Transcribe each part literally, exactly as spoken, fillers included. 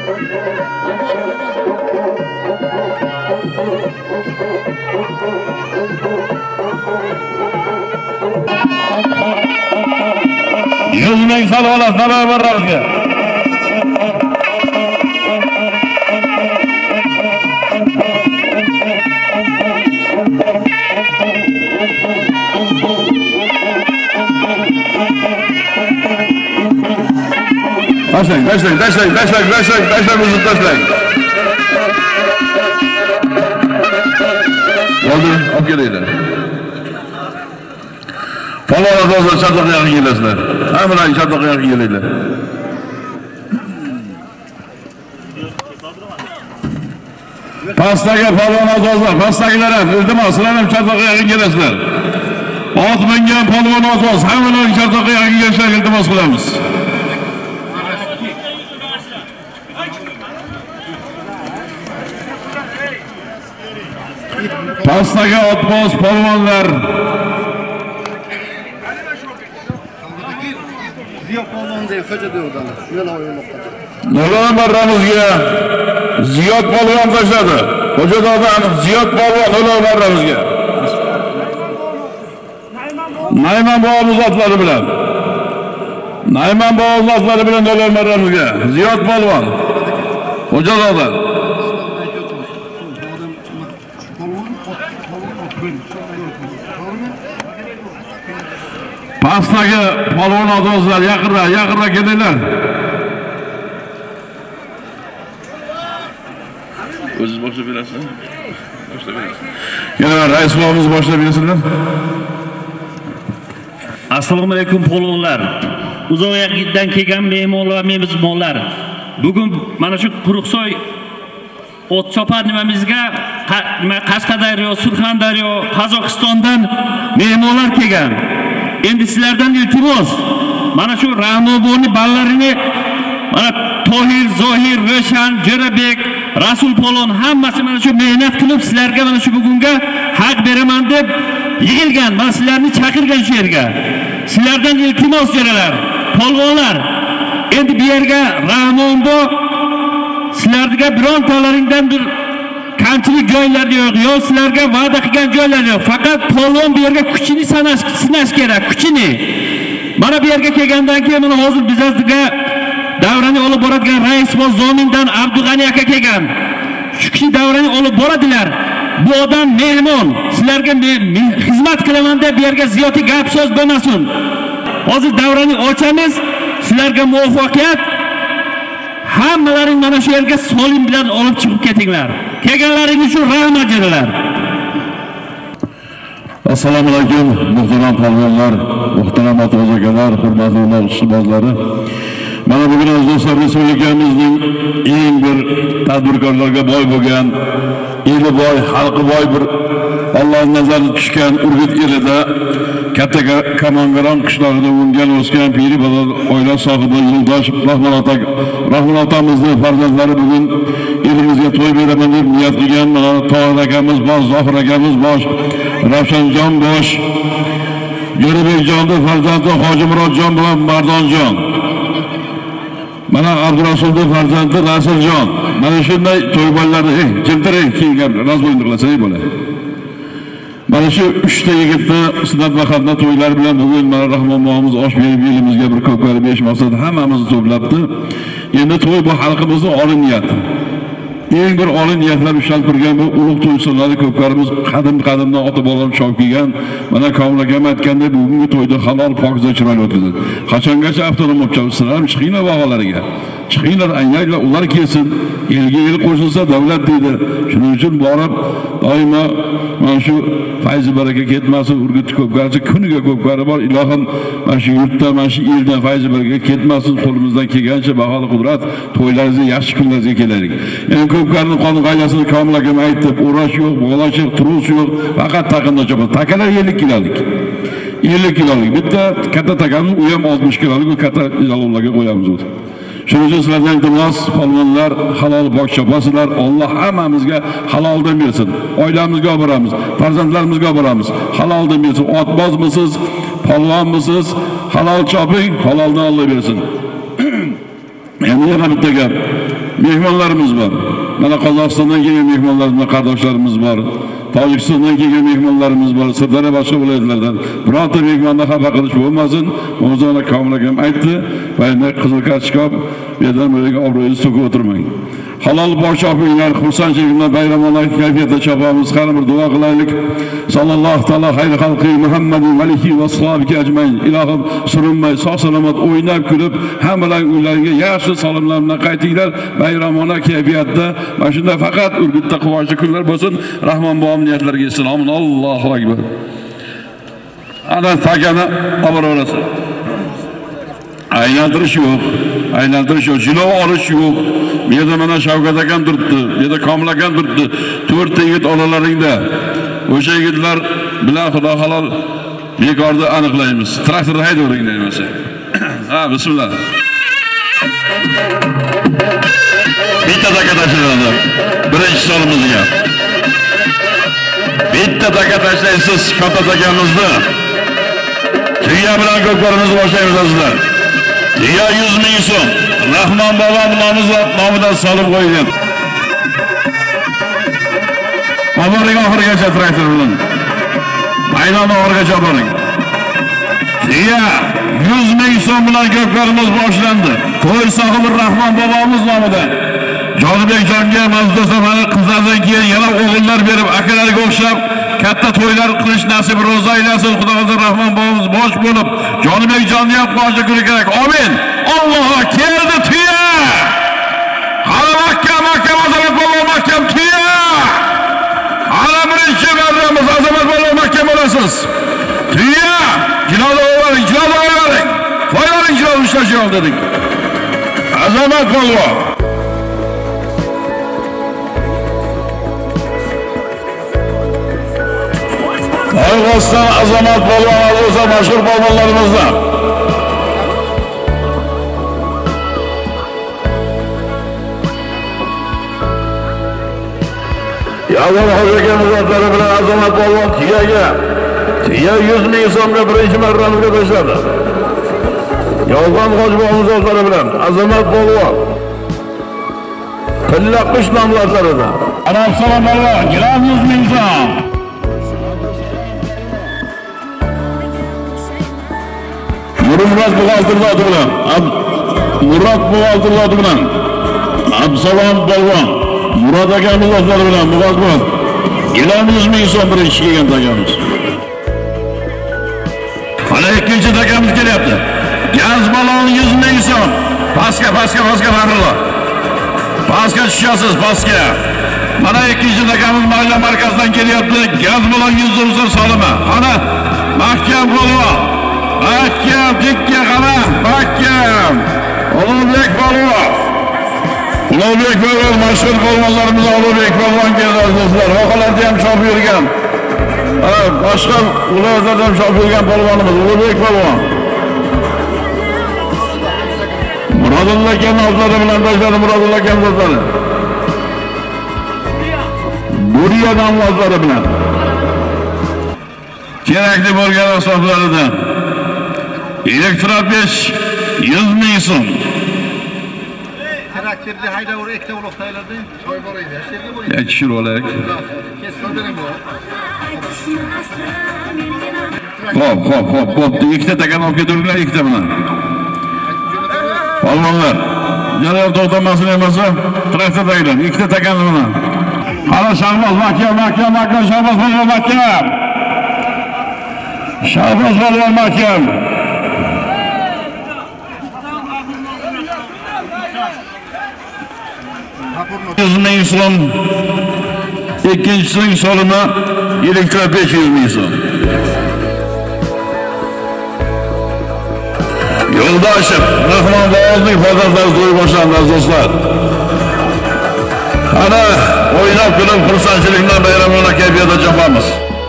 Yüz ming salovat barabarimizga. Taşlayın, taşlayın, taşlayın, taşlayın, taşlayın, taşlayın, uzun taşlayın. Oldu, hop geleyler. Falana dozlar, çatlak yakın gelesler. Hemen çatlak yakın geleyler. Pastaki falana dozlar, pastakiler hem, iltimos, sıranım çatlak yakın gelesler. Ot mingen falana doz, hemen çatlak yakın gelesler, iltimos kılamiz. Pastaki otboz polvonlar. Ziyo polvon deyip hoca diyordan. Yo'la o'yinmoqda. Nolon barramizga Ziyod polvon tashladi. Hoja dodan Ziyod polvon nolon barramizga. Nayman bobomiz otlari bilan. Nayman bobomiz otlari bilan nolon barramizga. Ziyod polvon. Hoja dodan. Pastaki polvon odozlar yaqinda, yaqinda kelinglar. O'zingiz boshlab berasizmi? Boshlab berasiz. Yana rais bobomiz boshlab bersinlar. Assalomu alaykum polvonlar. Uzoq yaqindan kelgan mehmonlar, mehmonlar. Bugun mana shu Quruqsoy Otchopar nimamizga Qashqadaryo, Surxondaryo, Qozog'istondan mehmonlar kelgan. Endi sizlardan iltimos, mana shu Ramoboni ballarini mana Tohir, Zohir, Roshan, Jo'rabek, Rasul polvon hammasi mana shu mehnat qilib sizlarga mana shu bugunga haq beraman deb yig'ilgan. Mana sizlarni chaqirgan shu yerga. Sizlardan iltimos jo'ralar, polvonlar. Endi bu yerga Ramondo sizlarga birontalaringdan bir kamchilik joylar yo'q, yo'q sizlarga va'da qilgan joylar yo'q. Faqat polvon bu yerga kuchini sanash, sinash kerak, kuchini. Mana bu yerga kelgandan keyin mana hozir bizga davrani olib boradigan rais boz Zomindan Abdug'ani aka kelgan. Shu kishi davrani olib boradilar. Bu odam mehmon, sizlarga xizmat qilaman deb bu yerga ziyoti gap so'z bo'lmasin. Hozir davrani ochamiz, sizlarga muvaffaqiyat. Hammalaring mana shu yerga solim bilan olib chiqib ketinglar. Kelganlaringiz uchun rahmat jo'ralar. Assalomu alaykum muhtaram polvonlar, muhtaram ota-onalar, hurmatli ishbozlari. Mana bugun O'zbekiston Respublikamizning eng bir tadbirkorlarga boy bo'lgan, eli boy, xalqi boy bir Allohning nazariga tushgan Urgut elida katta Kamangaron qishlog'ida o'ngan o'sgan Piri bobo oila sohibi Yo'ldosh Rahmon ota Rahmon otamizning farzandlari bugun elimizga to'y beraman deb niyat qilgan. Mana Tohir akamiz bosh, Zohir akamiz bosh, Ravshanjon bosh, Jo'rabekjonning farzandi Hoji Murodjon bilan Mardonjon. Mana Abdurasulning farzandi Rasuljon. Mana shunday to'ybollarni, ey, jimtiring, keyin gaplar, razbo'yinlik qilasang bo'ladi. Mana shu uchta yigitni sinat va xatna to'ylari bilan bugun mana Rahmon bobomiz osh berib elimizga bir ko'kari besh maqsad hammamizni to'plabdi. Endi to'y bu xalqimizning oliy niyati. Eng bir oliy niyatlar ushlab turgan bu ulug' to'ylarni ko'pkarimiz qadim-qadimdan ota-bolam chop kelgan. Mana Komil akam aytgandek bugungi to'yda halol, pokiza chiroyli o'tkazadi. Qachongacha avtonom olib chiqsizlar, chiqinglar bog'alariga. Chiqinglar, anglanglar, ular kelsin. Elga el qo'shilsa davlat deydi. Shuning uchun borib doimo mana shu fayzi baraka ketmasin, Urgut ko'pkarchi kuniga ko'pkari bor. Ilohim mana shu yurtda, mana shu eldan fayzi baraka ketmasin. Qo'limizdan kelgancha baholi qudrat to'ylaringizga, yaxshi kunlaringizga kelaylik. Endi ko'pkarning qonun qoidasini Komil akam aytib, o'rash yo'q, bog'lash yo'q, turus yo'q, faqat taqinda cho'pon. Takalar ellik kilolik. ellik kilolik. Bitta katta takamiz u ham oltmish kilolik, u katta jalovlarga qo'yamiz o'zi. Shuning uchun sizlardan iltimos, polvonlar, halol bok chopasizlar. Alloh hammamizga haloldan bersin. Oilamizga olib boramiz, farzandlarimizga olib boramiz. Haloldan bersin. Otbozmisiz, polvonmisiz, halol choping, haloldan Alloh bersin. Endi yana bitta gap. mehmonlarimiz bor. Mana Qozog'istondan kelgan mehmonlarimiz, qardoshlarimiz bor. Tojikistondan kelgan mehmonlarimiz bor. Sirdaryo boshqa viloyatlardan. Bironta mehmonni xafa qilish bo'lmasin. O'zona Komilakam aytdi, bayna qizil kartochka bu yerdan bo'laga obro'yingizni to'kib o'tirmang. Halol bosh chopinglar, xursandchilik bilan bayramona kayfiyatda chopamiz. Qani bir duo qilaylik. Sallallohu taala xayr xalqi Muhammadin alihi va sahbihi ajmain. Ilohim surinmay, sog' salomat o'ynab kulib, hammalar uylariga yaxshi salomlar bilan qaytinglar. Bayramona kayfiyatda mana shunda faqat Urgutda quvonchli kunlar bo'lsin. Rahmon bovom niyatlariga yetsin. Amin. Allohu akbar. Ana takani oboraverasiz. Aylantirish yo'q. Aylantirish yo'q. Jilov olish yo'q. Bu yerda mana Shavkat akam turibdi. Bu yerda Komil akam turibdi. to'rtta yigit onalaringda. O'sha yigitlar bilan Xudo halol bekorda aniqlaymiz. Traktorni haydavering deymasa. Ha, bismillah. Bitta taka tashlaydi. Birinchi solimizga. Bitta taka tashlaysiz katta takamizni. Tuya bilan ko'klarimizni boshlaymiz azizlar. Tuya yuz ming so'm. Rahmon bobo nomidan solib qo'ygan. Oboring oxirigacha traktor bilan. Maydonni oxirigacha boring. Tuya yuz ming so'm bilan ko'klarimiz boshlandi. To'y sohibi Rahmon bobomiz nomidan. Jonibek jonga mazda samara qizlardan keyin yana o'g'illar berib, akalarga o'xshab katta to'ylar qilish nasib ro'za aylasin. Xudoga Rahmon bobomiz bosh bo'lib, Jonibek jonni ham qo'shib kuli kerak. Amin. Alloh keldi tuya. Hali mahkam mahkam azamat bo'lib mahkam tuya. Hali birinchi marramiz azamat bo'lib mahkam bo'lasiz. Tuya, jinoza o'varing, jinoza o'varing. Foydaning jinoza ushlash yo'q dedik. Azamat bo'lib Ayg'oston azamat polvon bo'lsa mashhur polvonlarimizdan. Yavon hojagamiz atlari bilan azamat polvon tiyaga tiya yuz ming so'mga birinchi marramizga tashladi. Yolg'on hojbomiz atlari bilan azamat polvon Tillaqish nomlaridan. Arab salomlar, gilam yuz ming so'm. Murod buxgalterlari bilan, Murod buxgalterlari bilan, Absalom polvon, Murod akamiz o'zlari bilan buxgalter. Gilam yuz ming so'm birinchi kelgan takamiz. Hali ikkinchi takamiz kelyapti. Gaz baloni yuz ming so'm. Pastga, pastga, pastga barilla. Pastga tushasiz, pastga. Mana ikkinchi takamiz mahalla markazidan kelyapti. Gaz baloni yuz so'm solima. Ana mahkam polvon. Mahkam, dikka qara, mahkam. Ulug'bek polvon. Ulug'bek polvon mashhur polvonlarimiz Ulug'bek polvon keldi do'stlar. Voqalarda ham chop yurgan. Ana boshqa ulardan ham chop yurgan polvonimiz Ulug'bek polvon. Murodullo akam o'zlari bilan tashladi Murodullo akam o'zlari. Buriya nomlari bilan. Kerakli bo'lgan hisoblaridan Elektropesh yuz ming so'm. Traktorni haydavur ikkita uloq tayyorladi. Choy bor edi. Yerga qo'ying. Yakshir olak. Kesib bering bu. Hop, hop, hop, hop. Ikkita takan olib ketinglar, ikkita bilan. Polvonlar, jarayon to'xtamasin emasa, traktordagilar ikkita takan bilan. Qara Shahboz mahkam, mahkam, mahkam, Shahboz polvon mahkam. Shahboz polvon mahkam. yuz ming so'm. İkincisining solimi Elektropesh yuz ming so'm. Yo'ldoshim, Rahmon bobomning farzandlari to'y boshlandi do'stlar. Ana o'ynab kulib xursandchilik bilan bayramona kayfiyatda chopamiz.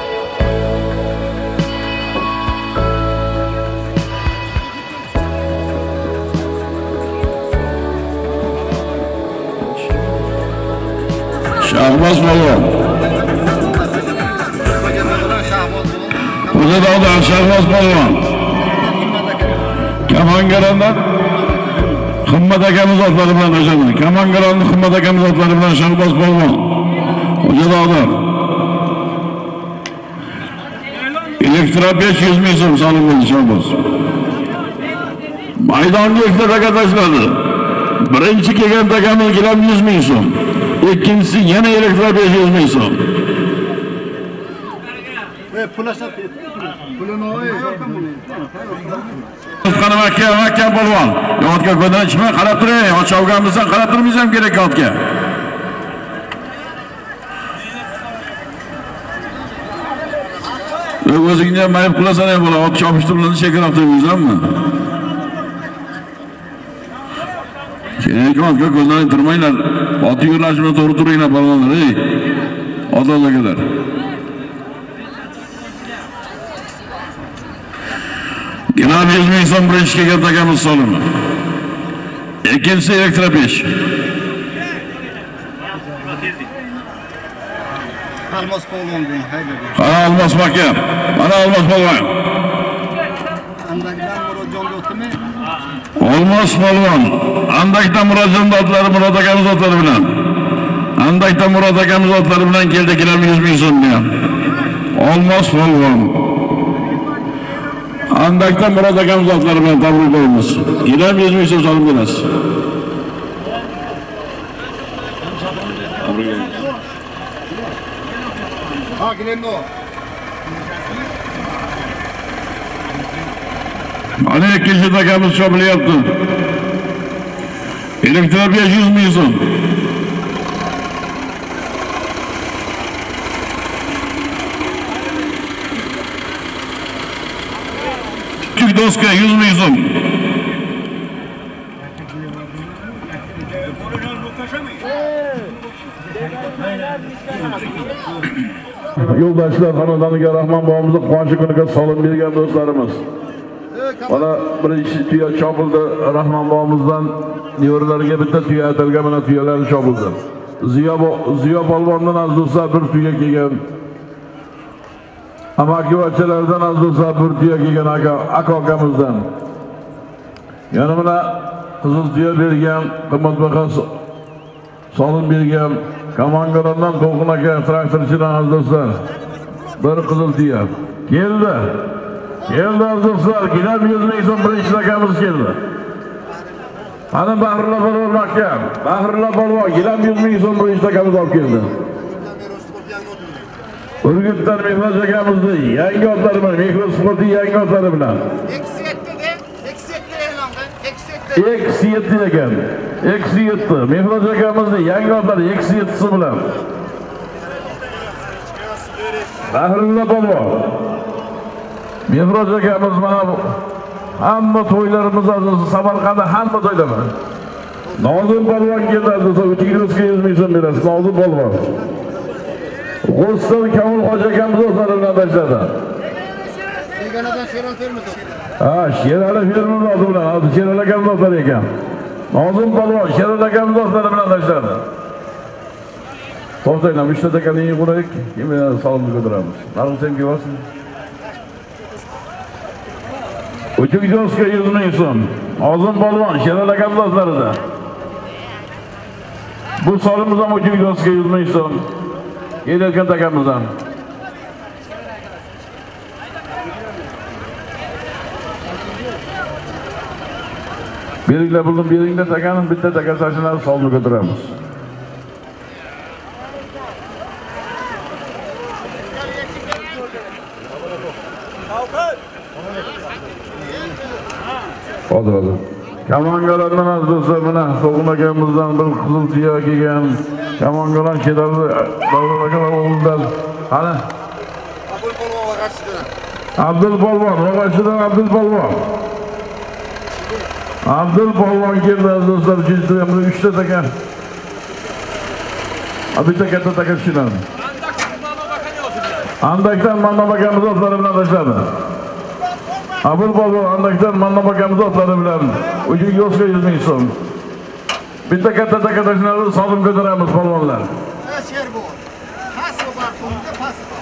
Shahboz polvon. O'zida Shahboz polvon. Kamongarandan Himmat akamiz otlari bilan tashadi. Kamangaronni Himmat akamiz otlari bilan Shahboz polvon. Xo'jadodir. Elektropesh yuz ming so'm so'lib bo'ldi Shahboz. Maydonga ikkita taka tashladi. Birinchi kelgan takamiz gilam yuz ming so'm. Ikkinchisi yana elektropesh yuz ming so'm. Qani makka, makka polvon. Yotga ko'dan ichmay qarab turing. Ochovganmizdan qarab turimiz ham kerak yotga. O'zingga mayib qilasan ham bo'la, ot chopishtirlarni chekarab turibmizmi? Kerak otga ko'zdan turmanglar. Ot yo'lash bilan to'g'ri turinglar polvonlar, ey. Odamlargalar. Gilam yuz ming so'm birinchi kelgan takamiz solimi. Ikkinchisi elektropesh. Almos polvon deng, haydi. Qara Almos aka. Mana Almos polvon. Andakdan Murodjon o'tdimi? Almos polvon. Andakdan Murodjon otlari Murod akamiz otlari bilan. Andakdan Murod akamiz otlari bilan keldi gilam yuz ming so'm bilan. Almos polvon. Andakdan Murod akamiz otlari bilan tabriklaymiz. Gilam yuz ming so'm solib berasiz. Ha, gilengo. Mana ikkinchi takamiz chopilyapti. Elektropesh yuz ming so'm. Küçük doska yuz ming so'm. Yo'ldoshlar xonadoniga Rahmon bobomizning quvonchi kuniga salom bergan do'stlarimiz. Mana birinchi tuya chopildi Rahmon bobomizdan nevaralariga bitta tuya atalgan, mana tuyalar chopildi. Ziyo Ziyo polvondan azizlar bir tuya kelgan. Amakivachchalardan azizlar bir tuya kelgan aka aka akamizdan. Yana mana qizil tuya bergan, qimmatbaho solim bergan Kamangarondan To'lqin aka traktorchidan azizlar. Bir qizil tuya keldi. Keldi azizlar, gilam yuz ming so'm birinchi akamiz keldi. Ana Bahrulla polvon aka, Bahrulla polvon gilam yuz ming so'm birinchi akamiz olib keldi. Urgutdan Mehnat akamizni yangi otlari bilan, Mehnat sporti yangi otlari bilan. Eksi yetti de, eksi yetti e'lon qildi, eksi yetti. Eksi yetti ekan. Eksi yetti. Mehnat akamizni yangi otlari eksi yettisi bilan. Bahrulla polvon. Mehnat akamiz mana bu hamma to'ylarimiz aziz Samarqandda hamma to'ylama. Nozim polvon keldi aziz, uch yuz ming so'm berasiz. Nozim polvon. G'oston Kamol hoji akamiz o'zlaridan tashladi. Beganadan Sherol termidi. Ha, Sherali firmani oldi bilan, hozir Sherali akamiz o'zlari ekan. Nozim polvon Sherali akamiz o'zlari bilan tashladi. To'xtanglar, uchta takani qo'yaylik, keyin salomni ko'taramiz. Narxi ham kelsin. Uchuq doska yuz ming so'm. Nozim polvon Sherali akamiz o'zlarida. Bu solimiz ham uchuq doska yuz ming so'm. Kelayotgan takamizdan. Beringlar bugun beringlar takani bitta taka sashinani solni ko'taramiz. Hozir hozir. Kamangarondan azizlar mana To'lqin akamizdan bir qizil tuya kelgan. Kamangaron keladi, davlat akalar o'g'lidan. Qani? Abdul polvon vaqasidan. Abdul polvon, vaqasidan Abdul polvon. Abdul polvon keldi azizlar, uchinchi uchta taka. Bitta katta taka tushunadi. Andakdan Manno akamiz o'zlari bilan tashladi. Abdul polvon Andakdan Manno akamiz o'zlari bilan uchiga yo'sga yuz ming so'm. Bitta katta taka tashladi, solim ko'taramiz polvonlar. Sher bu. Pas bor, bunga pas bor.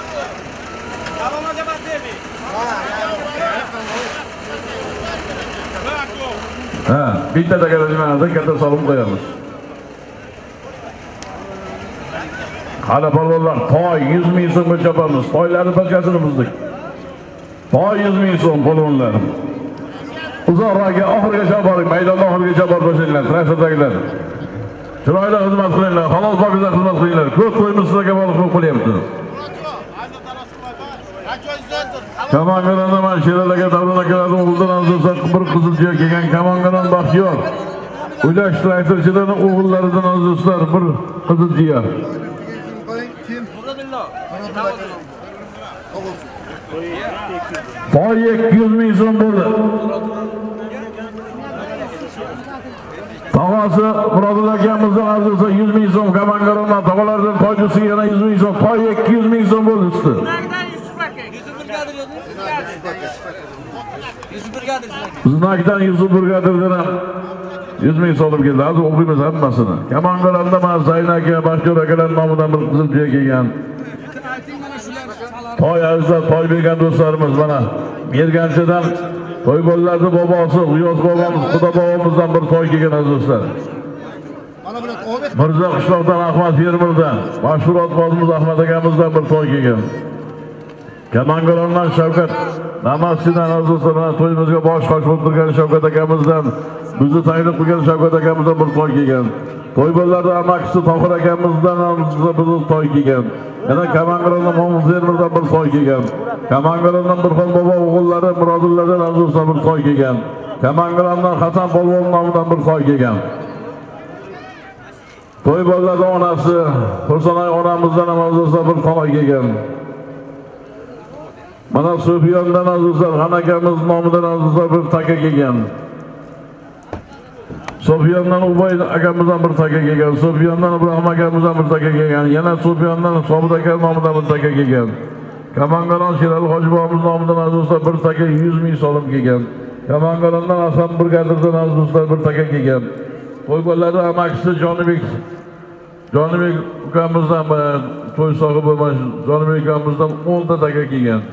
Salom ajabat debi. Ha, bitta takarajmanada katta solim qo'yamiz. Qani palvonlar, toy yuz ming so'mga chopamiz. Toylarni barchasini buzdik. Toy yuz ming so'm palvonlar. Uzoqroqqa oxirigacha boring, maydonda oxirigacha borib boshlanglar, trassadagilar. Chiroyli xizmat qilinglar, halol pokiza xizmat qilinglar. Ko'p to'yimiz sizlarga bog'liq bo'lib qolyapti. Kamongaronda mana Sheralaga Davron akalarning o'g'lidan azizlar bir qizilchiga kelgan Kamongaron Baxtiyor. Uylash traktorchilarning o'g'illaridan azizlar bir qizilchiga. Toy ikki yuz ming so'm bo'ldi. Tog'asi Murodullo akamizdan azizlar yuz ming so'm, Kamongarondan tog'alardan toychisiga yana yuz ming so'm, toy ikki yuz ming so'm bo'ldi usti. Bizlardan Yusuf Burgadirdan ham yuz ming so'm keldi. Hozir o'qiymiz hammasini. Kamongaronda mana Zayn aka, Baxtiyor akalar nomidan bir qizilchiga kelgan. Toy azizlar, toy bergan do'stlarimiz mana Merganchadan to'y bolalarning bobosi, G'iyos bobomiz, Xudo bobomizdan bir toy kelgan azizlar. Mirzo qishloqdan Ahmad fermerdan, mashhurot qozimiz Ahmad akamizdan bir toy kelgan. Kamongarondan Shavkat Namaskidan azizlar mana to'yimizga bosh qosh bo'lib turgan Shavkat akamizdan, bizni taklif qilgan Shavkat akamizdan bir toy kelgan. To'y bolalarning amakisi Tohir akamizdan ham bizni toy kelgan. Yana Kamongarondan Mo'min fermerdan bir toy kelgan. Kamongarondan Burxon bobo o'g'illari Murodulladan azizlar bir toy kelgan. Kamongarondan Hasan polvon nomidan bir toy kelgan. To'y bolalarning onasi Xursanoy onamizdan ham azizlar bir toy kelgan. Mana Sufyondan azizlar Xon akamiz nomidan azizlar bir taka kelgan. Sufyondan Ubay akamizdan bir taka kelgan. Sufyondan Ibrohim akamizdan bir taka kelgan. Yana Sufyondan Sobit aka nomidan bir taka kelgan. Kamongaron Sherali Hojibobomiz nomidan azizlar bir taka yuz ming so'm kelgan. Kamongarondan Hasan Burgadirdan azizlar bir taka kelgan. To'y bolalarning amakisi Jonibek Jonibek ukamizdan to'y sohibi bo'lgan Jonibek ukamizdan o'n ta taka kelgan.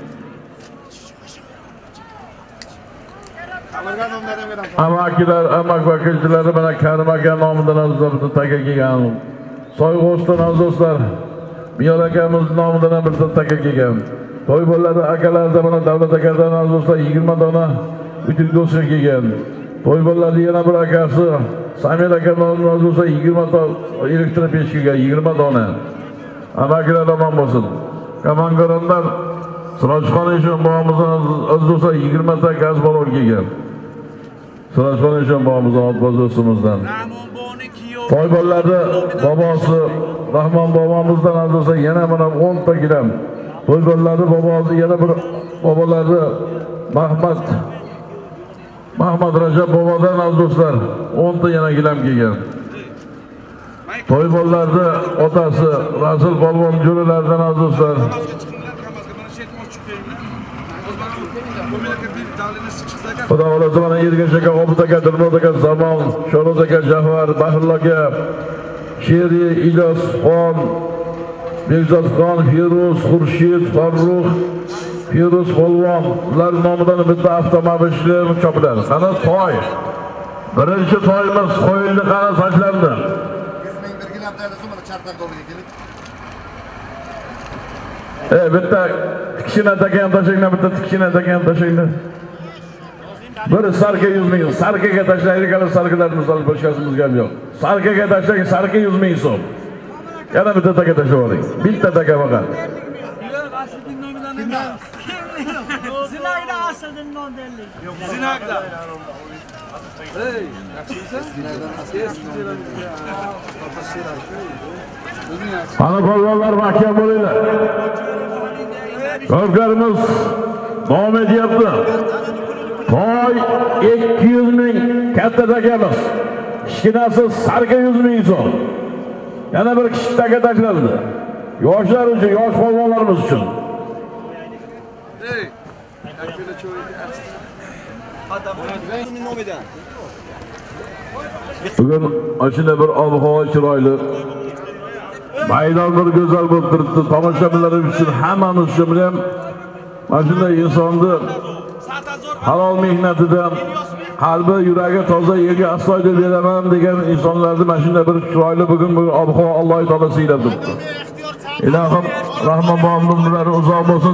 Amakilar, amak vakilchilari mana Karim aka nomidan azizlar bir taka kelgan. Soyg'oston azizlar Miyor akamiz nomidan ham bir taka kelgan. To'y bolalari akalardan mana Davlat akadan azizlar yigirma dona utilgo'si kelgan. To'y bolalari yana bir akasi Samir aka nomidan azizlar yigirma ta elektr pech kelgan, yigirma dona. Amakilar omon bo'lsin. Kamongarondan Sirojxon Eshon bobomizdan azizlar yigirma ta gaz balon kelgan. Sirojxon Eshon bobomizdan otboz do'stimizdan. To'y bolalari bobosi Rahmon bobomizdan azizlar yana mana o'n ta gilam. To'y bolalari bobosi yana bir bobolari Mahmad Mahmad Rajab bobodan azizlar o'n ta yana gilam kelgan. To'y bolalari otasi Rasul polvon jo'ralaridan azizlar Xudo xolasa mana Ergash aka, Obid aka, Dilmurod aka, Zamon, Sho'roz aka, Jahvar, Bahrul aka, Sheri, Ilyos xon, Bekzod xon, Firuz, Xurshid, Farruh, Firuz polvon, ular nomidan bitta avtomobil chopiladi. Qani toy. Birinchi toyimiz qo'yildi, qani tashlandi. yuz ming bir gilamdan so'ng mana chartlar do'liga kelib. E, bitta tikishini atagan tashinglar, bitta tikishini atagan tashinglar. Bir sarka yuz ming, sarkaga tashlaylik, hali sarkalarimiz olib boshqasimizga ham yo'q. Sarkaga tashlang, sarka yuz ming so'm. Yana bitta taka tashlab oling. Bitta taka faqat. Yo'q, Asliddin nomidan emas. Zinagda Asliddin nom derlik. Yo'q, Zinagda. Ey, yaxshimisan? Ana polvonlar mahkam bo'linglar. Ko'plarimiz davom etyapti. Toy ikki yuz ming katta takamiz. Kichkinasi sarka yuz ming so'm. Yana bir kichik taka tashlandi. Yoshlar uchun, yosh polvonlarimiz uchun. Ey, akbila cho'ydi. Adam nomidan. Bugun ochina bir ob-havo chiroyli. Maydon bir go'zal bo'lib turibdi. Tomoshabinlar uchun, hammamiz uchun ham mana shunday insonni halol mehnatidan qalbi, yuragi toza yerga astoydil beraman degan insonlarni mana shunday bir chiroyli bugun bu ob-havo Alloh taolo siylab turibdi. Ilohim rahmon umrlari uzoq bo'lsin.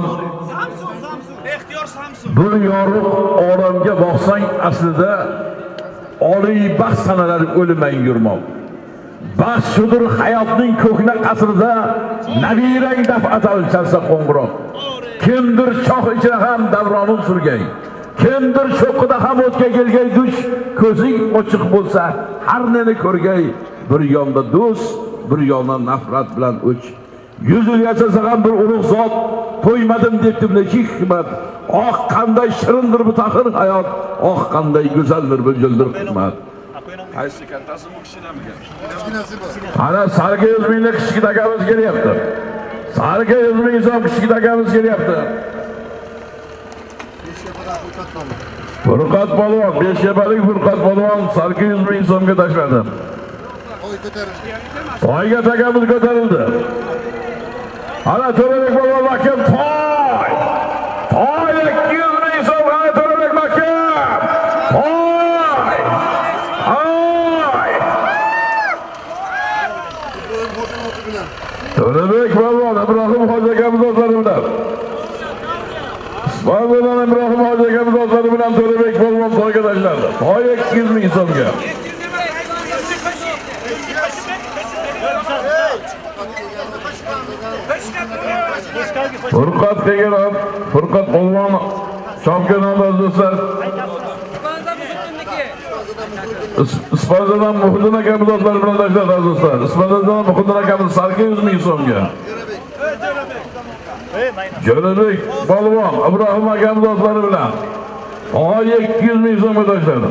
Bir yorug' olamga boqsang aslida oliy baxt sanalar o'limang yurmoq. Baxt shudur hayotning ko'hna qasrida nabirang daf'atal chalsa qo'ng'iroq. Kimdir choq ichida ham davronin surgay. Kimdir cho'qqida ham o'tga kelgay dush, ko'zing ochiq bo'lsa har neni ko'rgay. Bir yonda do'st, bir yonda nafrat bilan o'ch. Yuz yil yashasa ham bir ulug' zot, to'ymadim debdi necha hikmat. Oh qanday shirindir bu tahir hayot, oh qanday go'zaldir bu jildir qismat. Qaysi kattasi bu kishilarga? Ana sarga yuz minglik kichkina akamiz kelyapti. Sarga yuz ming so'm kichkina akamiz kelyapti. Furqat polvon, besh yabalik Furqat polvon sarga yuz ming so'mga tashladi. Toyga takamiz ko'tarildi. Ana To'rabek polvon mahkam toy. Toy ikki yuz ming so'm ana To'rabek mahkam. Toy. Ay. To'rabek polvon Ibrohim hoji akamiz o'zlari bilan. Ismoiljon Ibrohim hoji akamiz o'zlari bilan To'rabek polvon toyga tashlandi. Toy ikki yuz ming so'mga. Furqat kelgan, Furqat polvon chempionlar do'stlar. Ispanzadan Muhiddin akamiz do'stlar bilan tashladi do'stlar. Ispanzadan Muhiddin akamiz sarga yuz ming so'mga. Jo'rabek polvon Ibrohim akamiz do'stlari bilan toy ikki yuz ming so'mga tashladi.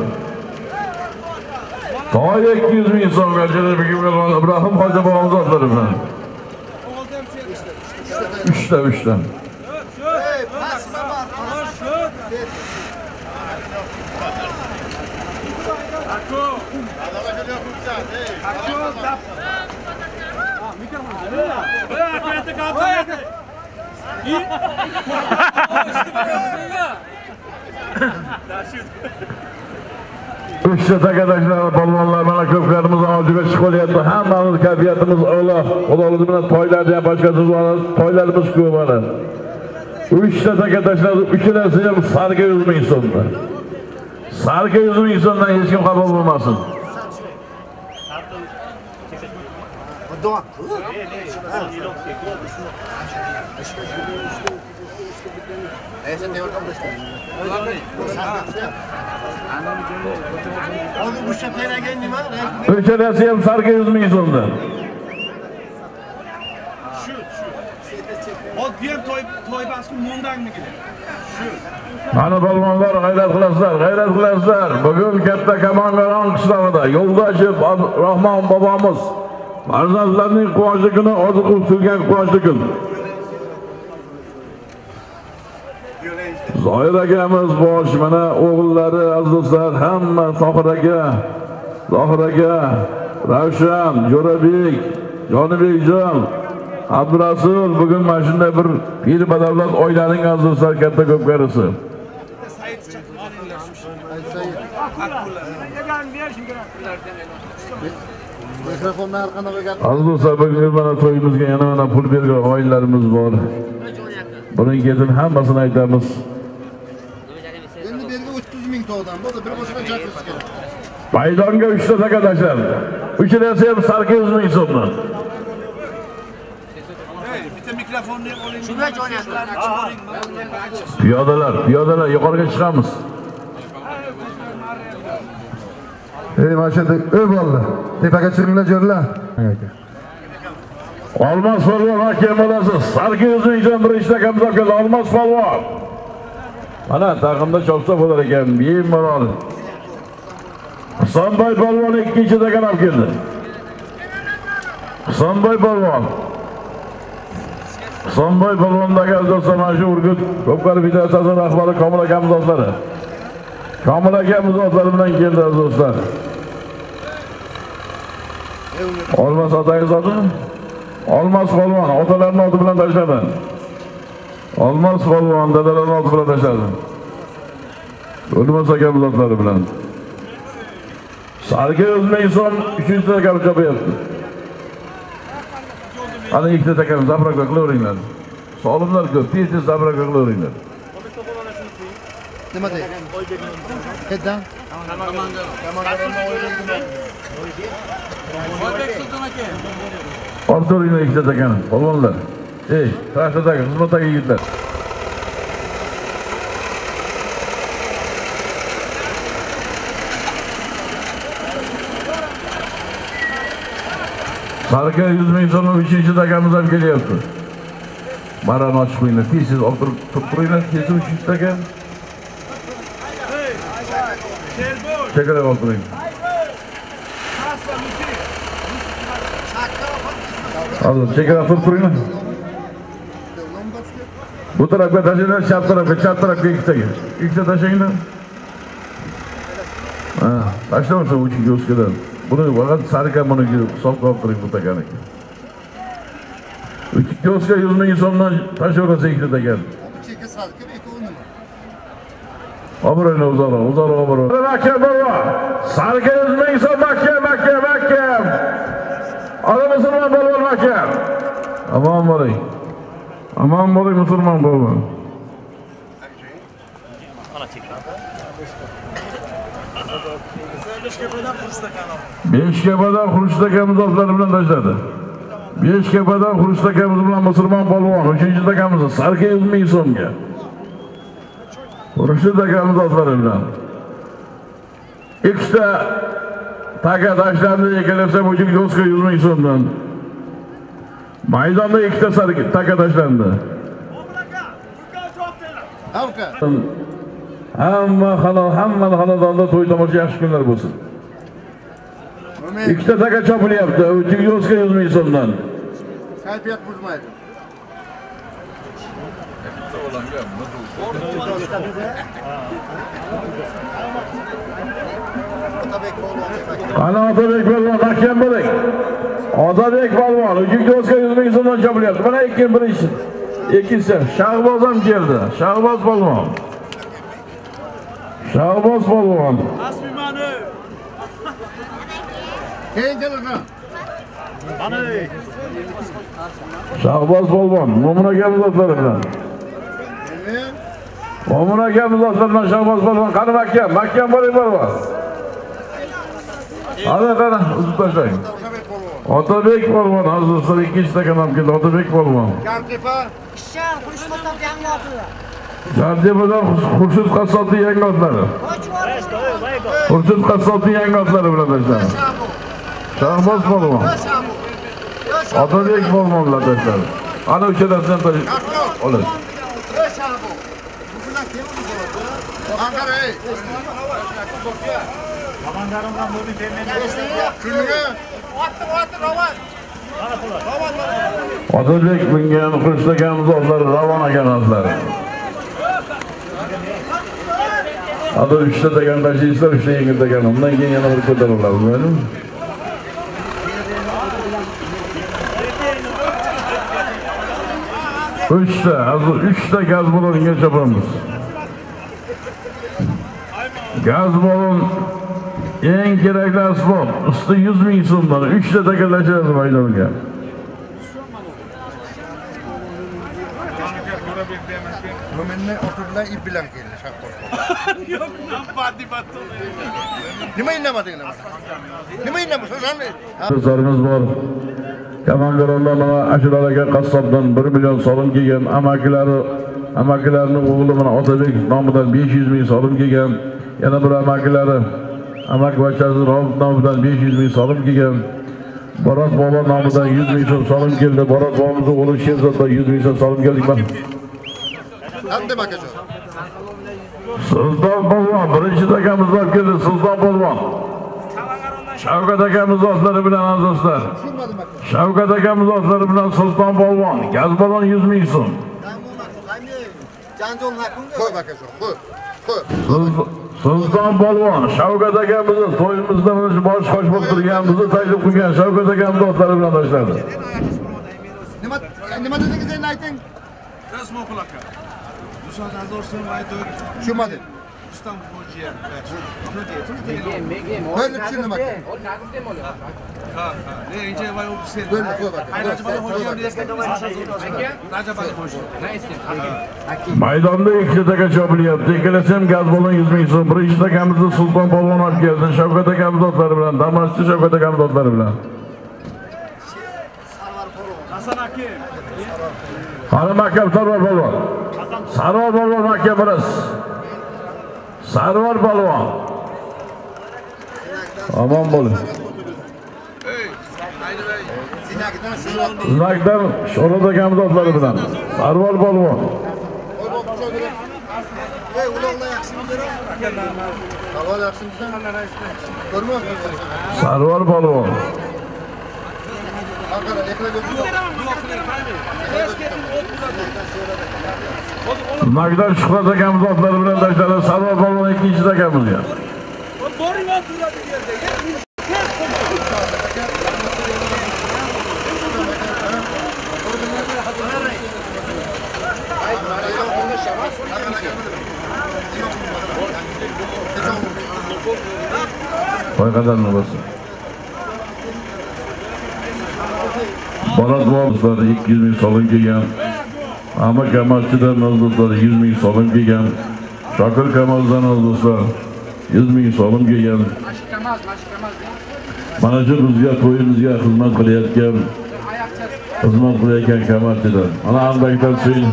Toy ikki yuz ming so'mga Jo'rabek polvon Ibrohim hoji bobomiz do'stlari bilan. Üçte üçten. Üçte arkadaşlar, balonlar bana köpüklerimiz avcıga çıkılyapti. Hammamiz kayfiyatimiz a'lo. Xudoimiz bilan toylarda ham boshqasiz bo'ladi. Toylarimiz ko'p mana. Uchta arkadaşlar, uchalasi ham sarga yuz ming so'mda. Sarga yuz ming so'mdan hech kim xafa bo'lmasin. Uchalasi ham sarga yuz ming so'mda. Shu, shu. Oddiy ham to'y to'y basku mondangmigida. Shu. Mana balmonlar g'ayrat qilasizlar, g'ayrat qilasizlar. Bugun katta Kamongaron qishlog'ida Yo'ldoshev Rahmon bobomiz farzandlarning quvonchi kuni orzu qilgan quvonchi kun. Zoir akamiz bosh, mana o'g'illari aziz do'stlar, hamma Tohir aka, Zohir aka, Ravshan, Jo'rabek, Jonibekjon, Abdurasul bugun mana shunday bir pir badavlat oilaning aziz do'stlar katta ko'pkarisi. Aziz do'stlar, bugun mana to'yimizga yana mana pul bergan oilalarimiz bor. Buning ketin hammasini aytamiz. Endi berga o'ttiz ming to'g'dan bo'ldi, bir boshqa chaqirish kerak. Maydonga uchta taka tashlandi. Uchalasi ham sarga yuz ming so'mdan. Hey, bitta mikrofonni oling. Shunday jo'natlar. Piyodalar, piyodalar yuqoriga chiqamiz. Ey mashhad, ey bolalar, tepaga chiringlar jo'rlar. Olmos polvon hakem bo'lasiz. Sarga yuz ming so'm birinchi takamiz keldi. Olmos polvon. Mana taqimda chopsa bo'lar ekan, bemalol. Husanboy polvon ikkinchi takan olib keldi. Husanboy polvon. Husanboy polvondagi do'stlar mana shu Urgut Ko'pkari federatsiyasi rahbari Komil akamiz do'stlari. Komil akamiz do'stlari bilan keldi do'stlar. Olmos otangiz otimi? Olmos polvon otalarning oti bilan tashladi. Olmos polvon dadalarning oti bilan tashladi. Olmos akamiz otlari bilan. Sarıkı O'zbekiston uchinchi takam chopayapti. Ana ikkita takam zabrak qilaveringlar. Solimlar ko'p, tez-tez zabrak qilaveringlar. Nima deydi? Qayerdan? Ortoringlar ikkita takam. Polvonlar. Ey, trashadagi xizmatdagi yigitlar. Sarıkı yuz ming so'mning uchinchi takamiz ham kelyapti. Marani ochib qo'yinglar, tez-tez o'tirib turib tez uchinchi takam. Chekara o'tiring. Hozir chekara turib turinglar. Bu tarafga tashinglar, chap tarafga, chap tarafga ikkitaga. Ikkita tashinglar. Ha, tashlaversin uchinchi o'skadan. Buni faqat Sarıkı buni hisobga olib turing bu takaniki. Ikki o'ska yuz ming so'mdan tashlaversa ikkita takan. Cheka Sarıkı ikkovi nima? Obro'ni o'zaro, o'zaro obro'. Mahkam baba. Sarıkı yuz ming so'm mahkam, mahkam, mahkam. Ana musulmon bo'lgan mahkam. Aman bo'ling. Aman bo'ling musulmon bo'lgan. Beshkapadan Xurshidakamiz do'stlari bilan tashladi. Beshkapadan Xurshidakamiz bilan musulmon polvon uchinchi takamiz Sarıkı yuz ming so'mga. Xurshidakamiz do'stlari bilan. Ikkita taka tashlandi, ikkalasi uchinchi do'stga yuz ming so'mdan. Maydonda ikkita Sarıkı taka tashlandi. Aka. Hamma halol, hamma xonadonda to'y tomosha yaxshi kunlar bo'lsin. Ikkita taka chopilyapti, uchinchi do'stga yuz ming so'mdan. Kayfiyat buzmaydi. Ana Otabek polvon, mahkam bo'ling. Otabek polvon, uchinchi do'stga yuz ming so'mdan chopilyapti. Mana ikkinchi birinchi. Ikkinchisi Shahboz ham keldi. Shahboz polvon. Shahboz polvon. Asmimani. Keyin kelinglar. Ana. Shahboz polvon, Mo'min akamiz do'stlari bilan. Mo'min akamiz do'stlari bilan Shahboz polvon, qani mahkam, mahkam bo'ling polvon. Ana qani, uzib tashlang. Otabek polvon, hozir ikkinchi takam ham keldi, Otabek polvon. Gartepa. Ishlar qurishmasdan yangi otlar. Gartepadan Xurshid qassobning yangi otlari. Xurshid qassobning yangi otlari bilan tashladi. Shahboz polvon. Otabek polvonlar tashladi. Ana uchalasidan tashladi. Oladi. Otabek mingan Xurshidakamiz otlari, Ravon akamiz otlari. Hozir uchta takan tashlaysizlar, uchta yengil takan. Undan keyin yana bir ko'tariladi, biladingmi? Uchta, hozir uchta gaz baloniga chopamiz. Gaz balon eng kerakli asbob, usti yuz ming so'mdan uchta takan tashlaymiz maydonga. Mo'minni o'tirlar ip bilan keldi Shahboz. Yo'q, nambati batto. Nima indamadinglar? Nima indamadinglar? So'zlarimiz bor. Kamangarondan Ashur aka qassobdan bir million so'm kelgan, amakilari, amakilarining o'g'li bilan Otabek nomidan besh yuz ming so'm kelgan, yana bir amakilari, amakivachasi Rauf nomidan besh yuz ming so'm kelgan. Borat bobo nomidan yuz ming so'm keldi. Borat bobomizning o'g'li Sherzoddan yuz ming so'm keldi. Qanday akajon? Sulton polvon, birinchi takamiz olib keldi, Sulton polvon. Shavkat akamiz do'stlari bilan azizlar. Shavkat akamiz do'stlari bilan Sulton polvon, gaz balon yuz ming so'm. Qo'y akajon, qo'y. Qo'y. Sulton polvon, Shavkat akamizni to'yimizda mana bosh qosh bo'lib turganimizni taklif qilgan Shavkat akamiz do'stlari bilan tashladi. Nima nima dedingiz endi ayting? Rasmo qulaka. Tushunsangiz so'm aytib. Tushunmadim. Rustam Hojiyan. Bunu deydim. Böyle bir şey mi bak? Ha, ha. Ne ince vay o sen. Böyle koy bak. Hayır, Rajabali Hojiyan deysen. Rajabali Hojiyan. Maydonda ikkita taka chopilyapti. Ikkalasi gaz balon yuz ming so'm. Birinchi takamizni Sulton polvon olib keldi. Shavkat akamiz otlari bilan, Damas'chi Shavkat akamiz otlari bilan. Hasan aka. Halim akam Sarvar polvon. Sarvar polvon aka biras. Sarvar polvon. Aman bo'ling. Znakdan Sho'roz akamiz otlari bilan. Sarvar polvon. Ey, uloqlar yaxshimisiz? Savol yaxshimisiz? Ko'rmoqsiz? Sarvar polvon. Qarqara, ekranga Znakdan Shuhrat akamiz otlari bilan tashladi. Sarvar polvon ikkinchi takamizga. Boring olib turadi bu yerda. Qo'y qadarni bo'lsin. Borat Volslar ikki yuz ming so'm kelgan. Ahmad Kamalchidan do'stlar yuz ming so'm kelgan. Shokir Kamoldan do'stlar yuz ming so'm kelgan. Mana shu bizga to'yimizga xizmat qilayotgan, xizmat qilayotgan Kamalchidan. Mana andakdan so'ng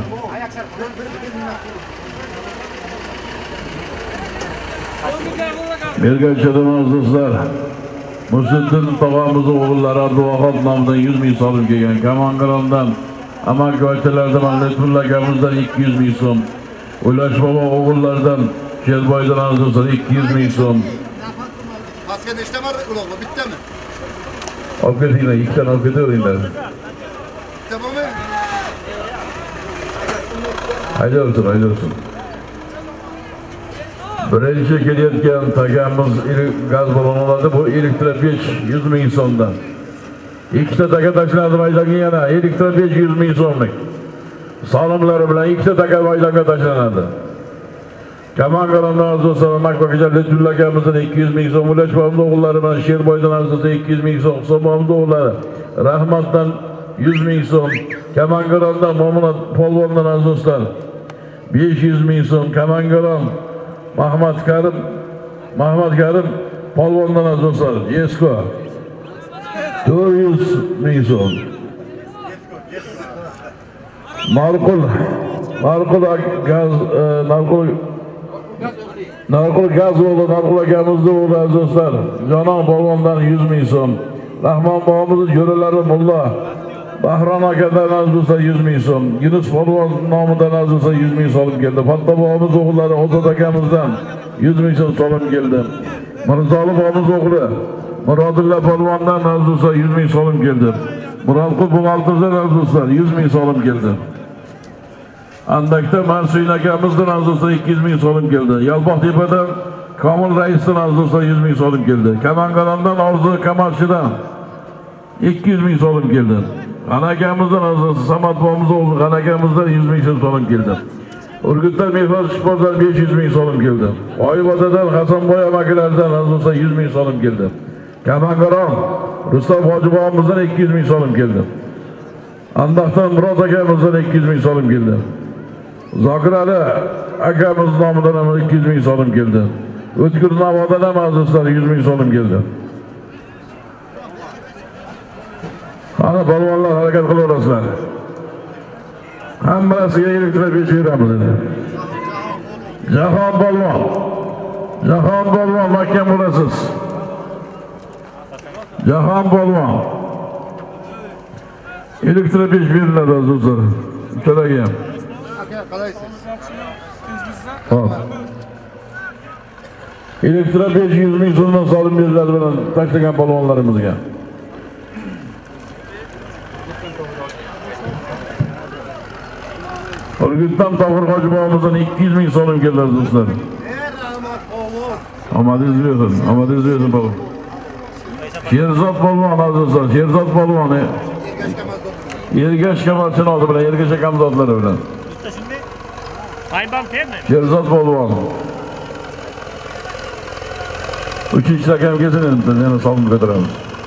Merganchadan do'stlar Musiddin tog'amizning o'g'illari Abduvahob nomidan yuz ming so'm kelgan. Kamangarondan Amakivachchalardan Lutfulla akamizdan ikki yuz ming so'm. O'ylash bobo o'g'illaridan Sherboydan do'stlar ikki yuz ming so'm. Pastga nechta bor uloqlar? Bittami? Olib ketinglar, ikkitani olib ketaveringlar. Bitta bormi? Haydaversin, haydaversin. Birinchi kelayotgan takamiz gaz balonlari bu elektropech yuz ming so'mdan. Ikkita taka tashladi maydonga yana elektropech yuz ming so'mlik. Salomlari bilan ikkita taka maydonga tashlanadi. Kamangarondan do'stlar Makbakacha Lutfulla akamizdan ikki yuz ming so'm, Ulashboyning o'g'illari bilan Sherboydan do'stlar ikki yuz ming so'm, Hisobboyning o'g'illari Rahmatdan yuz ming so'm, Kamangarondan Mo'minat polvondan do'stlar besh yuz ming so'm, Kamangaron Mahmad Karim, Mahmad Karim polvondan do'stlar Yesko to'rt yuz ming so'm. Narqul, Narqul gaz, Narqul Narqul gaz o'g'li, Narqul akamizning o'g'li do'stlar Jonon polvondan yuz ming so'm. Rahmon bobomizning jo'ralari Mulla Bahrom akadan do'stlar yuz ming so'm. Yunus polvon nomidan do'stlar yuz ming so'm keldi. Fatta bobomizning o'g'illari Ozod akamizdan yuz ming so'm so'm keldi. Mirzoli bobomizning o'g'li Murodilla polvondan do'stlar yuz ming so'm keldi. Murodqul buxgalterdan do'stlar yuz ming so'm keldi. Andakda Mansuin akamizdan do'stlar ikki yuz ming so'm keldi. Yalpoqtepadan Komil raisdan do'stlar yuz ming so'm keldi. Kamangarondan Orzu Kamalchidan ikki yuz ming so'm keldi. Anakamizdan do'stlar Samad bobomizning o'g'li Anakamizdan yuz ming so'm keldi. Urgutdan Mehmon Sportdan besh yuz ming so'm keldi. Oybotadan Hasanboy amakilardan do'stlar yuz ming so'm keldi. Kamangaron Rustam Hojibobomizdan ikki yuz ming so'm keldi. Andaqdan Murod akamizdan ikki yuz ming so'm keldi. Zokir Ali akamiz nomidan ham ikki yuz ming so'm keldi. O'tkir Navodan ham do'stlar yuz ming so'm keldi. Ana balvonlar harakat qilaverasizlar. Hammasiga elektropech beramiz dedi. Jahon balvon. Jahon balvon mahkam bo'lasiz. Jahon polvon elektropech beriladi do'stlar. Uchalaga ham. Aka, qalaysiz? Hop. Elektropech yuz ming so'mdan solim beriladi bilan tashlagan polvonlarimizga. Urgutdan Tohir Hojibobomizdan ikki yuz ming so'm keladi do'stlar. Omadingiz bersin, omadingiz bersin polvon. Sherzod polvon do'stlar, Sherzod polvon. Ergash Kamalchini oldi bilan, Ergash akamiz otlari bilan. Ayban termi? Sherzod polvon. Uchinchi rakam kelsin endi yana solinib ko'taramiz.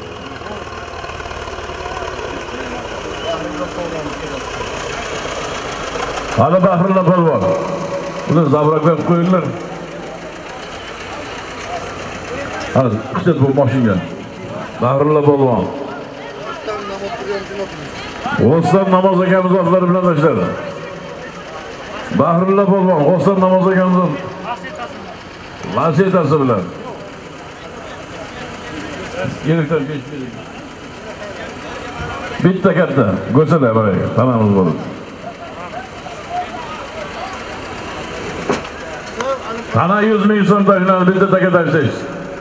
Hali Bahrulla polvon. Buni zabroklab qo'yinglar. Hadi, işte bu mashina. Bahrulla polvon. G'ostan namoz akamiz otlari bilan boshladi. Bahrulla polvon, G'ostan namoz akamiz vasiyatasi bilan. Yerikdan besh minut. Bitta katta, go'sala bor, tanamiz bor. Tana yuz ming so'm tashlanadi, bitta taka tashlaysiz.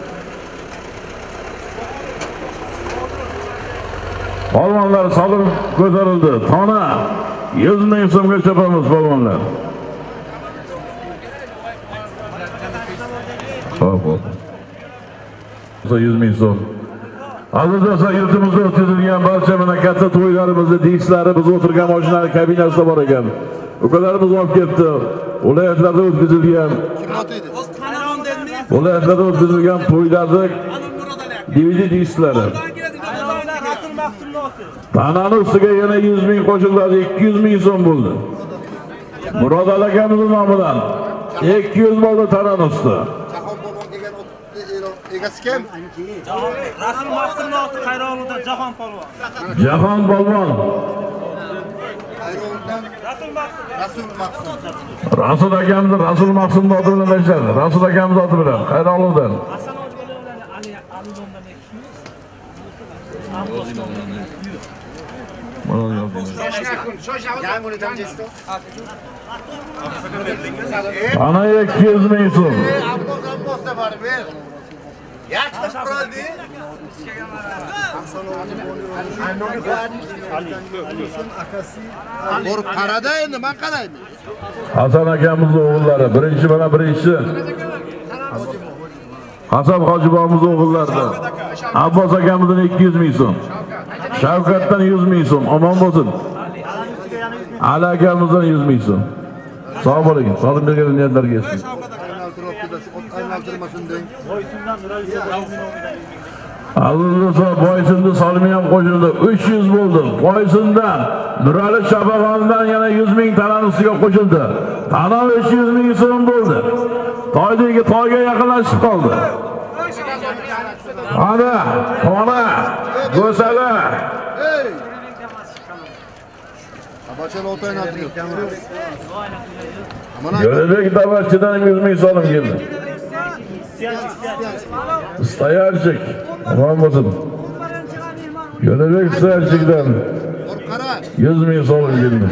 Polvonlar solinib ko'tarildi. Tona yuz ming so'mga chopamiz polvonlar. Hop hop. yuz ming so'm. Aziz do'stlar, yurtimizda o'tkazilgan barcha mana katta to'ylarimizni, disklari, biz o'tirgan mashinalar kabinasida bor ekan. Ukalarimiz olib ketdi. Viloyatlarda o'tkazilgan Viloyatlarda o'tkazilgan to'ylarda D V D disklari. Tanani ustiga yana yuz ming qo'shiladi, ikki yuz ming so'm bo'ldi. Murod akamizning nomidan ikki yuz bo'ldi tanani usti. Jahon polvon kelgan egasi kim? Rasul Maqsumov Qayroqludan Jahon polvon. Jahon polvon. Qayroqludan Rasul Maqsum. Rasul Maqsum. Rasul akamiz Rasul Maqsumni oti bilan boshladi. Rasul akamiz oti bilan Qayroqludan. Ana ikki yuz ming so'm. Borib qarada endi, men qarayman. Hasan akamizning o'g'illari, birinchi mana birinchi Hasan Hojibomizning o'g'illaridan. Abbos akamizdan ikki yuz ming so'm. Shavkatdan yuz ming so'm. Omon bo'lsin. Ali akamizdan yuz ming so'm. Sog' bo'ling. Sog'lik bergan niyatlarga yetsin. Aziz Boysunni Solimiy ham qo'shildi. uch yuz bo'ldi. Boysundan Nurali Shabaxondan yana yuz ming tanani ustiga qo'shildi. Tana uch yuz ming so'm bo'ldi. Toydagi toyga yaqinlashib qoldi. Ana, Tona, Go'sala. Ey! Abachal o'taynatdi. Yo'lbek Davlatchidan yuz ming so'm keldi. Stoyarchik, omon bo'lsin. Yo'lbek Stoyarchikdan yuz ming so'm keldi.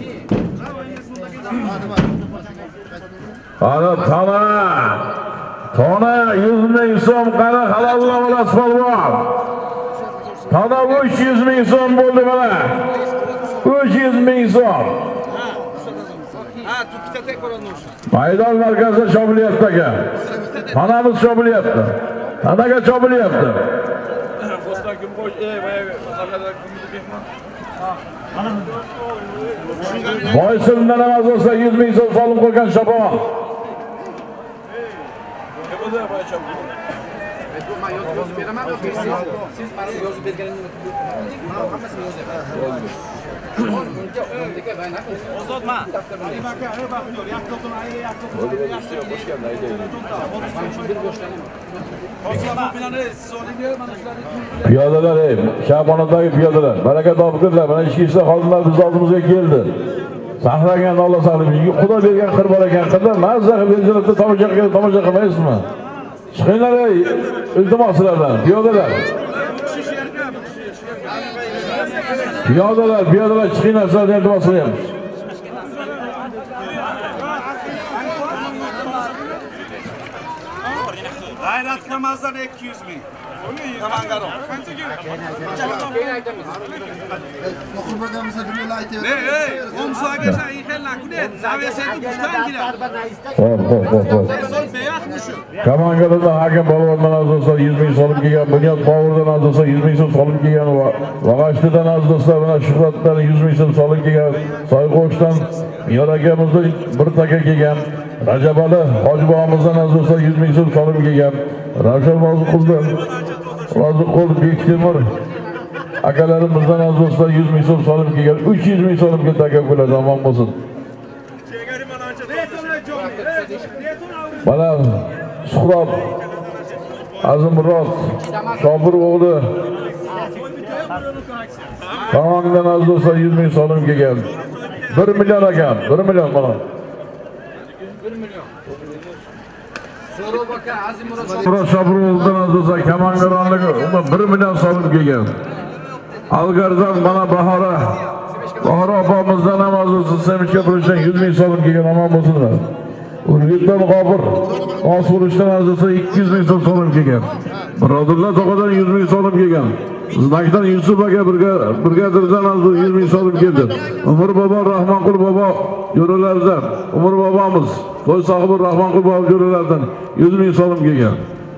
Ana Tona, Tona yuz ming so'm qara halollar bilan polvon. Tona uch yuz ming so'm bo'ldi mana. uch yuz ming so'm. Maydon markazida chopilyapti aka. Tanamiz chopilyapti. Tanaga chopilyapti. Boysundan emas bo'lsa yuz ming so'm solim qo'ygan Shopon. Siz bana yozib berganingizni hammasini yozib Ozodma. Piyodalar, ey, Shabonadagi piyodalar, baraka topinglar. Mana ichki ishlar xodimlar biz oldimizga keldi. Saqlagan Alloh saqlasin. Xudo bergan qir bor ekan, qirda mazza qilib jannatda tomosha qilib tomosha qilmaysizmi? Chiqinglar, ey, iltimos sizlardan, piyodalar. Piyodalar, piyodalar chiqinglar, sizlardan iltimos qilyapmiz. G'ayrat Kamazdan ikki yuz ming. Tamangaro. Qancha kerak? Oxirbagamizda nimalar aytyapti? Ey, ey, Omsaga shayxlar kudet. Zavesiyat bustan girar. Hop, hop, hop, hop. Sol beyatmışım. Kamangalarda hakim polvondan az do'stlar yuz ming so'm kelgan, Bunyod Powerdan az do'stlar yuz ming so'm solim kelgan va Vag'ashtidan az do'stlar mana Shuhratdan yuz ming so'm solim kelgan, Soyqo'shdan Yor akamizdan bir taka kelgan, Rajab Ali Hoji bobomizdan aziz yuz ming so'm solib kelgan. Ravshan Roziquldi, Roziqul Bektemir akalarimizdan aziz yuz ming so'm solib kelgan. uch yuz ming so'mga takabbur zamon bo'lsin. Mana Suhrob Azimrod Shobir o'g'li Qondan aziz yuz ming so'm kelgan. bir million ekan, bir million mana. Murod Shobirovdan aziz kamangaronligi bir million so'm kelgan. Algardan mana Bahora Bahora opamizdan ham aziz Semishga burishdan yuz ming so'm kelgan, omon bo'lsinlar. Urgutdan G'ofur Osburishdan aziz ikki yuz ming so'm so'm kelgan. Birodarlar to'g'adan yuz ming so'm kelgan. Znakdan Yusuf aka birga brigadirdan aziz yuz ming so'm keldi. Umar bobo Rahmonqul bobo yo'ralaridan, Umar bobomiz to'y sohibi Rahmonqul bobo yo'ralaridan yuz ming so'm kelgan.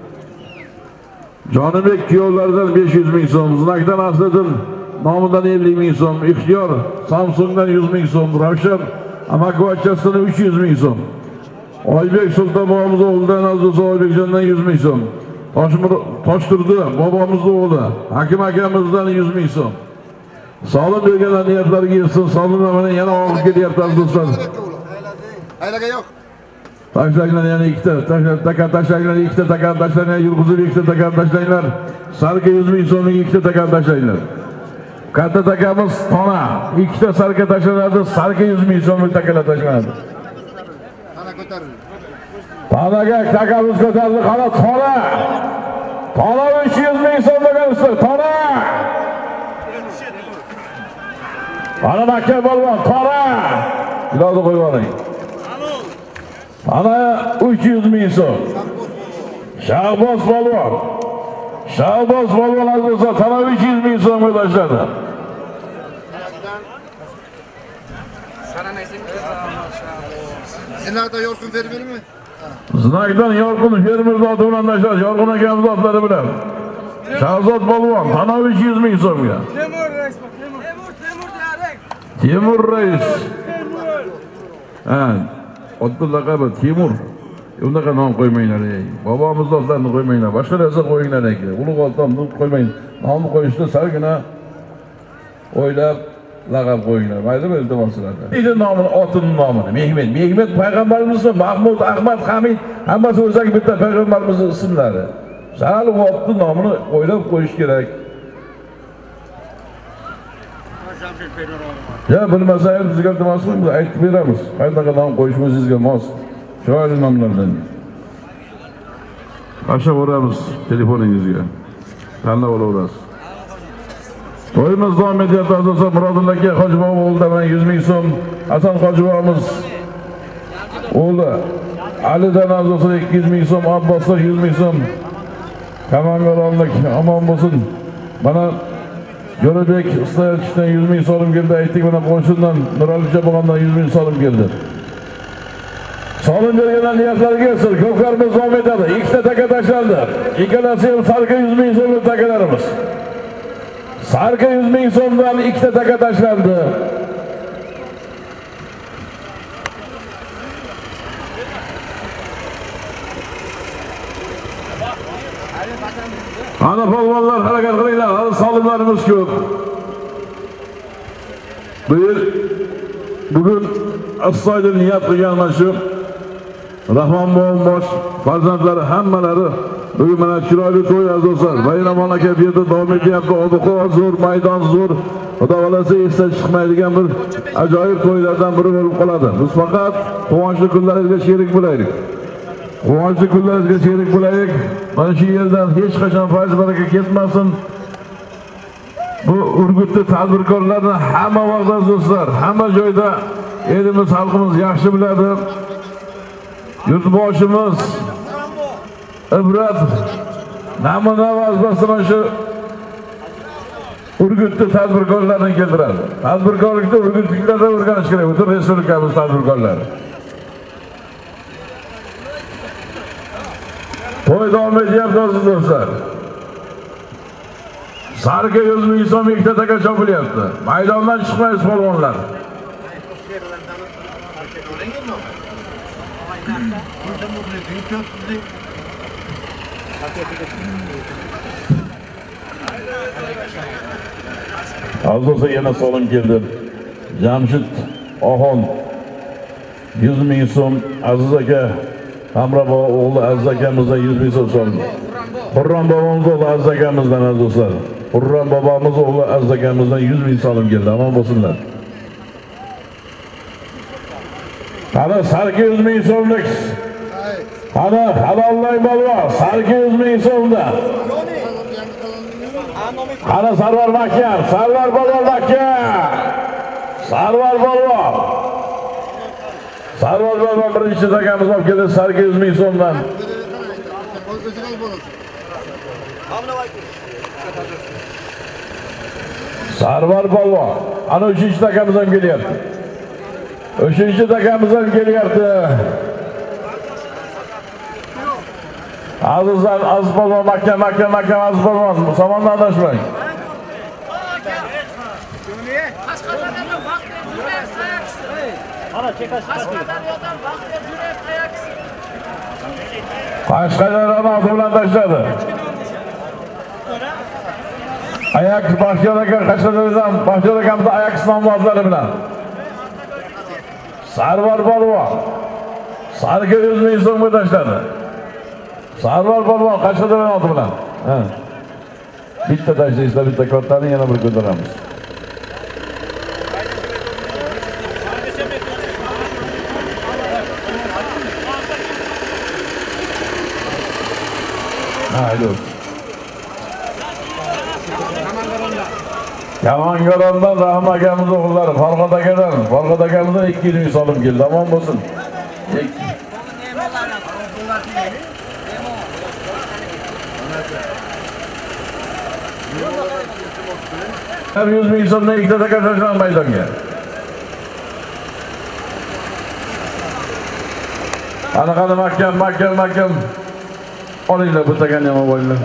Jonibek kuyovlaridan besh yuz ming so'm, Znakdan Asliddin nomidan ellik ming so'm, Ixtiyor Samsungdan yuz ming so'm, Ravshan Amakvachasidan uch yuz ming so'm. Oybek Sulton bobomiz o'g'lidan aziz Oybekjondan yuz ming so'm. Toshmir Toshturdi bobomizning o'g'li Hakim akamizdan yuz ming so'm. Sog'lik berganlar niyatlariga yetsin. Sog'lik mana yana olib kelyapti do'stlar. Aylaga yo'q. Tashlanglar yana ikkita, taka tashlanglar, ikkita taka tashlanglar, yurg'izib ikkita taka tashlanglar. Sarka yuz ming so'mga ikkita taka tashlanglar. Katta takamiz Tona, ikkita sarka tashlanadi, sarka yuz ming so'mga takalar tashlanadi. Ana ko'tarildi. Tonaga takamiz ko'tarildi, qara Tona. Tona uch yuz ming so'm bergansiz, Tona. Ana makka bo'lgan, Tona. Iloji qo'yib oling. Ana uch yuz ming so'm. Shahboz polvon. Shahboz polvon azizlar, Tona uch yuz ming so'mga tashladi. Zinakdan yorqin fermermi? Zinakdan yorqin fermer zoti bilan tashladi, yorqin akamiz zotlari bilan. Shahzod polvon, Tona uch yuz ming so'mga. Temur reis, Temur. Temur, Temur diyorek. Temur reis. Ha, otni laqabi Temur. Unaqa nom qo'ymanglar ey. Bobomiz zotlarini qo'ymanglar. Boshqa narsa qo'yinglar aka. Ulug' otamni qo'ymang. Nomni qo'yishda salgina o'ylab laqab qo'yinglar. Maylimi iltimos sizlarga. Edi nomini, otining nomini. Mehmet, Mehmet payg'ambarimizmi? Mahmud, Ahmad, Hamid, hammasi o'zaki bitta payg'ambarimizning ismlari. Sal otni nomini o'ylab qo'yish kerak. Ya bilmasangiz bizga iltimos qiling, biz aytib beramiz. Qanaqa nom qo'yishimiz sizga mos. Chiroyli nomlardan. Tashlab o'ramiz telefoningizga. Tanlab olaverasiz. To'yimiz davom etyapti asosan Murodilla aka Hoji bobo o'g'lidan yuz ming so'm, Hasan Hoji bobomiz o'g'li Alidan asosan ikki yuz ming so'm, Abbosdan yuz ming so'm. Kamangaronlik omon bo'lsin. Mana Yo'lbek Istoyevdan yuz ming so'm keldi, aytdik. Mana qo'shundan Nuralicha bo'lgandan yuz ming so'm keldi. So'lim berganlar niyatlariga yetsin. Ko'pkarimiz davom etadi. Ikkita taka tashlandi. Ikkalasi ham sarka yuz ming so'm takalarimiz. Sarka yuz ming so'mdan ikkita taka tashlandi. Ana polvonlar harakat qilinglar. Hali solimlarimiz ko'p. Bu yil bugun astoydil niyat qilgan mana shu Rahmon bobo bosh farzandlari hammalari bugun mana chiroyli to'y azizlar. Bayramon aka bu yerda davom etyapti. Ob-havo zo'r, maydon zo'r. Xudo xolasa esdan chiqmaydigan bir ajoyib to'ylardan biri bo'lib qoladi. Biz faqat quvonchli kunlaringizga sherik bo'laylik. Quvonchli kunlaringizga sherik bo'laylik. Mana shu yerdan hech qachon fayz baraka ketmasin. Bu Urgutli tadbirkorlarni hamma vaqtda do'stlar, hamma joyda elimiz, xalqimiz yaxshi biladi. Yurtboshimiz ibrat namuna vazifasini shu Urgutli tadbirkorlarni keltiradi. Tadbirkorlikda Urgutliklardan o'rganish kerak. Butun respublikamiz tadbirkorlari. To'y davom etyapti do'stlar. Sarka yuz ming so'm ikkita taka chopilyapti. Maydondan chiqmaysiz polvonlar. Aziz yana salom keldi. Jamshid Oxon yuz ming so'm, Aziz aka Hamrobo o'g'li Aziz akamizdan yuz ming so'm soldi. Qurron bobomiz o'g'li Aziz akamizdan azizlar. Qurron bobomiz o'g'li Aziz akamizdan yuz ming so'm keldi. Omon bo'lsinlar. Qani sarki yuz ming so'mlik. Qani halollang bolva, sarki yuz ming so'mda. Qani Sarvar Makkan, Sarvar bolva Makkan. Sarvar bolva. Sarvar bolva birinchi zakamiz olib keldi, sarki yuz ming so'mdan. Sarvar bolva. Ana uchinchi zakamiz ham kelyapti. uchinchi zakamiz ham kelyapti. Azizlar, aziz bolvon, Makka, Makka, Makka, aziz bolvon, samondan adashmang. Qashqadaryodan avto bilan tashladi. Ayak Baxtiyor aka Qashqadaryodan, Baxtiyor akamizning ayak nomzodlari bilan. Sarvar bolvon, sarga yuz ming so'mga tashladi. Sarvar bolvon Qashqadaryo oldi bilan. Ha. Bitta tashlaysizlar, bitta kartani yana bir ko'taramiz. Haydi. Yamangarondan Rahim akamiz o'g'illari, Farg'od akadan, Farg'od akamizdan ikki yuz ming so'm keldi. Omon bo'lsin. yuz ming so'mdan ikkita zakar tashlangan maydonga. Ana qani mahkam, mahkam, mahkam. Olinglar bu takani ham olinglar.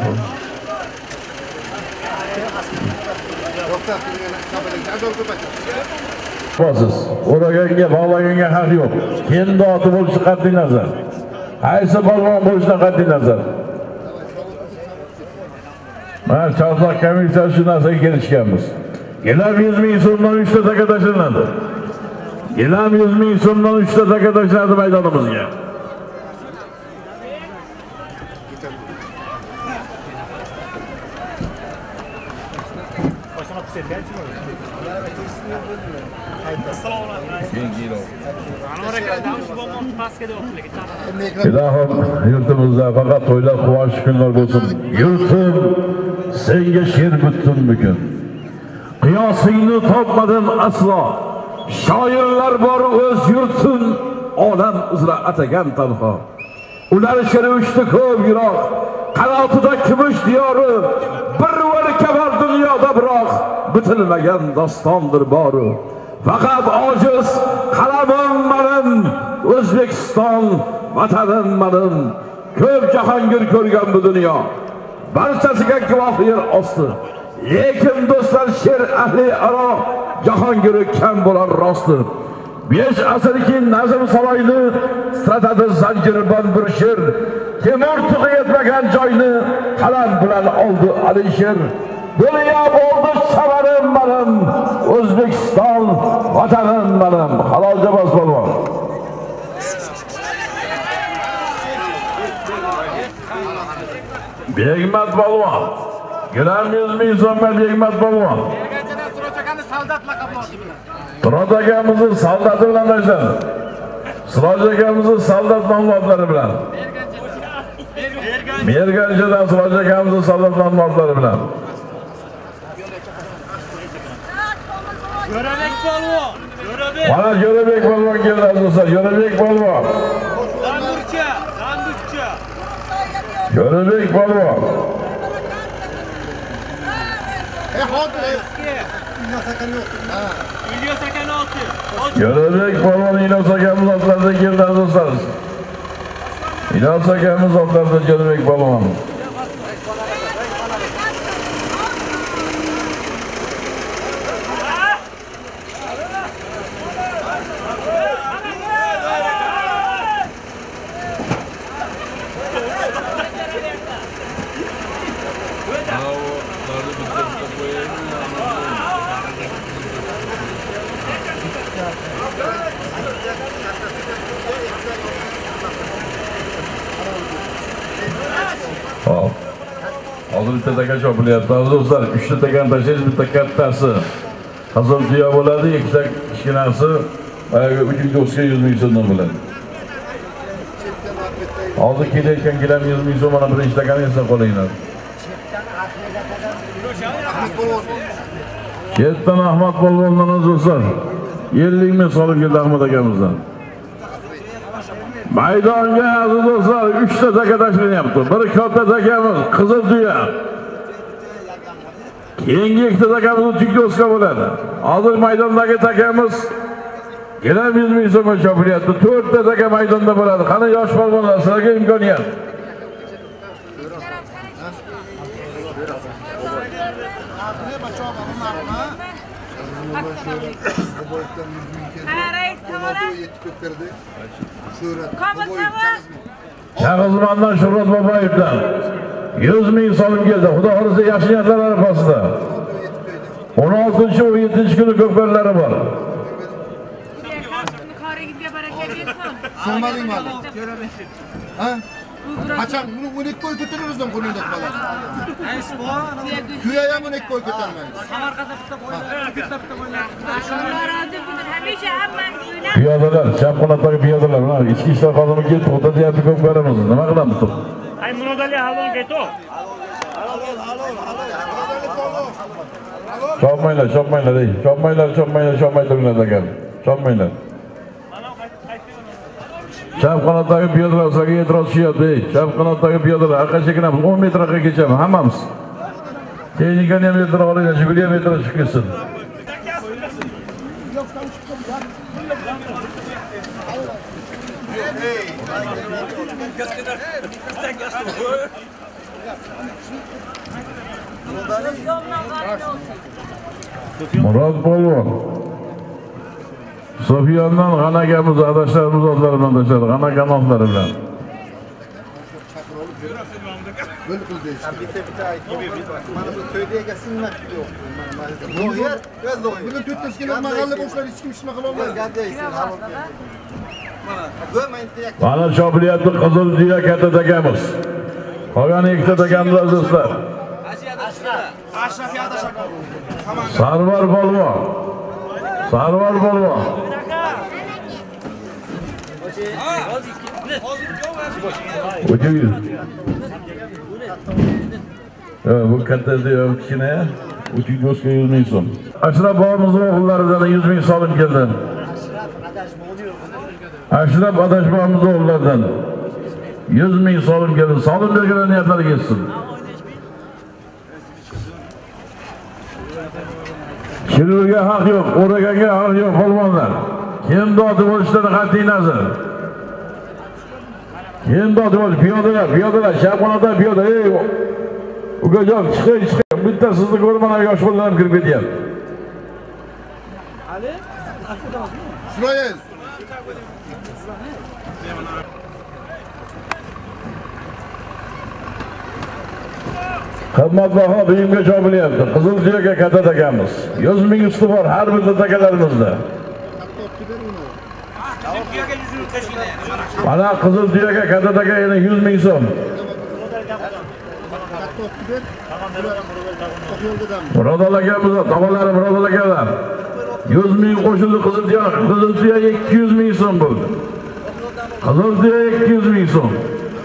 Siz o'raganga, bog'laganga haq yo'q. Kendi oti bo'lishi qat'iy nazar. Qaysi polvon bo'lishidan qat'iy nazar. Mana Chortoq komissiyasi shu narsaga kelishganmiz. Gilam yuz ming so'mdan uchta taka tashlanadi. Gilam yuz ming so'mdan uchta taka tashlanadi maydonimizga. Ilohim yurtimizda faqat to'ylar, quvonch kunlar bo'lsin. Yurtim senga she'r bitdim bugun. Qiyosingni topmadim aslo. Shoirlar bor o'z yurtim, olam uzra atagan tanho. Ular she'ri uchdi ko'p yiroq, qanotida kumush diyori, bir o'rka bor dunyoda biroq, bitilmagan dostondir boru. Faqat ojiz qalamim mening, O'zbekiston vatanim mening. Ko'p jahongir ko'rgan bu dunyo, barchasiga guvoh yer osti. Lekin do'stlar, she'r ahli aro jahongiri kam bo'lar rosti. besh asrki nazm saroyni stratadi zanjirbon bir she'r. Temur tug'i yetmagan joyni qalam bilan oldi Alisher. Dunyo bo'ldi savarim mening, O'zbekiston vatanim mening. Halol javob bo'ldi. Begmat polvon. Gilam yuz ming so'mga Begmat polvon. Berganchadan Suroch akani soldat laqabloti bilan. Suroch akamizni soldati bilan tashladi. Suroch akamizni soldat nomlari bilan. Berganchadan Suroch akamizni soldat nomlari bilan. Jo'rabek polvon, Jo'rabek. Mana Jo'rabek polvon keldi azizlar, Jo'rabek polvon. Sandurcha, sandurcha. Jo'rabek polvon. E hozir İlyas akan yo'q. Ha. İlyas akan olti. Jo'rabek polvon İlyas akamiz otlarida keldi azizlar. İlyas akamiz otlarida Jo'rabek polvon. Hop. Hozir bitta taka chopilyapti. Do'stlar, uchta takani tashlaysiz, bitta kattasi qizil tuya bo'ladi, ikkita kichkinasi boyagi uch do'stga yuz ming so'mdan bo'ladi. Hozir kelayotgan gilam yuz ming so'm, mana birinchi takani eslab qolinglar. Chetdan Ahmad polvondan do'stlar, ellik ming solib keldi Ahmad akamizdan. Maydonga aziz do'stlar, uchta taka tashlanyapti. Bir katta takamiz qizil tuya. Keyingi ikkita takamiz uch do'stga bo'ladi. Hozir maydondagi takamiz gilam yuz ming so'mga chopilyapti. to'rtta taka maydonda bo'ladi. Qani yosh polvonlar, sizlarga imkoniyat. Shahrizmandan Shuhrat Boboyevdan yuz ming so'm keldi. Xudo xolisa yaxshi niyatlar arafasida. o'n oltinchi o'n yettinchi kuni ko'pkarlari bor. Sig'madingmi hali? Ha? Qachon buni o'n ikki oy ko'taramizdan qo'lingda qoladi. Tuya ham o'n ikki oy ko'tarmaymiz. Samarqandda bitta bo'ylar, bitta bitta bo'ylar. Shunlarni buni hamisha hamma o'ylab. Piyodalar, Chapqonatdagi piyodalar, mana ichki ishlar xodimi kelib to'xtatyapti ko'pkarimiz. Nima qilamiz? Ay, Murodali halol keto. Chopmanglar, chopmanglar, ey. Chopmanglar, chopmanglar, chopmay turinglar ekan. Chopmanglar. Chapqonatdagi piyodalar sizga e'tiroz qilyapti, ey. Chapqonatdagi piyodalar orqa chekinamiz, o'n metr orqaga kechamiz hammamiz. Texnikani ham e'tiroz olinglar, Jiguli ham e'tiroz chiqib ketsin. Murod polvon. Sofiyondan G'anagamiz adashlarimiz otlari bilan tashladi. G'anaga nomlari bilan. Bo'l qildi. Bitta bitta aytib. Mana bu to'yda egasini yo'q. Mana mana. Yo'q, yo'q. Bugun to'rtta kilo mag'alla boshlar hech kim ishni qila olmaydi. Mana chopilyapti qizil tuya katta takamiz. Qolgan ikkita takamiz do'stlar. Ashraf Yadashak. Sarvar polvon. Sarvar polvon. O'chiy. Ha, bu katta tuya kichkina. Uch do'stga yuz ming so'm. Ashraf bobomizning o'g'illaridan yuz ming so'm keldi. Ashraf adashmoqimiz o'g'illaridan yuz ming so'm keldi. So'm bergan niyatlari ketsin. Shirurga haq yo'q, o'ragaga haq yo'q polvonlar. Kim dodi bo'lishlari qat'iy nazar. Kim dodi bo'lish, piyodalar, piyodalar, Chapqonatda piyoda, ey. Ukajon, chiqing, chiqing. Bitta sizni ko'rmana yosh bolalar kirib ketyapti. Ali? Isroil. Qimmatbaho buyumga chopilyapti. Qizil tuyaga katta takamiz. yuz ming usti bor har bir takalarimizda. Mana qizil tuyaga katta taka yana yuz ming so'm. Murodal akamiz, tomonlari Murodal akalar. yuz ming qo'shildi qizil tuya. Qizil tuya ikki yuz ming so'm bo'ldi. Qizil tuya ikki yuz ming so'm.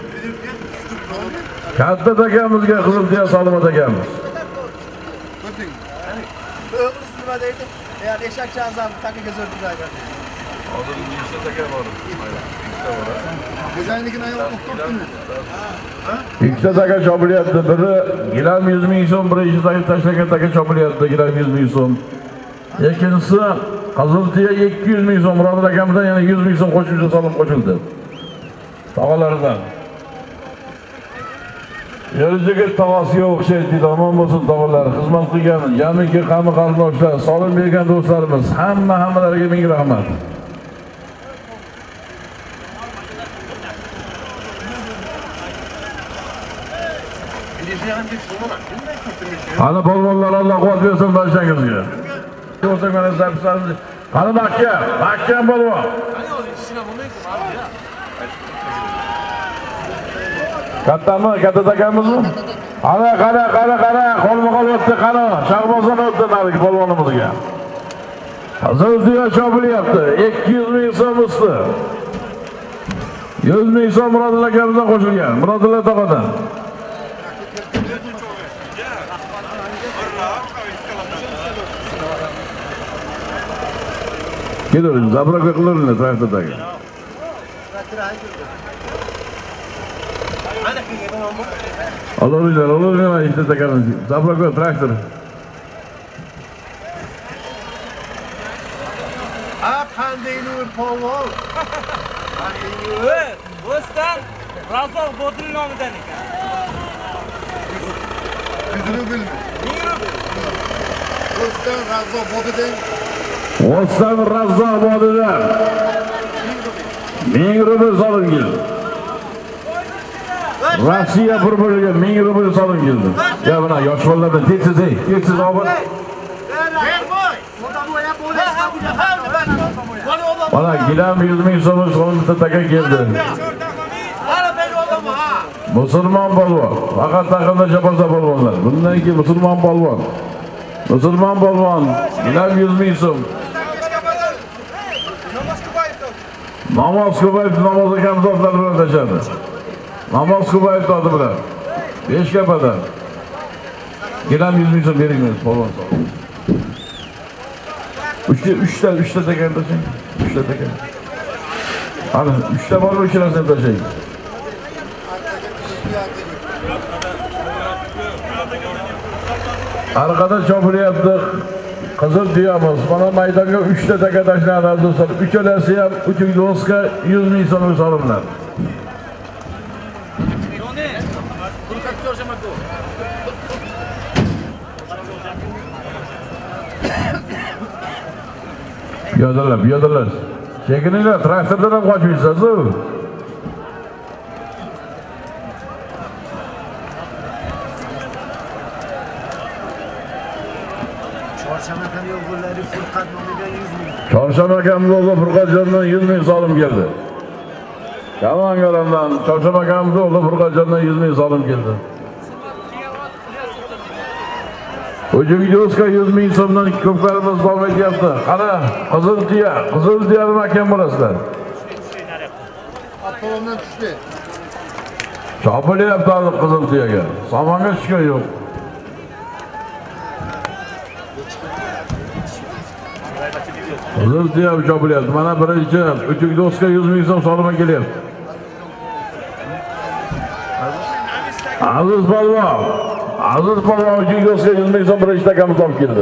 Katta takamizga qizil tuya Salomat akamiz. Ko'rding. O'g'lis nima deydi? Ya eshakchi azam takaga zo'rdilar. Hozir ikkita taka bor. Xo'jayinlikni ayol o'qitibdimi? Ikkita taka chopilyapti. Biri gilam yuz ming so'm, biri ichidagi tashlagan taka chopilyapti, gilam yuz ming so'm. Ikkinchisi qizil tuya ikki yuz ming so'm. Murodal akamizdan yana yuz ming so'm qo'shimcha solib qo'shildi. Tog'alaridan. Yerjiga tog'asiga o'xshaydi deydi, omon bo'lsin tog'alar. Xizmat qilgan, jamiki qami qarindoshlar, solim bergan do'stlarimiz, hamma hammalariga ming rahmat. Ana polvonlar, Alloh quvvat bersin barchangizga. Do'stlar, mana zapislarimiz. Qani Makka, Makka polvon. Kattami, katta takamizmi? Ana, qara, qara, qara, qo'lma-qo'l o'tdi, qara. Shahbozon o'tdi narigi polvonimizga. Hazır diye chopilyapti. ikki yuz ming so'm usti. yuz ming so'm Murodilla akamizdan qo'shilgan. Murodilla tog'adan. Keling, zabra qilaveringlar traktordagi. Olaveringlar, olaveringlar, ikkita takamiz. Zabra qo'y traktor. Qanday nur polvon? O'stan Razoq Bodil nomidan ekan. Yuzini bilmayman. O'stan Razoq Bodildan. O'stan Razoq Bodildan. ming rubl solingan. Rossiya burburiga ming rubl solingan. Ya buna yosh bolalardan teksiz, teksiz olib. Bana gilam yuz ming so'm so'mda taka keldi. Musulmon polvon, faqat taqimda chapasa polvonlar. Bundan keyin musulmon polvon. Musulmon polvon, gilam yuz ming so'm. Namoz ko'payib, namoz ekan zotlar bilan tashadi. Namoz ko'payib tadi bilan. besh kapadan. Gilam yuz ming so'm beringmiz polvon. Üçte, üçte, üçte teker taşıyın. Üçte teker. Abi, üçte var mı iki nasıl taşıyın? Arkada çopuru yaptık. Kızıl diyamız. Bana maydanga üçte teker taşıyan razı olsun. Üç ölesi yap, üçü doska yüz bin sonu sorumlar. Piyodalar, piyodalar. Chekininglar, traktordan ham qochmaysiz-ku. Chorshama yo'llari Furqat nomidan yuz ming. Chorshama yo'li Furqatjondan yuz ming solim keldi. Kamangaramdan Chorshama yo'li Furqatjondan yuz ming solim keldi. Hujumga yuz ming so'mdan ko'plarimiz davom etyapti. Qara, qizil tuya, qizil tuya nima ekan bo'lasizlar? Avtomobildan tushdi. Chopilyapti qizil tuyaga. Samonga tushgan yo'q. Qizil tuya chopilyapti. Mana birinchi Hujumga yuz ming so'm solima kelyapti. Aziz polvon, Aziz polvon Hujumga yuz ming so'm birinchi takamiz olib keldi.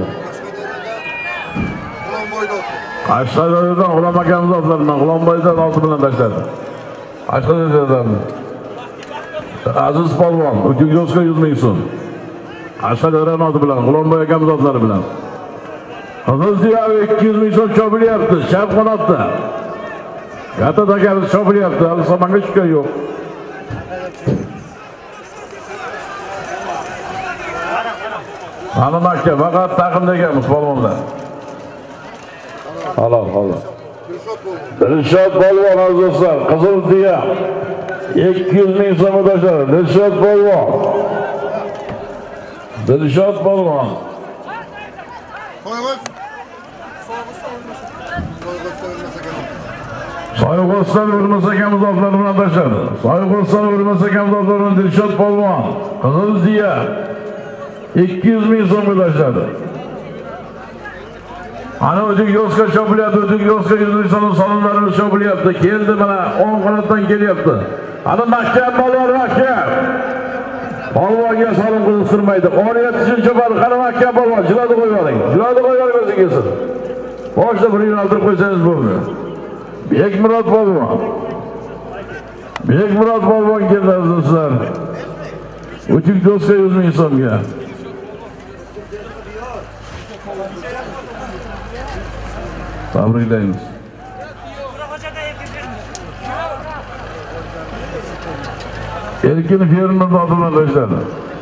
Qashqadaryodan G'ulom akamiz otlardan, G'ulomboydan olti bilan tashladi. Qashqadaryodan Aziz polvon Hujumga yuz ming so'm. Qashqadaryodan olti bilan, G'ulomboy akamiz otlari bilan. Qizil tuya ikki yuz ming so'm chopilyapti, chap qanotda. Katta takamiz chopilyapti, hali samonga tushgan yo'q. Ana makka faqat taqimdagamiz polvonlar. Halol, halol. Dilshod polvon azizlar, qizil tuya ikki yuz ming so'm tashladi. Dilshod polvon. Dilshod polvon. Qo'yg'oy. Soyg'osdan o'rmasa akamiz otlari bilan tashladi. Soyg'osdan o'rmasa akamiz otlari bilan Dilshod polvon. Qizil tuya ikki yuz ming so'mga tashladi. Ana o'zing yo'sqa chopilyapti, o'zing yo'sqa yuz ming so'm solimlarimiz chopilyapti. Keldi mana o'ng qanotdan kelyapti. Ana mahkam polvon mahkam. Polvonga solim qildirmaydi. Oriyat uchun chopadi. Qara mahkam polvon, jiladi qo'ying. Jiladi qo'ying o'zingiz. Boshda bir yo'naltirib qo'ysangiz bo'ldi. Bekmurod polvon. Bekmurod polvon keldi azizlar. O'zing yo'sqa yuz ming so'mga. Tabriklaymiz. Erkin fermer odamlar tashladi.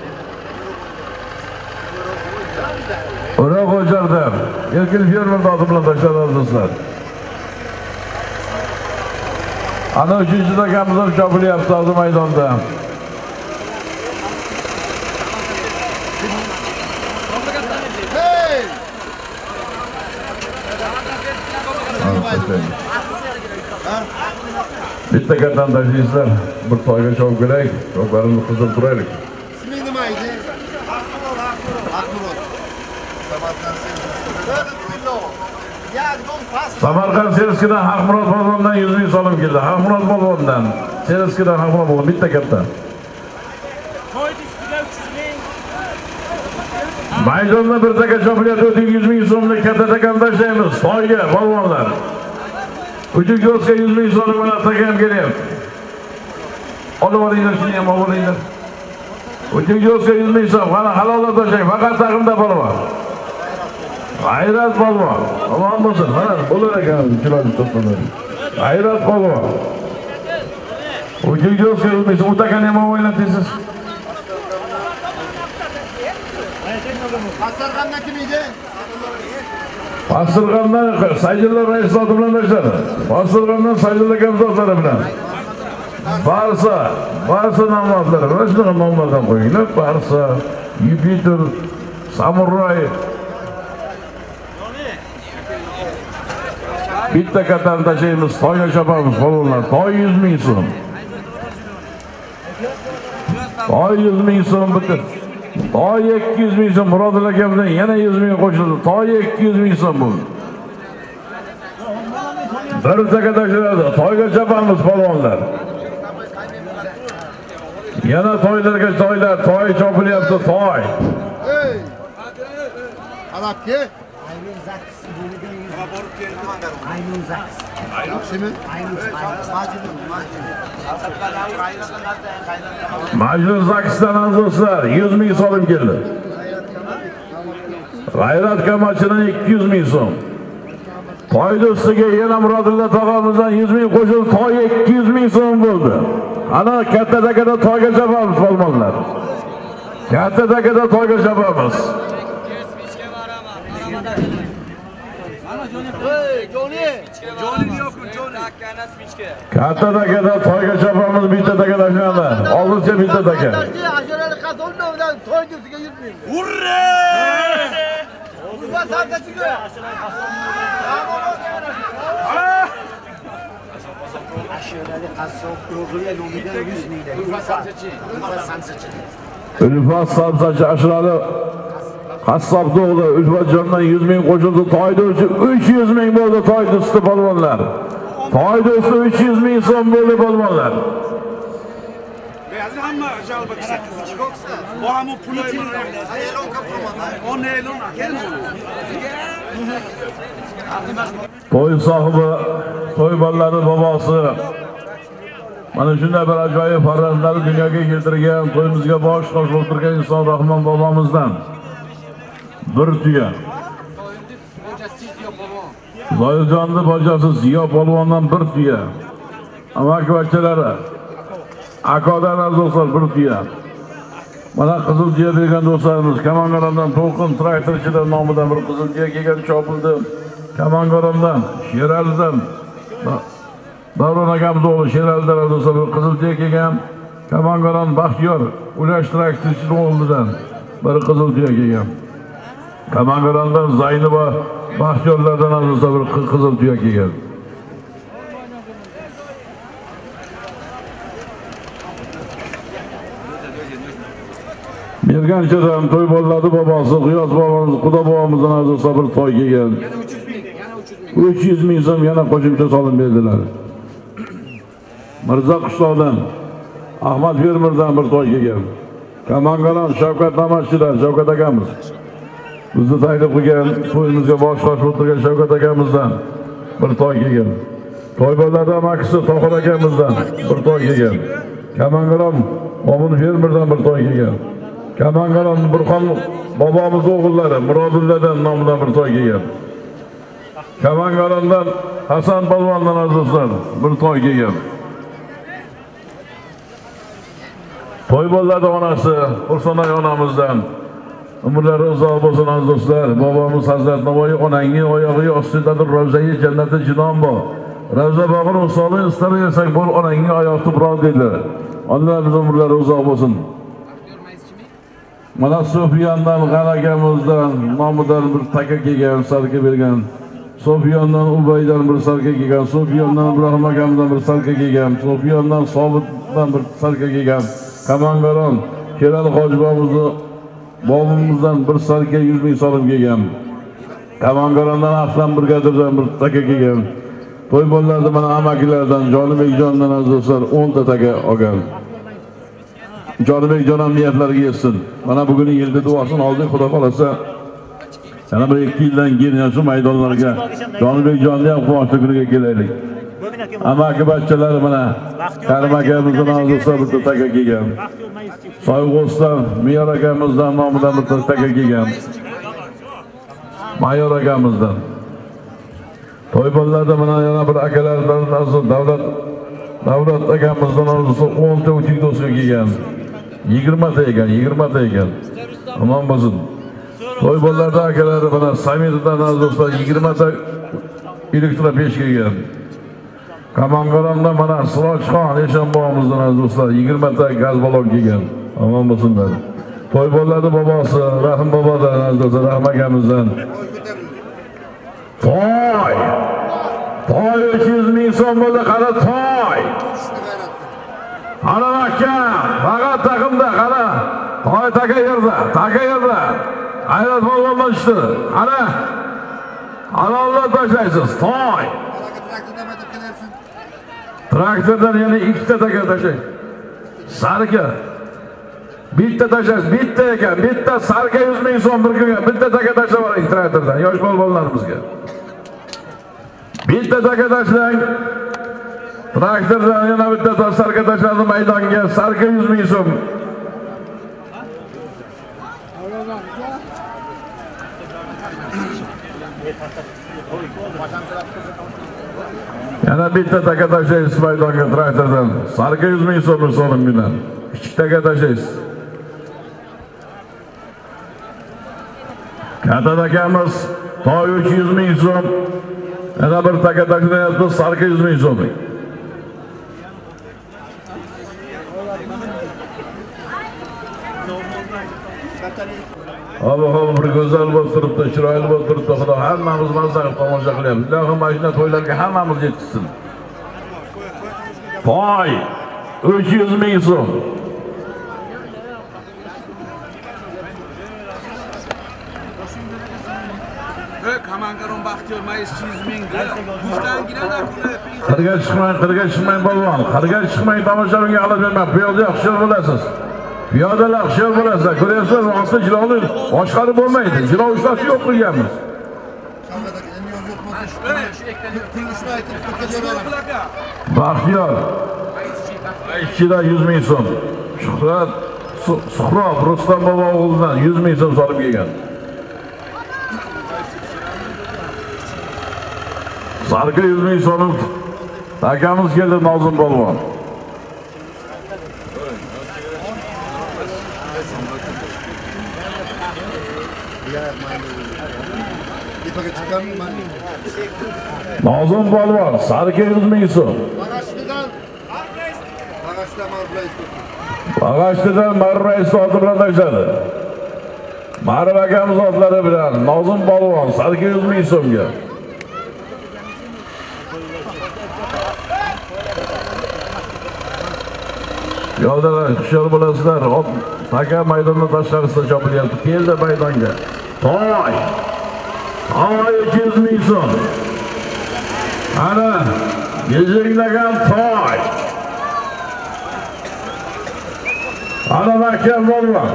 O'roq o'jarda Erkin fermer odamlar tashladi azizlar. Ana uchinchi takamiz chopilyapti hozir maydonda. Bitta katdan tashlaysizlar. Bir toyga chop kerak. Choplarimizni qizib turaylik. Isming nima edi? Ahmurod. Samarqand Serskidan Haqmurod polvondan yuz ming so'm keldi. Haqmurod polvondan Serskidan Haqmurod polvon bitta katta. Maydonda bir taka chopilyapti, yuz ming so'mlik katta takam tashlaymiz. Toyga polvonlar. Uch yo'lga yuz ming so'm bilan takam kelyapti. Olib olinglar, shuni ham olib olinglar. Uch yo'lga yuz ming so'm, mana halollab tashlang, faqat taqimda polvon. G'ayrat polvon. Omon bo'lsin, mana bo'lar ekan, chiroyli to'planadi. G'ayrat polvon. Uch yo'lga yuz ming so'm, u takani ham o'ynatasiz. Pasarg'andan kim edi? Pasarg'andan Saydullo rais zoti bilan tashladi. Pasarg'andan Saydullo akam zotlari bilan. Barsa, Barsa nomlari, mana shunaqa nomlardan qo'yinglar. Barsa, Yupiter, Samuray. Bitta katdan tashlaymiz, toyga chopamiz, polvonlar. Toy yuz ming so'm. Toy yuz ming so'm bitta. Toy ikki yuz ming so'm, Murodilla aka bilan yana yuz ming qo'shildi. Toy ikki yuz ming so'm bo'ldi. Bir taka tashlaydi, toyga chopamiz polvonlar. Yana toylarga toylar, toy chopilyapti, toy. Ey! Arabki? Aynun Zaks bo'ligan yuz. Aynun Zaks. Yaxshimi? Aynun Zaks. Majlis Zaksdan azizlar yuz ming so'm keldi. G'ayrat Kamachidan ikki yuz ming so'm. Toy do'stiga yana Murodilla tog'amizdan yuz ming qo'shilib, toy ikki yuz ming so'm bo'ldi. Ana katta takada toyga chopamiz polvonlar. Katta takada toyga chopamiz. Katta takada toyga chopamiz, bitta takada shunda. Hozircha bitta taka. Ajoyli qazolma bilan toy do'stiga yuz ming. Hurra! Urfa savdachiga. Ashirali qassob o'g'li nomidan yuz mingdan. Urfa Samsachi. Urfa Samsachi. Ulfat Samsachi Ashrali qassob o'g'li Ulfatjondan yuz ming qo'shildi. Toy do'sti uch yuz ming bo'ldi, toy do'sti polvonlar. Toy do'sti uch yuz ming so'm bo'ldi polvonlar. Beyazı hamma jalba kisa. Bu hamı pulay. Ayron kaproman. O neylon gelmiyor. To'y sohibi, to'y bolalari bobosi. Mana shunday bir ajoyib farzandlarni dunyoga keltirgan, to'yimizga bosh qo'shib o'tirgan inson Rahmon bobomizdan bir tuya. Zoyirjonni bojasi Ziyo polvondan bir tuya. Amakivachchalari Akodan azizlar bir tuya. Mana qizil tuya bergan do'stlarimiz Kamongorondan To'lqin traktorchilar nomidan bir qizil tuya kelgan chopildi. Kamongorondan, Sheralidan Davron akamiz o'g'li Sheralidan azizlar bir qizil tuya kelgan. Kamongoron Baxtiyor Ulash traktorchining o'g'lidan bir qizil tuya kelgan. Kamongorondan Zaynaba Baxtiyorlardan azizlar bir qizil tuya kelgan. Merganchadan to'y bolalari bobosi G'iyos bobomiz, Xudo bobomizdan azizlar bir toy kelgan. uch yuz ming so'm yana qo'shimcha solib berdilar. Mirzo qishloqdan Ahmad fermerdan bir toy kelgan. Kamongoron Shavkat Namatchidan Shavkat akamiz. Bizni taklif qilgan to'yimizga bosh qo'shib o'tirgan Shavkat akamizdan bir toy kelgan. Toy bolalari amakisi Tohir akamizdan bir toy kelgan. Kamongoron Mo'min fermerdan bir toy kelgan. Kamongoron Burxon bobomiz o'g'illari Murodulladan nomidan bir toy kelgan. Kamongorondan Hasan polvondan azizlar bir toy kelgan. Toy bolalari onasi Xursonay onamizdan umrlari uzoq bo'lsin azizlar. Bobomiz Hazrat Navoiy onangning oyog'i ostidadir Ravzai jannati jinon bor. Ravza bog'ini ustozi istamaysak bo'l onangning oyoq tuproq dedilar. Allah biz umrlari uzoq bo'lsin. Mana Sofiyondan G'anagamizdan nomidan bir taka kelgan, sarka bergan. Sofiyondan Ubaydan bir sarka kelgan, Sofiyondan Ibrohim akamdan bir sarka kelgan, Sofiyondan Sobitdan bir sarka kelgan. Kamangaron Kelal Hojibobomizni bobomizdan bir sarka yuz ming so'm kelgan. Kamangarondan Aflan brigadirdan bir taka kelgan. To'y bolalarda mana amakilardan Jonibekjondan azizlar o'n ta taka olgan. Jonibek jonam niyatlariga yetsin. Mana bugunning yilda duosini oldik, Xudo xolasa. Yana bir ikki yildan keyin shu maydonlarga Jonibek jonni ham quvonchli kuniga kelaylik. Amaki bachchalari mana Karim akamizdan azizlar bitta taka kelgan. Soyg'osdan Miyor akamizdan nomidan bitta taka kelgan. Mayor akamizdan. To'y bolalarda mana yana bir akalardan azizlar davlat davlat akamizdan azizlar o'n ta uch do'stga kelgan. yigirma ta ekan, yigirma ta ekan. Aman bo'lsin. To'y bolalarda akalari mana Samirdan azizlar yigirma ta elektro pech kelgan. Kamangaronda mana Sirojxon Eshonboyimizdan azizlar yigirma ta gaz balon kelgan. Aman bo'lsinlar. To'y bolalarda bobosi Rahim bobodan azizlar Rahim akamizdan. To'y. To'y uch yuz ming so'm bo'ldi, qara to'y. Ana akam, faqat taqimda qara. To'y taka yerda, taka yerda. Ayrat bo'lgan ishdi. Ana. Ana olib tashlaysiz. To'y. Traktordan yana ikkita taka tashay. Sarka. Bitta tashash, bitta ekan, bitta sarka yuz ming so'm bir kunga, bitta taka tashlab oling traktordan, yosh bolalarımizga. Bitta taka tashlang. Traktordan yana bitta sarka tashladi maydonga, sarka yuz ming so'm. Yana bitta taka tashlaysiz maydonga traktordan, sarka yuz ming so'm so'm bilan. Kichik taka tashlaysiz. Katta akamiz to'y uch yuz ming so'm. Yana bir taka tashlayapti, sarka yuz ming so'm. Havo havo bir go'zal bo'lib turibdi, chiroyli bo'lib turibdi. Xudo hammamiz mazza qilib tomosha qilyapmiz. Ilohim mashina to'ylarga hammamiz yetkazsin. To'y uch yuz ming so'm. Kamangaron Baxtiyor Mayis yuz ming. Guftanginalar qilib. Qirga chiqmang, qirga chiqmang polvon. Qirga chiqmang, tomoshabinga olib bermang. Piyoda hushyor bo'lasiz. Piyodalar hushyor bo'lasizlar. Ko'ryapsizlar, vaqtda jiloni boshqarib bo'lmaydi. Jilo ushlash yo'q qilganmiz. Baxtiyor ichida yuz ming so'm. Shuhrat Suhrov Rustam bobo o'g'lidan yuz ming so'm solib kelgan. Sarka yuz ming so'm. Akamiz keldi Nozim polvon. Nozim polvon, sarka yuz ming so'm. Bag'ashtidan Marray soati bilan tashladi. Marv akamiz otlari bilan Nozim polvon sarka yuz ming so'mga. Yo'ldalar hushyor bo'lasizlar. Hop, taka maydonda tashqarisida chopilyapti. Keldi maydonga. To'y. To'y uch yuz ming so'm. Ana, yezinglagan to'y. Ana mahkam bo'lma.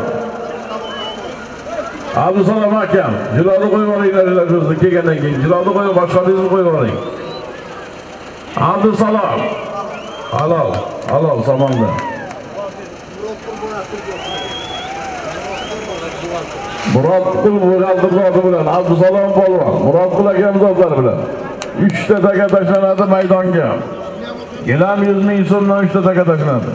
Abdusalom akam, jiloni qo'yib olinglar o'zingizni kelgandan keyin. Jiloni qo'yib, boshqaningizni qo'yib oling. Abdusalom. Halol, halol somonda. Murodqul Murodqul bilan Abdusalom polvon, Murodqul akamiz o'zlari bilan uch ta taka tashlanadi maydonga. Gilam yuz ming so'mdan uch ta taka tashlanadi.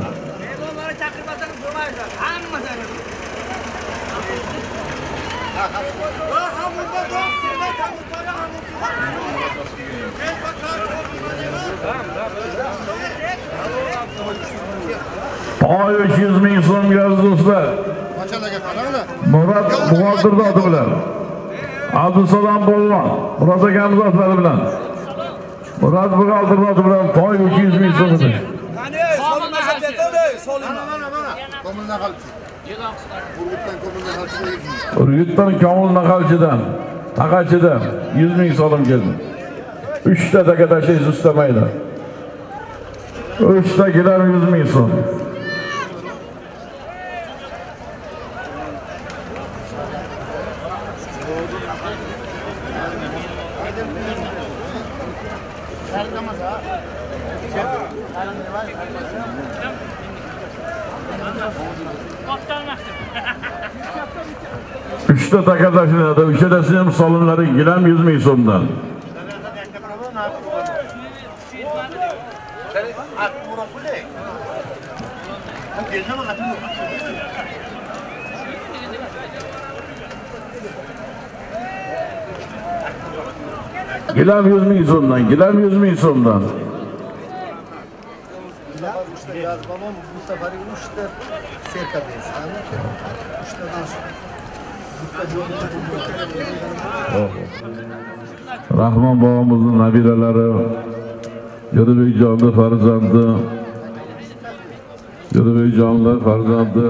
To'y uch yuz ming so'mga do'stlar. Qanchalarga qaranglar. Murod Muvoddirni oti bilan. Abdusalom Polvon, Murod akamiz otlari bilan. Murod Muvoddirni oti bilan to'y uch yuz ming so'm edi. Qani, solinma ketadi, solinma. Mana mana mana. Komildan qalchi. Urgutdan komildan qalchi. Urgutdan Komil Naqalchidan, Taqachidan yuz ming so'm keldi. uchta taka tashingiz istamaydi. uchta gilam yuz ming so'm. uchta taka tashlanadi, uchalasi ham solinlari gilam yuz ming so'mdan. Gilam yuz ming so'mdan, gilam yuz ming so'mdan. uchta gaz balon, bu safar uchta serka bersanmi? uchtadan Rahmon bobomizning nabiralari, Yo'lbekjonning farzandi, Yo'lbekjonning farzandi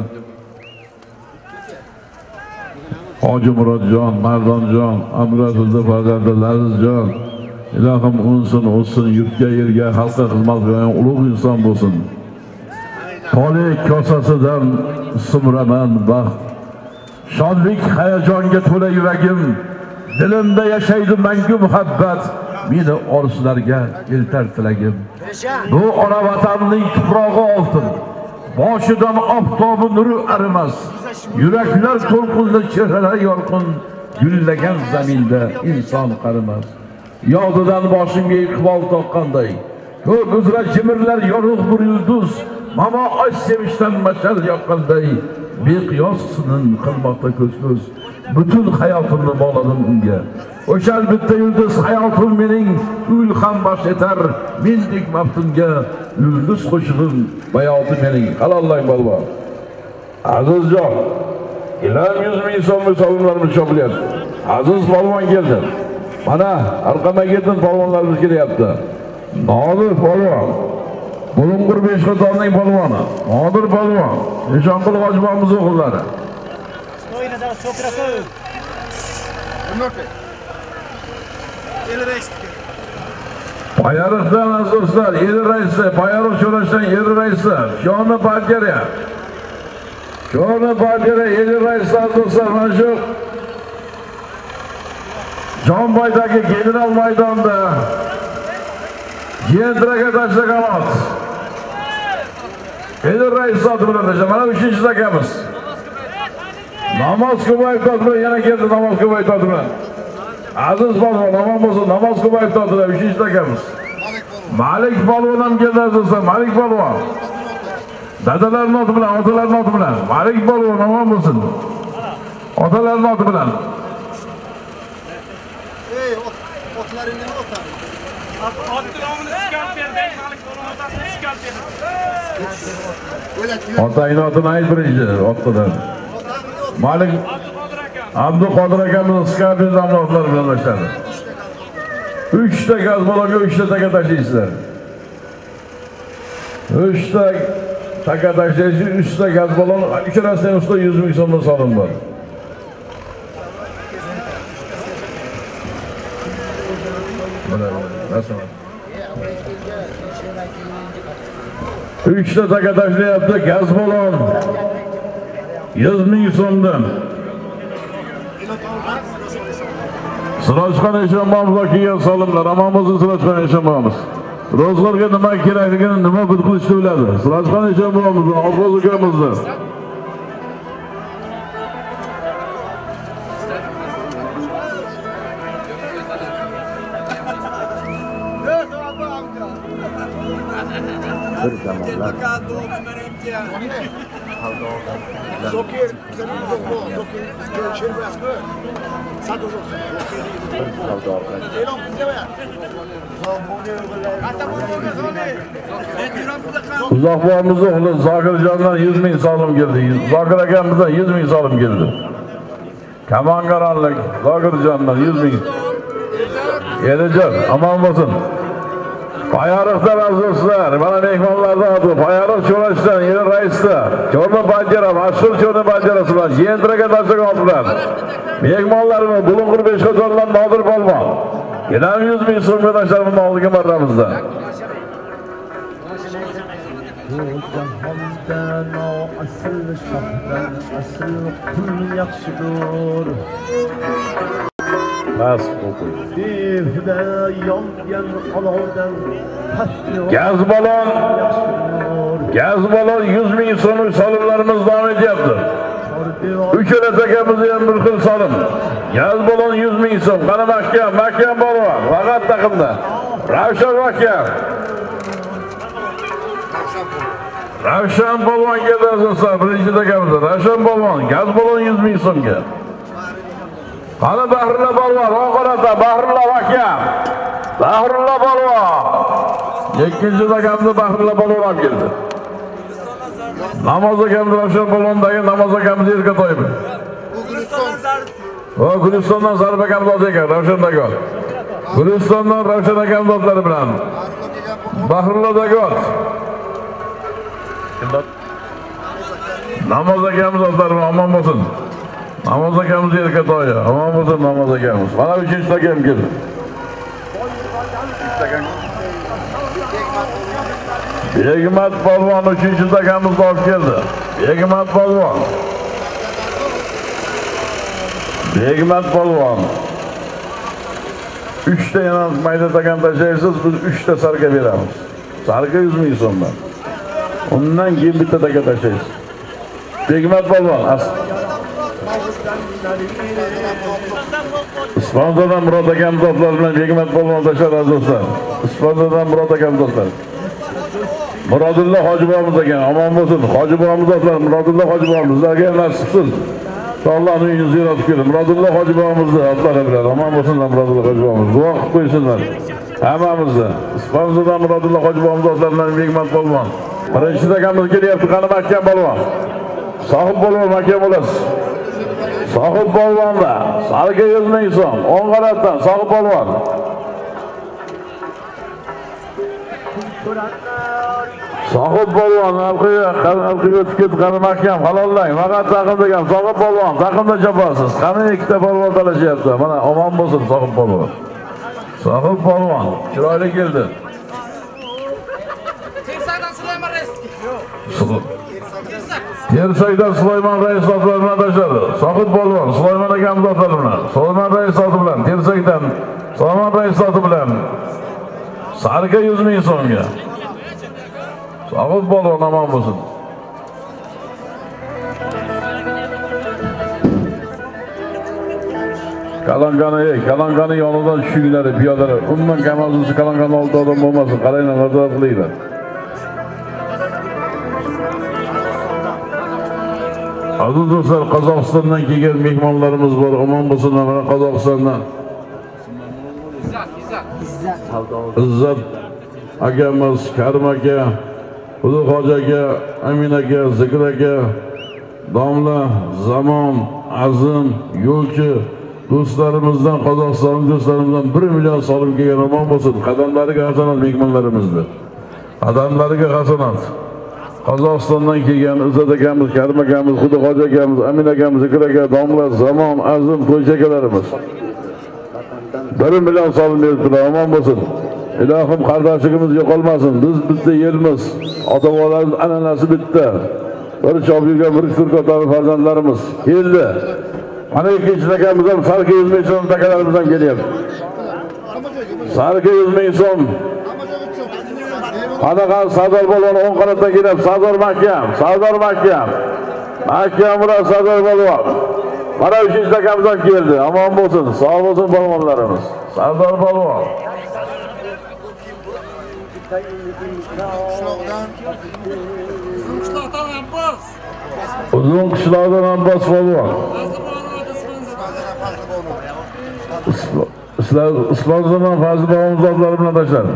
Hoji Murodjon, Mardonjon, Amrasulning farzandi Lazizjon. Ilohim unsin, o'sin, yurtga, yerga, xalqqa xizmat qilgan ulug' inson bo'lsin. Tole kosasidan simraman baxt. Shodlik hayajonga to'la yuragim, dilimda yashaydi mangu muhabbat. Meni orzularga eltar tilagim. Bu ona vatanning tuprog'i oltin. Boshidan oftobi nuri arimas. Yuraklar to'lqinli, chehralar yorqin. Gullagan zaminda inson qarimas. Yodidan boshimga iqbol toqqanday, ko'p uzra jimirlar yorug' bir yulduz, mamo osh sevishdan mashal yoqqanday, beqiyos sinin qilmoqda ko'z-ko'z. Butun hayotimni bog'ladim unga. O'sha bitta yulduz hayotim mening ilhom baxsh etar. Mendek maftunga yulduz qo'shig'im bayoti mening. Halollang bolva. Azizjon, ilam yuz ming so'm so'mlarni cho'playapti. Aziz polvon keldi. Mana arqama ketdim, polvonlarimiz kelyapti. Nodir polvon, Bulung'ur Beshqo'tonning polvoni, Nodir polvon, Eshonqul Hojibobomiz o'g'illari. To'yinada so'krasi. Nima? El raisniki. Payariqdan azizlar, el raisi, Payariq Sho'rashdan el raisi, Shoni Bargariya. Shoni Bargariya el raisi azizlar, mana shu Jonboydagi general maydonda Gendraga tashlaganmiz. El raisi oti bilan tashlagan. Mana uchinchi takamiz. Namoz Kubayev bilan yana keldi, Namoz Kubayev bilan. Aziz polvon, omon bo'lsin, Namoz Kubayev bilan uchinchi takamiz. Malik polvon ham keldi azizlar, Malik polvon. Dadalarning oti bilan, otalarning oti bilan. Malik polvon omon bo'lsin. Otalarning oti bilan. Otlaringni otadi. Otlarni sikab berdi, Malik bo'lgan otasini sikab berdi. Otangni otini ayt birinchi, otdan. Malik Abduqodir akamiz Skarbizdan otlar bilan boshladi. uchta gaz balonga uchta taka tashlaysizlar. uchta taka tashlaysiz, uchta gaz balon, uchalasidan usta yuz ming so'm so'm bor. uchta taka tashlayapti, gaz balon yuz ming so'mdan. Sirojxon Eshonboyevga kelgan solimlar, omon bo'lsin Sirojxon Eshonboyevimiz. Ro'zg'orga nima kerakligini, nima bir qilishni biladi. Sirojxon Eshonboyevimiz, Obro'z ukamizni. Bir zamonlar Zokir, senin uzaklığı, Zokir, şey baskı. Sadı olsun. Elon bize ver. Uzak boğamızda oğlu Zakircan'dan yüz bin salım girdi. Zakir akamızdan yüz bin salım girdi. Kamangaranlık Zakircan'dan yüz bin. Gelecek, aman basın. Payarıqdan azırsızlar, bana mehmanlarda adı. Payarıq çoğlaştan, yeri raisda. Çorlu bancara, maşhur çorlu bancarası var. Yendirege taşık aldılar. Mehmanlarımı bulungur beş kotorlan nadir olma. Gelen yüz bin sürüm arkadaşlarımın aldığı marramızda. Jahondan o asıl şahdan asıl kul yaxşıdır. Bas kokuyor. Devhida yongan olovdan Gaz balon, gaz balon yüz bin so'mlik salımlarımız devam ediyordu. Üç öyle tekemizi yan bir kıl salım. Gaz balon yüz bin so'm. Qani mahkam, mahkam balon. Faqat takımda. Ravshan mahkam. Ravshan balon keldi azizlar. Birinchi tekemizda. Ravshan balon, gaz balon yüz bin so'mga. Qani Bahrulla balon, Oqarata, Bahrulla mahkam. Bahrulla balon. ikkinchi takamda Bahrulla balon ham keldi. Namoz akamda Ravshan balondagi namoz akamiz erka to'yib. O Gulistondan Zarib akamiz oldi ekan, Ravshan Dagol. Gulistondan Ravshan akamiz otlari bilan. Bahrulla Dagol. Namoz akamiz otlari bilan omon bo'lsin. Namoz akamiz erka to'yi, omon bo'lsin namoz akamiz. Mana uchinchi takam keldi. Begmat polvon uchinchi takamizga olib keldi. Begmat polvon. Begmat polvon. uchta yana mayda takam tashlaysiz, biz uchta sarka beramiz. Sarka yüz ming so'mdan. Undan keyin bitta takam tashlaysiz. Begmat polvon, as. Ispandadan Murod akam do'stlar bilan Begmat polvon tashladi do'stlar. Ispandadan Murod akam do'stlar. Murodullo hoji bobomiz ekan, omon bo'lsin. Hoji bobomiz otlar, Murodullo hoji bobomiz sizlarga nasibsiz. Allohning uyini ziyorat qilib, Murodullo hoji bobomizni otlari bilan omon bo'lsinlar. Murodullo hoji bobomiz duo qilib qo'ysinlar. Hammamizni. Ispandadan Murodullo hoji bobomiz otlar bilan Begmat polvon. Birinchi takamiz kelyapti, qani mahkam polvon. Sohib polvon mahkam bo'lasiz. Sohib polvonda sarga yüz ming so'm, o'ng qaratdan Sohib polvon. Sohib polvon orqaga qalqiga tikib qani mahkam halollang. Faqat taqimda ham Sohib polvon, taqimda chopasiz. Qani ikkita polvon talashyapti. Mana omon bo'lsin Sohib polvon. Sohib polvon chiroyli keldi. Tersakdan Sulaymon rais otlar bilan tashladi. Sohib polvon Sulaymon akamiz otlar bilan. Sulaymon rais oti bilan tersakdan Sulaymon rais oti bilan sarga yüz ming so'mga. Sohib polvon omon bo'lsin. Kalangani, kalangani yonidan tushinglar piyodalar. Umuman kamazisi kalangani oldi odam bo'lmasin. Qaranglar, nazorat qilinglar. Aziz do'stlar, Qozog'istondan kelgan mehmonlarimiz bor. Omon bo'lsinlar. Mana Qozog'istondan. Izzat akamiz, Karim aka, Xudoq hoji aka, Amin aka, Zikr aka, domla, Zamon, Azim, Yo'lchi do'stlarimizdan, Qozog'istonlik do'stlarimizdan bir million solim kelgan omon bo'lsin. Qadamlariga hasanat mehmonlarimizni. Qadamlariga hasanat. Qozog'istondan kelgan Izzat akamiz, Karim akamiz, Xudoq hoji akamiz, Amin akamiz, Zikr aka, domla, Zamon, Azim to'ychi akalarimiz. bir million solim beribdilar, omon bo'lsin. Ilohim qardoshligimiz yo'qolmasin. Biz bitta yerimiz, ota-bobolarimiz an'anasi bitta. Bir chop yurgan bir turko'tari farzandlarimiz keldi. Mana ikkinchi takamiz ham sarga yüz ming so'm takalarimiz ham kelyapti. Sarga yüz ming so'm. Qanaqa Sardor polvon o'ng qaratdan kelib, Sardor mahkam, Sardor mahkam. Mahkam bilan Sardor polvon. Mana uchinchi takamiz ham keldi. Omon bo'lsin, sog' bo'lsin polvonlarimiz. Sardor polvon. Uzun qishloqdan Abbos polvon. Sizlar Islomzamon Fazil bobomiz zotlari bilan tashladi.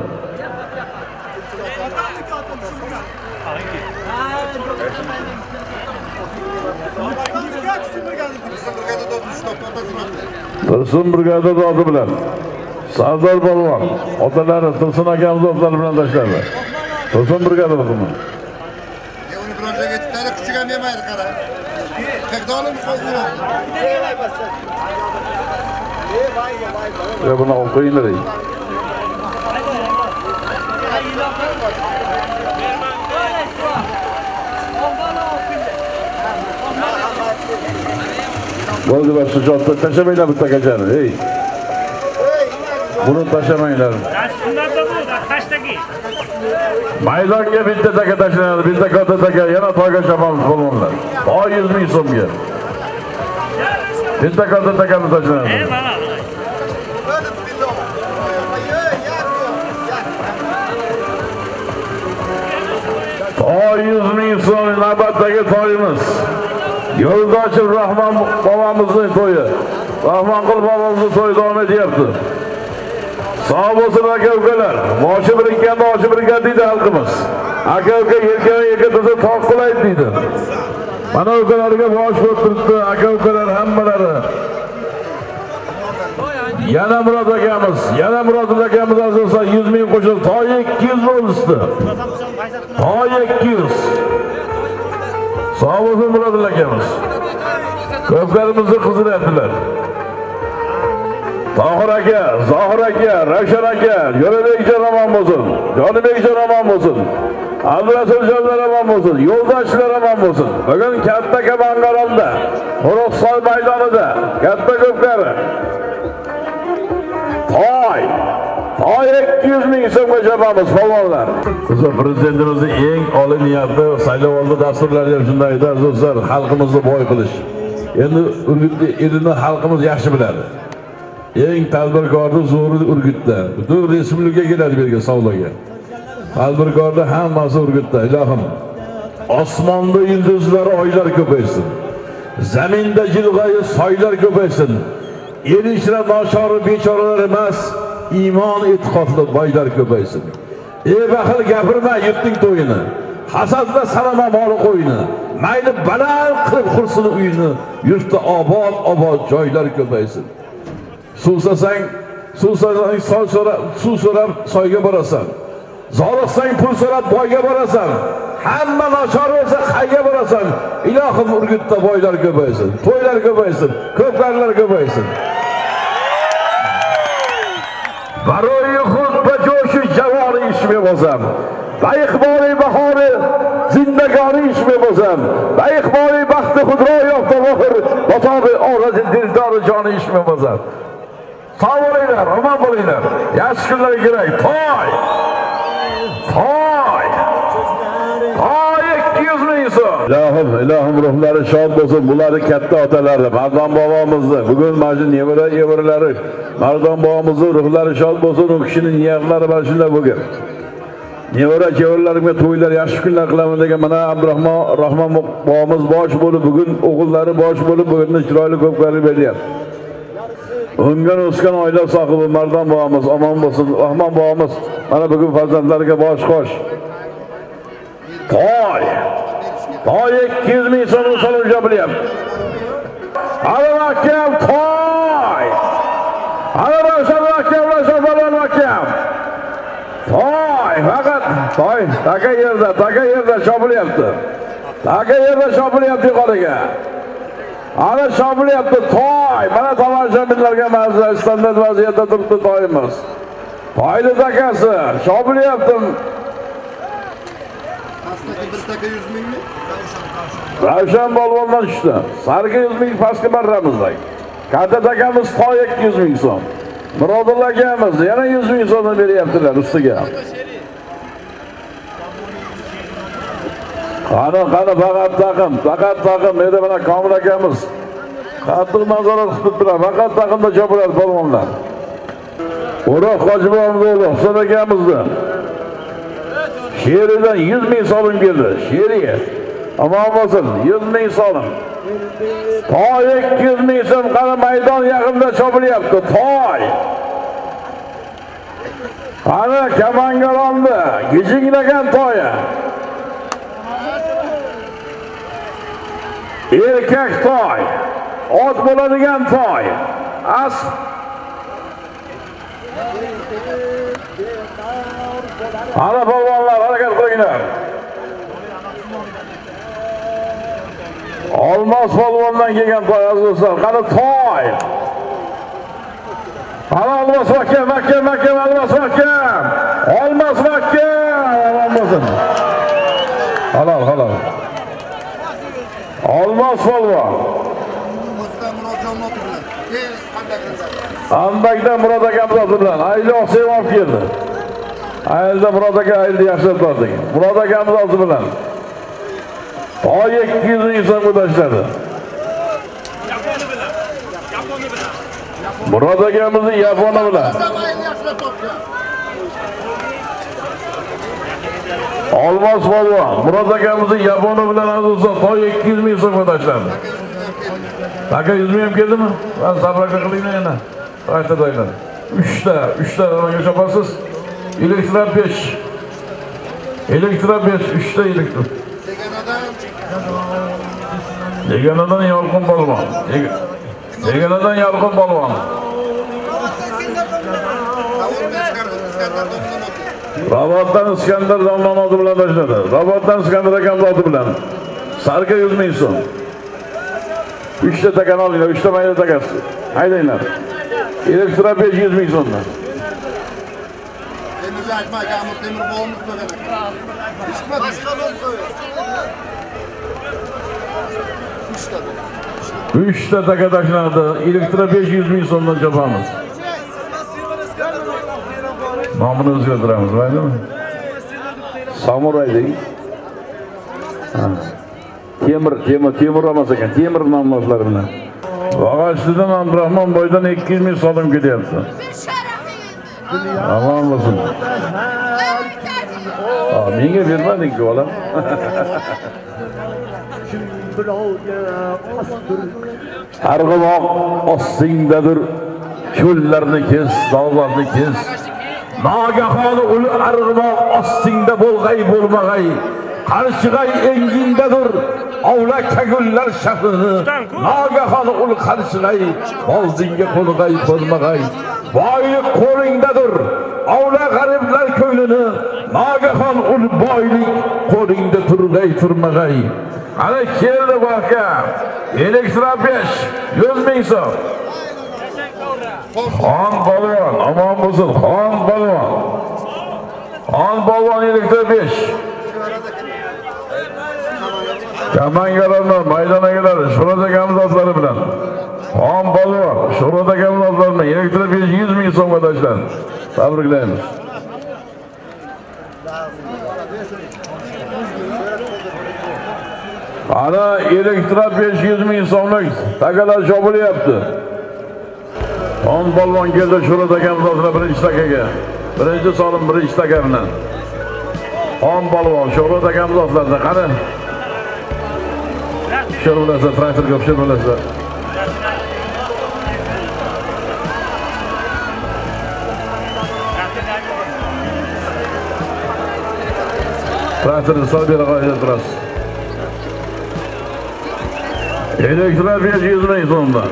Tursun brigada zoti bilan Sardor polvon otalari Tursun akamiz zotlari bilan tashladi. Tursun brigada bo'ldi. Ya buna okuyun nereye? Oldu bak şu jotta taşımayla bu takacağını. Hey. Bunu taşımayla. Maydonga bitta taka tashlanadi, bitta katta taka yana toyga chopamiz bo'lmonlar. yuz ming so'mga. Bitta katta takani tashlanadi. yuz ming so'm navbatdagi to'yimiz. Yo'ldoshim Rahmon bobomizning to'yi. Rahmonqul bobomizning to'yi davom etyapti. Sağ olsun aka-ukalar. Boshi birikkan, boshi birikkan deydi xalqimiz. Aka-uka yelkama yelka tursa toq qilaydi deydi. Mana ukalarga bosh bo'lib turibdi, aka-ukalar hammalari. Yana Murod akamiz, yana Murod akamiz asosan yuz ming qo'shildi. To'y ikki yuz bo'ldi. To'y ikki yuz. Sağ olsun Murod akamiz. Ko'plarimizni qiziryaptilar. Tohir aka, Zohir aka, Ravshan aka, Yo'lbekjon omon bo'lsin. Jonibekjon omon bo'lsin. Abdurasuljonlar omon bo'lsin. Yo'ldoshlar omon bo'lsin. Bugun katta Kamangaronda, Qo'riqsoy maydonida katta ko'pkari. To'y. To'y ikki yuz ming so'mga chopamiz polvonlar. O'zi prezidentimizning eng oliy niyati saylovoldi dasturlari ham shunday edi, do'stlar, xalqimizni boy qilish. Endi Urgutni elini xalqimiz yaxshi biladi. Eng tadbirkorni zo'ri Urgutda. Butun respublika keladi bu yerga savdoga. Tadbirkorda hammasi Urgutda. Ilohim, osmonda yulduzlar, oylar ko'paysin. Zaminda jilg'ayi soylar ko'paysin. El ichra noshori bechoralar emas, iymon e'tiqodli boylar ko'paysin. Ey baxil gapirma yurtning to'yini. Hasadda salama moli qo'yini. Mayli baland qilib qursin uyini. Yurtda obod, obod joylar ko'paysin. Suvsasang, suvsasang soy so'rab, suv so'rab soyga borasan. Zoriqsang pul so'rab boyga borasan. Hamma nochor bo'lsa qayga borasan. Ilohim Urgutda boylar ko'paysin, to'ylar ko'paysin, ko'pkarlar ko'paysin. Baroyi xudba jo'shi javoni ishmi bo'lsam. Bayiqbori bahori zindagoni ishmi bo'lsam. Bayiqbori baxti xudro yo'qda vohir, batobi orazi dildori joni ishmi bo'lsam. Sağ olinglar, omon bo'linglar. Yaxshi kunlarga kerak. To'y. To'y. To'y ikki yuz ming so'm. Ilohim, ilohim ruhlari shod bo'lsin. Bularning katta otalari, Mardon bobomizni, bugun mana nevara evaralari, Mardon bobomizning ruhlari shod bo'lsin. U kishining niyatlari mana shunday bo'lgan. Nevara kevaralarimga to'ylar, yaxshi kunlar qilaman degan mana Abdurahmon Rahmon bobomiz bosh bo'lib, bugun o'g'illari bosh bo'lib, bugun chiroyli ko'pkarlik beryapti. Ungan o'sgan oila sohibi Mardon bobomiz omon bo'lsin. Rahmon bobomiz mana bugun farzandlariga bosh qo'sh. To'y. To'y ikki yuz ming so'm so'lib bilyapti. Hali akam to'y. Hali Ravshan akam, Ravshan bolam akam. To'y, faqat to'y, taka yerda, taka yerda shopilyapti. Taka yerda shopilyapti yuqoriga. Ana shopilyapti to'y. Mana tomoshabinlarga mazza standart vaziyatda turibdi to'yimiz. To'yli takasi shopilyapti. Pastdagi bir taka yuz mingmi? Ravshan polvondan tushdi. Sarga yuz ming pastga barramizda. Katta takamiz to'y ikki yuz ming so'm. Murodullo akamiz yana yuz ming so'm beryaptilar ustiga. Qani, qani faqat taqim, faqat taqim. Menda mana Komil akamiz qattiq nazorat qilib turibdilar. Faqat taqimda chopiladi polvonlar. O'roq Hojibobomiz o'g'li Husan akamizni Şeridan yüz ming so'm keldi. Sheriga. Aman bo'lsin, yüz ming so'm. Toy ikki yuz ming so'm qara maydon yaqinda chopilyapti. Toy. Ana kamanga oldi. Gijinglagan to'ya. Erkak toy. Ot bo'ladigan toy. As Ana polvonlar harakat qilinglar. Olmos polvondan kelgan toy azizlar. Qani toy. Ana olmos makka, makka, makka, olmos makka. Olmos makka. Aman bo'lsin. Halol, halol. Olmos polvon. Andakdan Murod akamiz bilan Ayli Oqsayim olib keldi. Aylda Murod aka Aylni yaxshi tordik. Murod akamiz bilan toy ikki yuz ming so'm tashladi. Murod akamizning yaponi bilan Olmos polvon Murod akamizning yaponi bilan azizlar toy ikki yuz ming so'm tashladi. Aka yüz ming ham keldimi? Ben sabraka qilayman yana. Aytadaylar. uchta, uchta nimaga chopasiz? Elektropesh. Elektropesh uchta elektr. Deganadan yorqin polvon. Deganadan yorqin polvon. Robotdan Iskandar domlanodi bilan tashladi. Robotdan Iskandar akam zoti bilan. Sarka yüz ming so'm. uchta takan olinglar, uchta mayda takasi. Haydanglar. Elektropesh yüz ming so'mdan. Endi aytma akam temir bo'limiz bo'lgan. Boshqa bo'lsa. uchta taka tashlandi. Elektropesh yüz ming so'mdan chopamiz. Nomini o'zgartiramiz, maylimi? Samuray deng. Temir, temir, temir olmasa ekan, temir nomloshlari bilan. Vag'ashlidan Abdurahmon boydan ikki yuz ming so'm kelyapti. Aman bo'lsin. Ha, menga bermading-ku, bolam. Arg'umoq ostingdadir, ko'llarni kes, dog'larni kes. Nagahon ul arg'umoq ostingda bo'lg'ay bo'lmag'ay. Qarshig'ay engindadir, ovla kagullar shahrini. Nagahon ul qarshig'ay, oldinga qo'lg'ay bo'lmag'ay. Boylik qo'lingdadir, ovla g'ariblar ko'nglini. Nagahon ul boylik qo'lingda turg'ay turmag'ay. Ana keldi baka. Elektropesh yüz ming so'm. Xon polvon, omon bo'lsin, xon polvon. Xon polvon elektropesh. Kamangalarni maydonga keladi, Shuhrat akamiz otlari bilan. Xon polvon, Shuhrat akamiz otlari bilan elektropesh yüz ming so'mga tashlandi. Tabriklaymiz. Ana elektropesh yüz ming so'mlik takalar chopilyapti. Xon polvon keldi Shuhrat akamiz otlari birinchi takaga. Birinchi solim birinchi taka bilan. Xon polvon Shuhrat akamiz otlaridan qani. Shirulasa traktorga shirulasa. Traktorni sol bera qo'yib turasiz. Elektropesh yüz ming so'mdan.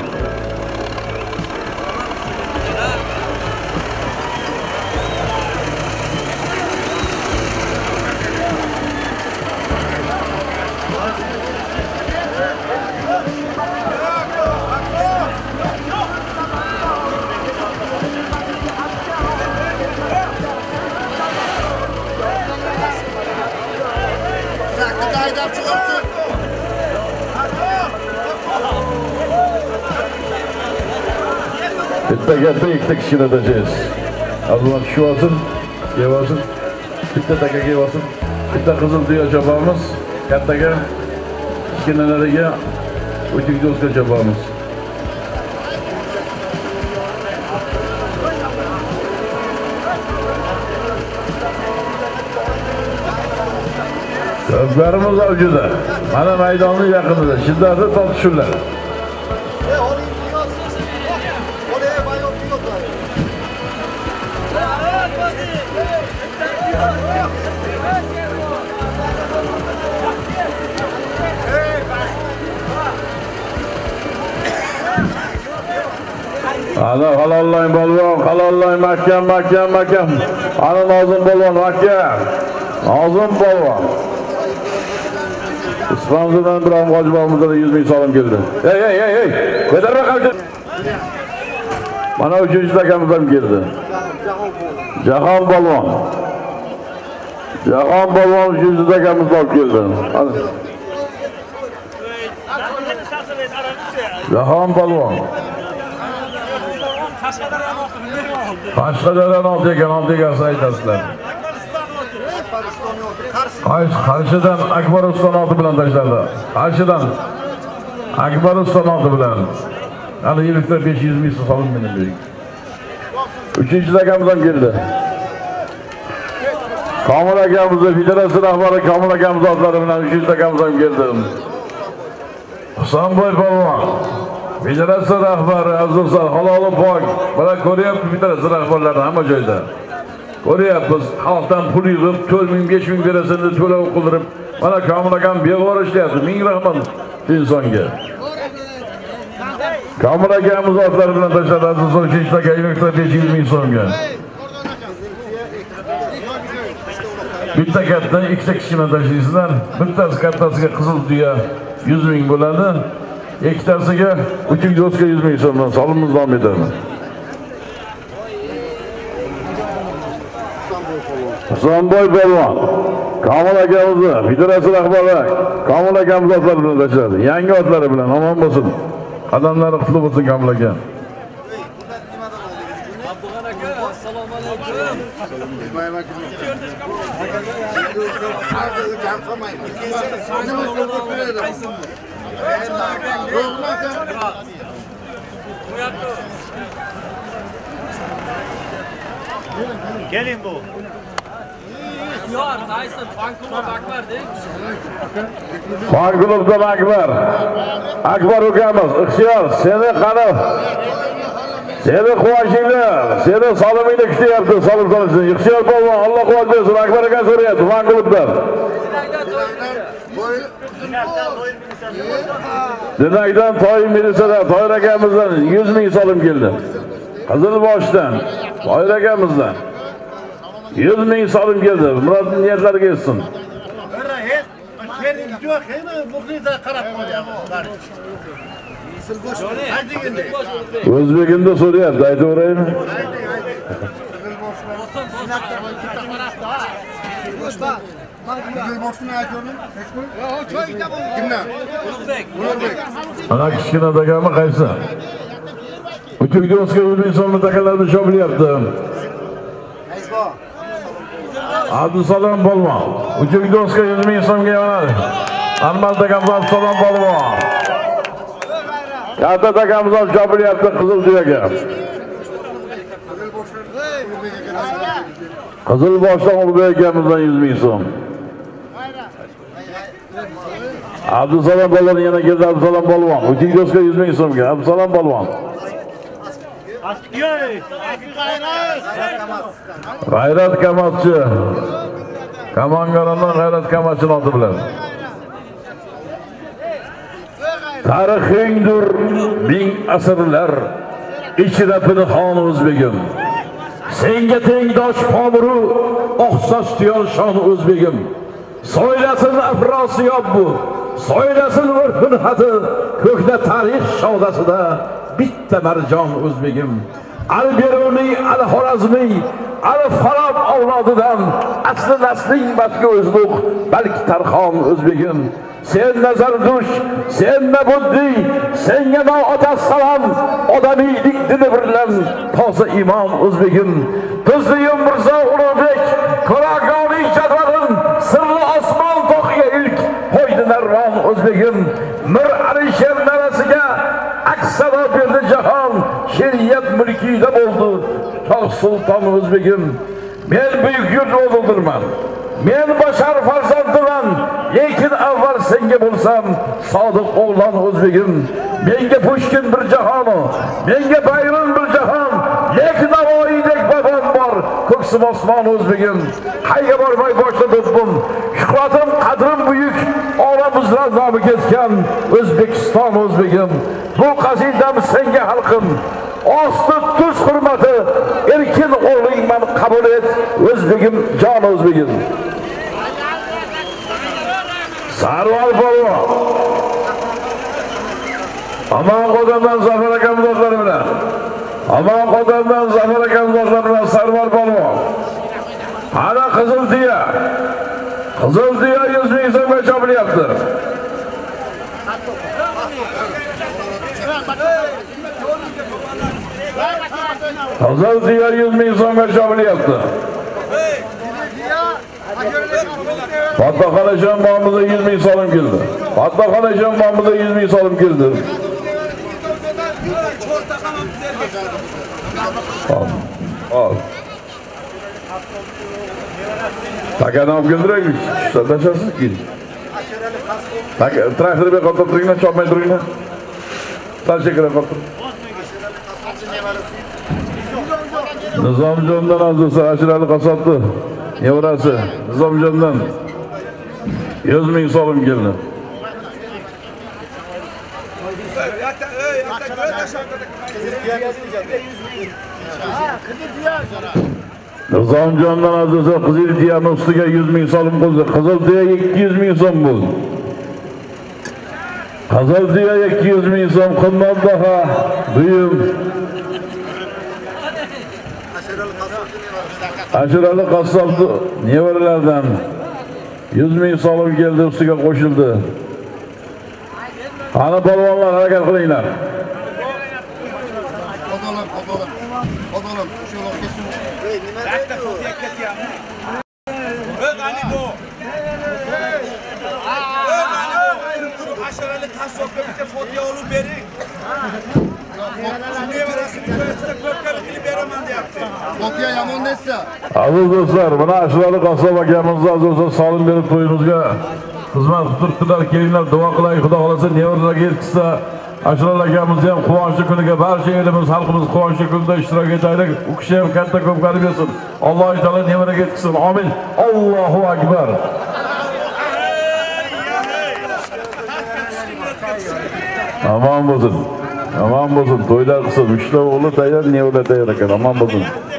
Bitta gapda ikkita kishini atacağız. Abdullah kishi olsin, kev olsin. Bitta taka kev olsin. Bitta qizil tuya chopamiz. Kattaga, kichkinalariga o'tik do'stga chopamiz. O'zlarimiz avjida. Mana maydonning yaqinida shiddatli tortishuvlar. Ana halollang polvon, halollang mahkam, mahkam, mahkam. Ana Nozim polvon, mahkam. Nozim polvon. Islomdan Ibrohim Hojiboyimizga yuz ming so'm keldi. Ey, ey, ey, ey. Ko'tarma qavchi. Mana uchinchi takamiz ham keldi. Jahon polvon. Jahon polvon uchinchi takamiz olib keldi. Jahon polvon. Qashqadaryodan oldi ekan, oldi ekan aytasizlar. Qarshidan Akbariston oti bilan tashladi. Qarshidan Akbariston oti bilan. Ana yillikda besh yuz ming so'm meni. Uchinchi takamiz ham keldi. Komil akamiz, federatsiya rahbari Komil akamiz otlari bilan uchinchi takamiz ham keldi. Husanboy polvon. Federatsiya rahbari Azizlar haloli pok. Mana ko'ryapsiz federatsiya rahbarlari hamma joyda. Ko'ryapsiz, xalqdan pul yig'ib, to'rt ming besh ming berasini to'lov qildirib, mana Komil akam beg'or ishlayapti. Ming rahmat insonga. Komil akamiz otlari bilan tashladi Azizlar uchinchi taka besh yuz ming so'mga. Bitta katta, ikkita kichkina tashlaysizlar. Bittasi kattasiga qizil tuya yuz ming bo'ladi. Ikkitasiga uchinchi do'stga yuz ming so'mdan solimimiz davom etadi. Husanboy polvon, Komil akamiz, federatsiya rahbari Komil akamiz otlari bilan tashladi. Yangi otlari bilan omon bo'lsin. Qadamlari qutlug' bo'lsin Komil aka. Abdug'an aka, assalomu alaykum. Keling bu. Yor, Tyson, Fanklub Akbar deng. Fanklubdan Akbar. Akbar ukamiz, ixtiyor, seni qani seni quvonchingni, seni solimingni kutyapti, solim solishni. Ixtiyor polvon, Alloh quvvat bersin. Akbar aka so'rayapti Fanklubdan. Dinakdan Toy milisada Toy akamizdan yuz ming so'm keldi. Qizilboshdan Toy akamizdan yuz ming so'm keldi. Murod niyatlariga yetsin. O'zbekimda so'rayapti, aytaveraymi? Ana kichkina takami qaysi? Uchinchi do'stga yuz ming so'mni takalarni shopilyapti. Abdusalom polvon. Uchinchi do'stga yuz ming so'mga yonadi. Almaz takamiz Abdusalom polvon. Katta takamiz olib shopilyapti qizil tuyaga. Qizilboshdan Ulug'bek akamizdan yuz ming so'm. Abdusalom polvon yana keldi. Abdusalom polvon. Uchinchi do'stga yuz ming so'mga. Abdusalom polvon. G'ayrat Kamatchi. Kamongarondan G'ayrat Kamatchi oti bilan. Tarixingdir ming asrlar ichida pinhon o'zbegim. Senga tengdosh Pomuru oqsoch tuyol shon o'zbegim. So'ylasin afrosiyob bu. So'ylasin urfun hati ko'kda tarix shodasida bitta marjon o'zbegim. Al-Beruniy, Al-Xorazmiy, Al-Farob avlodidan asli nasling batga o'zluq, balki Tarxon o'zbegim. Sen nazardush, sen nabuddiy, senga noatas salom, odamiylik dini birlan toza imon o'zbegim. Bizdiyim Mirzo Ulug'bek, Qo'rag'oniy jadvalin, sirli osmon tog'iga ilk qo'ydi narvon o'zbegim. Mir Alisher narasiga aksaro berdi jahon, sheriyat mulkida bo'ldi Shoh Sulton o'zbegim. Men buyuk yurt o'g'lidirman. Men bashar farzandiman, lekin avval senga bo'lsam sodiq o'g'lon o'zbegim. Menga Pushkin bir jahon, menga Bayron bir jahon, lekin Navoiydek babam bor, ko'ksim osmon o'zbegim. Qayga bormay boshladim, shuhratim qadrim buyuk, olamizdan nomi ketgan O'zbekiston o'zbegim. Bu qasidam senga xalqim, osti tuz hurmati, erkin o'g'ling men qabul et, o'zbegim, jon o'zbegim. Sarvar polvon. Aman Qodamdan Zafar akam do'stlari bilan. Aman Qodamdan Zafar akam do'stlari bilan Sarvar polvon. Ana qizil tiya. Qizil tiya yuz ming so'mga chopilyapti. Qizil tiya yuz ming so'mga chopilyapti. Fatahxonajon nomida yuz ming so'm keldi. Fatahxonajon nomida yuz ming so'm keldi. Al. Al. Takanam keldiraylik. Sadashasiz ki. Tak traktorga qo'yib turinglar, chopmay turinglar. Tashakkur qilib. Nizomjondan azizlar Ashrali qassobni nevarasi Nizomjondan yuz ming so'm keldi. Nizomjondan azizlar qizil tiyaning ustiga yuz ming so'm qo'ydi. Qizil tiya ikki yuz ming so'm bo'ldi. Qizil tiya ikki yuz ming so'm qimmat baho buyum. Ashrali qassobni nevaralaridan yuz ming so'm keldi, ustiga qo'shildi. Ana polvonlar harakat qilinglar. Odolam, odolam. Odolam, shu yo'lga kesin. Ey, nima Katta fotiya ketyapti. O'z ani bu. O'z ani bu. Ashrali qassobga bitta fotiya olib bering. Nevarasini ko'rsatsa ko'pkari qilib beraman deyapti. Fotiya yomon desa. Aziz do'stlar, mana Ashrali qassob akamizni azizlar solim berib to'yimizga xizmat qilib turibdilar. Kelinglar, duo qilaylik, Xudo xolasa nevaralarga yetkazsa, Ashrali akamizni ham quvonchli kuniga barcha elimiz, xalqimiz quvonchli kunida ishtirok etaylik. U kishi ham katta ko'pkari bersin. Alloh taolo nevaraga yetkazsin. Amin. Allohu akbar. Aman bo'lsin. Aman bo'lsin. To'ylar qilsin. Uchta o'g'li tayyor, nevara tayyor ekan. Aman bo'lsin.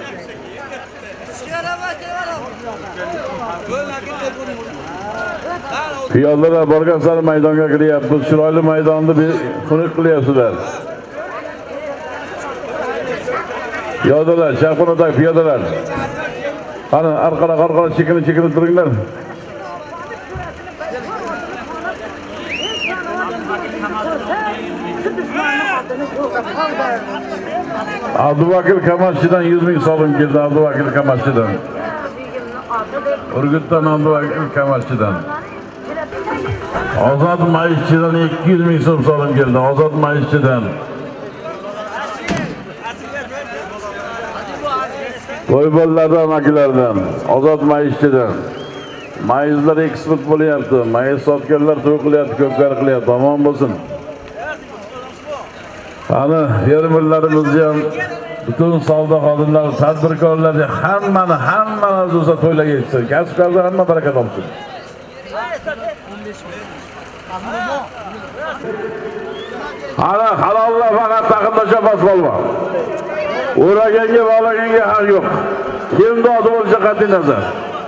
Piyodalar borgan sari maydonga kiryapmiz. Chiroyli maydonni xunuk qilyapsizlar. Piyodalar, Sharqo'rg'onda piyodalar. Qani, orqaroq orqaroq chekinib-chekinib turinglar. Abduvakil Kamaschidan yuz ming so'm keldi. Abduvakil Kamaschidan. Urgutdan Abduvakil Kamaschidan. Ozod Maishchidan ikki yuz ming so'm so'm keldi. Ozod Maishchidan. Qo'ybollardan akilardan, Ozod Maishchidan. Mayizlar eksport bo'lyapti. Mayiz sotganlar to'y qilyapti, ko'pkari qilyapti. Omon bo'lsin. Ana fermerlarimizni ham, butun savdo xodimlari, tadbirkorlarni hammani, hammani o'zi to'ylarga yetsin. Kasblarda hamma baraka topsin. Ana halollar faqat taqinlasha bas bo'lma. O'raganga, bog'laganga haq yo'q. Kimda oti bo'lishi qat'iy nazar.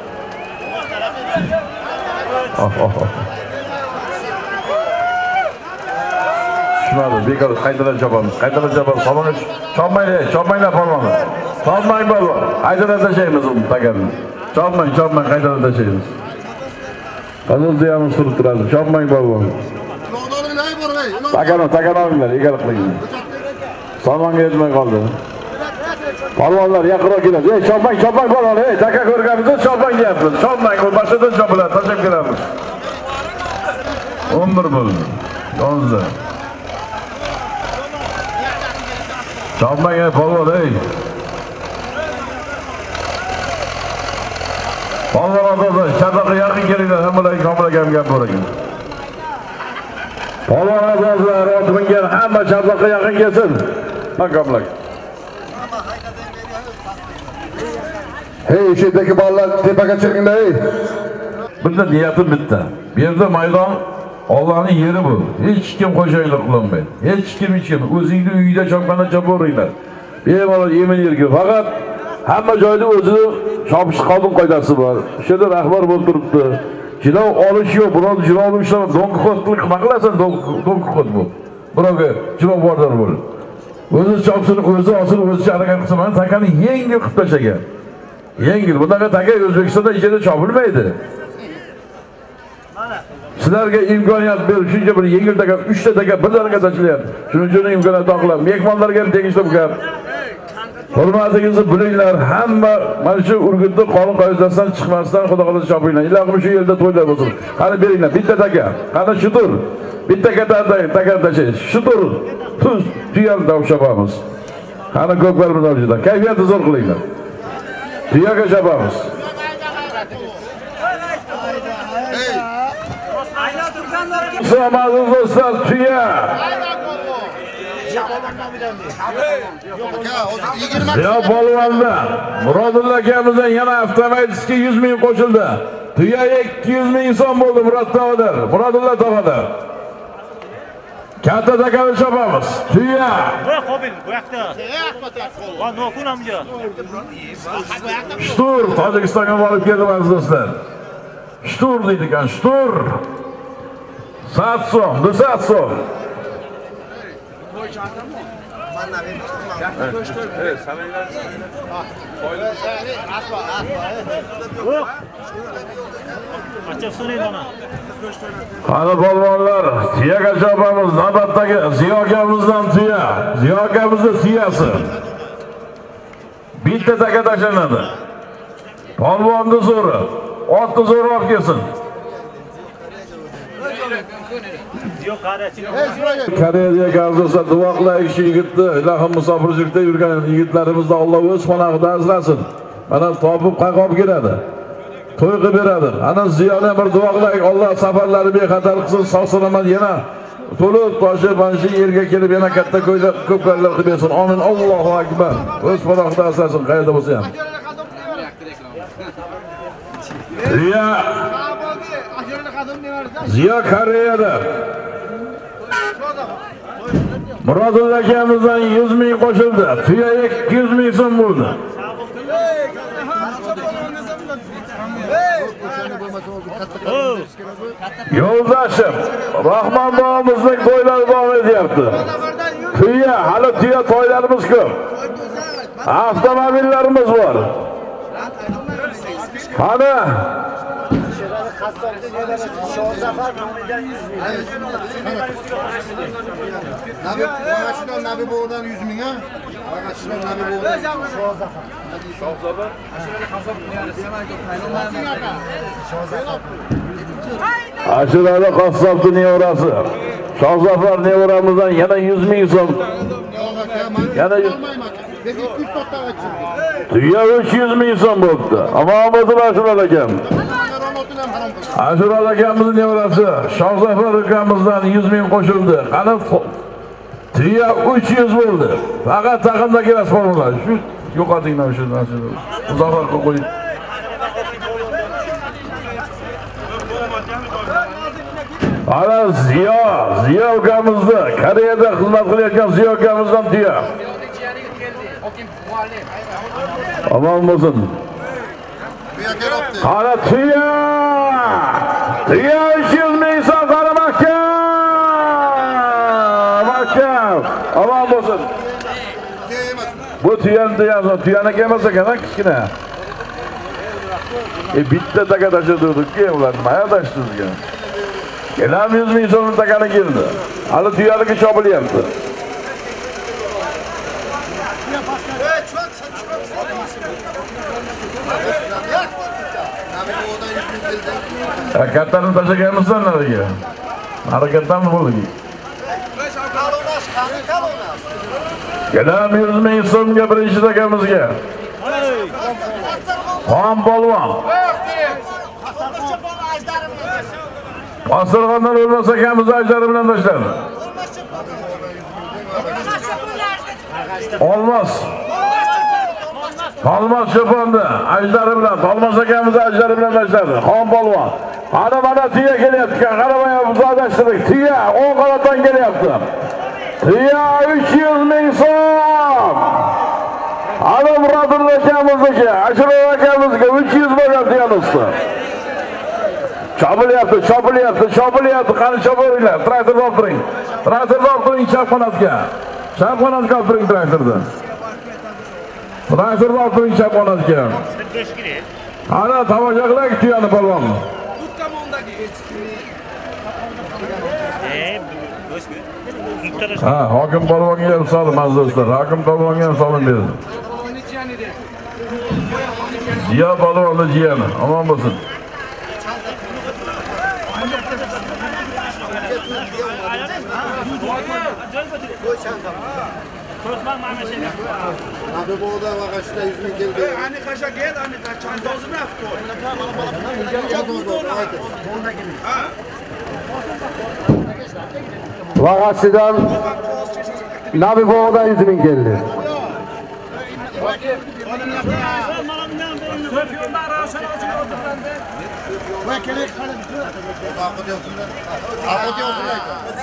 Tushmadi, bekor qaytadan chopamiz. Qaytadan chopamiz. Salonga chopmaylar, chopmaylar polvonni. Chopmang polvon. Qaytadan tashlaymiz uni takarni. Chopmang, chopmang, qaytadan tashlaymiz. Qizil deyamiz turib turadi. Chopmang polvon. Takani, takani olinglar, egalik qiling. Salonga yetmay qoldi. Polvonlar yaqinroq keladi. Ey, chopmang, chopmang polvon. Ey, taka ko'rganimizda chopmang deyapmiz. Chopmang, u boshqadan chopiladi, tashlab kelamiz. o'n bir bo'ldi. yozda. Chopmang ey polvon, ey. Allah razı olsun. Şartlıkı yakın gelirler. Hamılayın hamılayın gel bırakın. Allah razı olsun. Rahatımın gel. Hamma şartlıkı yakın gelsin. Bak hamılayın. Hey, şeydeki ballar tepeye çıkın hey. Bunda niyetim bitti. Bir yerde maydan Allah'ın yeri bu. Hiç kim koşaylık kılınmayın. Hiç kim hiç kim. Özünde uyuyla çakmana çaboruylar. Benim olan yemin yergi. Fakat hamma joyda o'zini chopish qobul qoidasi bor. Shunda rahbar bo'lib turibdi. Jilov olish yo'q, biroz jilov ishlab Don Quixotelik nima qilasan? Don Quixote bu. Birovga jilov bordar bo'l. O'zi chopsin, o'zi olsin, o'zi harakat qilsa, mana takani yengil qilib tashlagan. Yengil. Bunaqa taka O'zbekistonda ichida chopilmaydi. Sizlarga imkoniyat berib, shuncha bir yengil taka, uchta taka birdaniga tashlalyapti. Shuning uchun imkoniyat topiladi. Mehmonlarga ham tegishli bo'lgan. Hurmatingizni bilinglar, hamma mana shu Urgutda qonun qoidasidan chiqmasdan xudo xohlasa chopinglar. Ilohim shu yerda to'ylar bo'lsin. Qani beringlar, bitta taka. Qani shutur. Bitta katardang, taka tashlaysiz. Shutur. Tuz, tuyani tavshapamiz. Qani ko'kbar bilan kayfiyatni zo'r qilinglar. Tuyaga chopamiz. Selamat do'stlar, tuya. Ya polvonda Murodilla akamizdan yana avtomatikga yuz ming qo'shildi. Tuya ikki yuz ming so'm bo'ldi Murod tog'adir. Murodilla tog'adir. Katta takani chopamiz. Tuya. Qobil, bu yoqda. Va nokunamga. Shtur, Tojikistonga borib keldim do'stlar. Shtur deydi ekan, shtur. Satso, dusatso. Evet, samimiler. Qani polvonlar, tuyaga chopamiz. Navbatdagi Ziyo akamizdan tuya. Ziyo akamizning tuyasi. Bitta taka tashlanadi. Polvonni zo'ri, otni zo'ri olib kelsin. Koreyaga gazdosa duo qilaylik shu yigitni, ilohim musofirchilikda yurgan yigitlarimizni Alloh o'z xonog'idan asrasin. Mana topib qaqob keladi. To'y qilib beradi. Ana Ziyoni bir duo qilaylik, Alloh safarlari bexatar qilsin, sog'-salomat yana to'lib toshib mana shu yerga kelib yana katta ko'ylar ko'plarlar qilib bersin. Amin. Allohu akbar. O'z xonog'idan asrasin, qayerda bo'lsa ham. Ziyo Ziyo Koreyada. Murodilla akamizdan yuz ming qo'shildi. Tuya ikki yuz ming so'm bo'ldi. Yo'ldoshim, Rahmon bobomizning to'ylari davom etyapti. Tuya, hali tuya to'ylarimiz ko'p. Avtomobillarimiz bor. Qani Nabi, Ağaçlar Nabi Boğdan yüz bin ha? Ağaçlar Nabi Boğdan. Şozafa. Şozafa? Aşırıda kasaptı nevrası. Şozafar nevramızdan yana yüz ming so'm. Yana tuya uch yuz ming so'm bo'ldi. Ama Ahmadul Aşural akam. Aşural akamizning nevrasi Shozafar akamizdan yuz ming qo'shildi. Qani tuya uch yuz bo'ldi. Faqat taqimda kelas formula. Shu yo'qotinglar shu narsani. Uzoqroq qo'ying. Ana Ziyo, Ziyo akamizni Koreyada xizmat qilayotgan Ziyo akamizdan tuya. Aman bo'lsin. Ana tuya! Tuya uch yuz ming so'm qaramoqqa. Makka. Aman bo'lsin. Bu tuyani tuyasi, tuyani emas ekan, kichkina. E bitta taka tashladik-ku, ular nima tashdinglar? Kelam yuz ming so'm takani keldi. Hali tuyaligi chopilyapti. Harakatlarni tashlaganmizdan nariga. Harakatdan bo'ldik. Kelam yuz ming so'mga birinchi takamizga. Xon polvon. Dasturxondan o'lmasa akamiz ajdari bilan tashladi. Olmos. Olmos cho'ponni ajdari bilan, Olmos akamiz ajdari bilan tashladi. Xon polvon. Ana mana tiya kelyapti. Qaramaya uzodashtirdik. Tiya o'ng qanotdan kelyapti. Tiya uch yuz ming so'm. Ana Murodullo akamizniki, Ashraf akamizga uch yuz bo'lgan tiyani usta. Chopilyapti, chopilyapti, chopilyapti. Qani chopaveringlar. Traktorni olib turing. Traktorni olib turing chap qanotga. Chap qanotga olib turing traktorni. Traktorni olib turing chap qanotga. Ana tomosha qiling tuyani polvon. Ha, hokim polvonga ham solib mazdo'stlar. Hokim polvonga ham solib berdi. Ziyo polvonni jiyani, omon bo'lsin. Abi bu da vakasında yüz bin geldi. Hani kaşa gel, hani çantozunu yaptı. Vakasıdan Nabi Boğda yüz bin geldi. Söfyonda arasına ucuna oturlandı. Ve kelek kalın. Akut yapsınlar. Akut yapsınlar.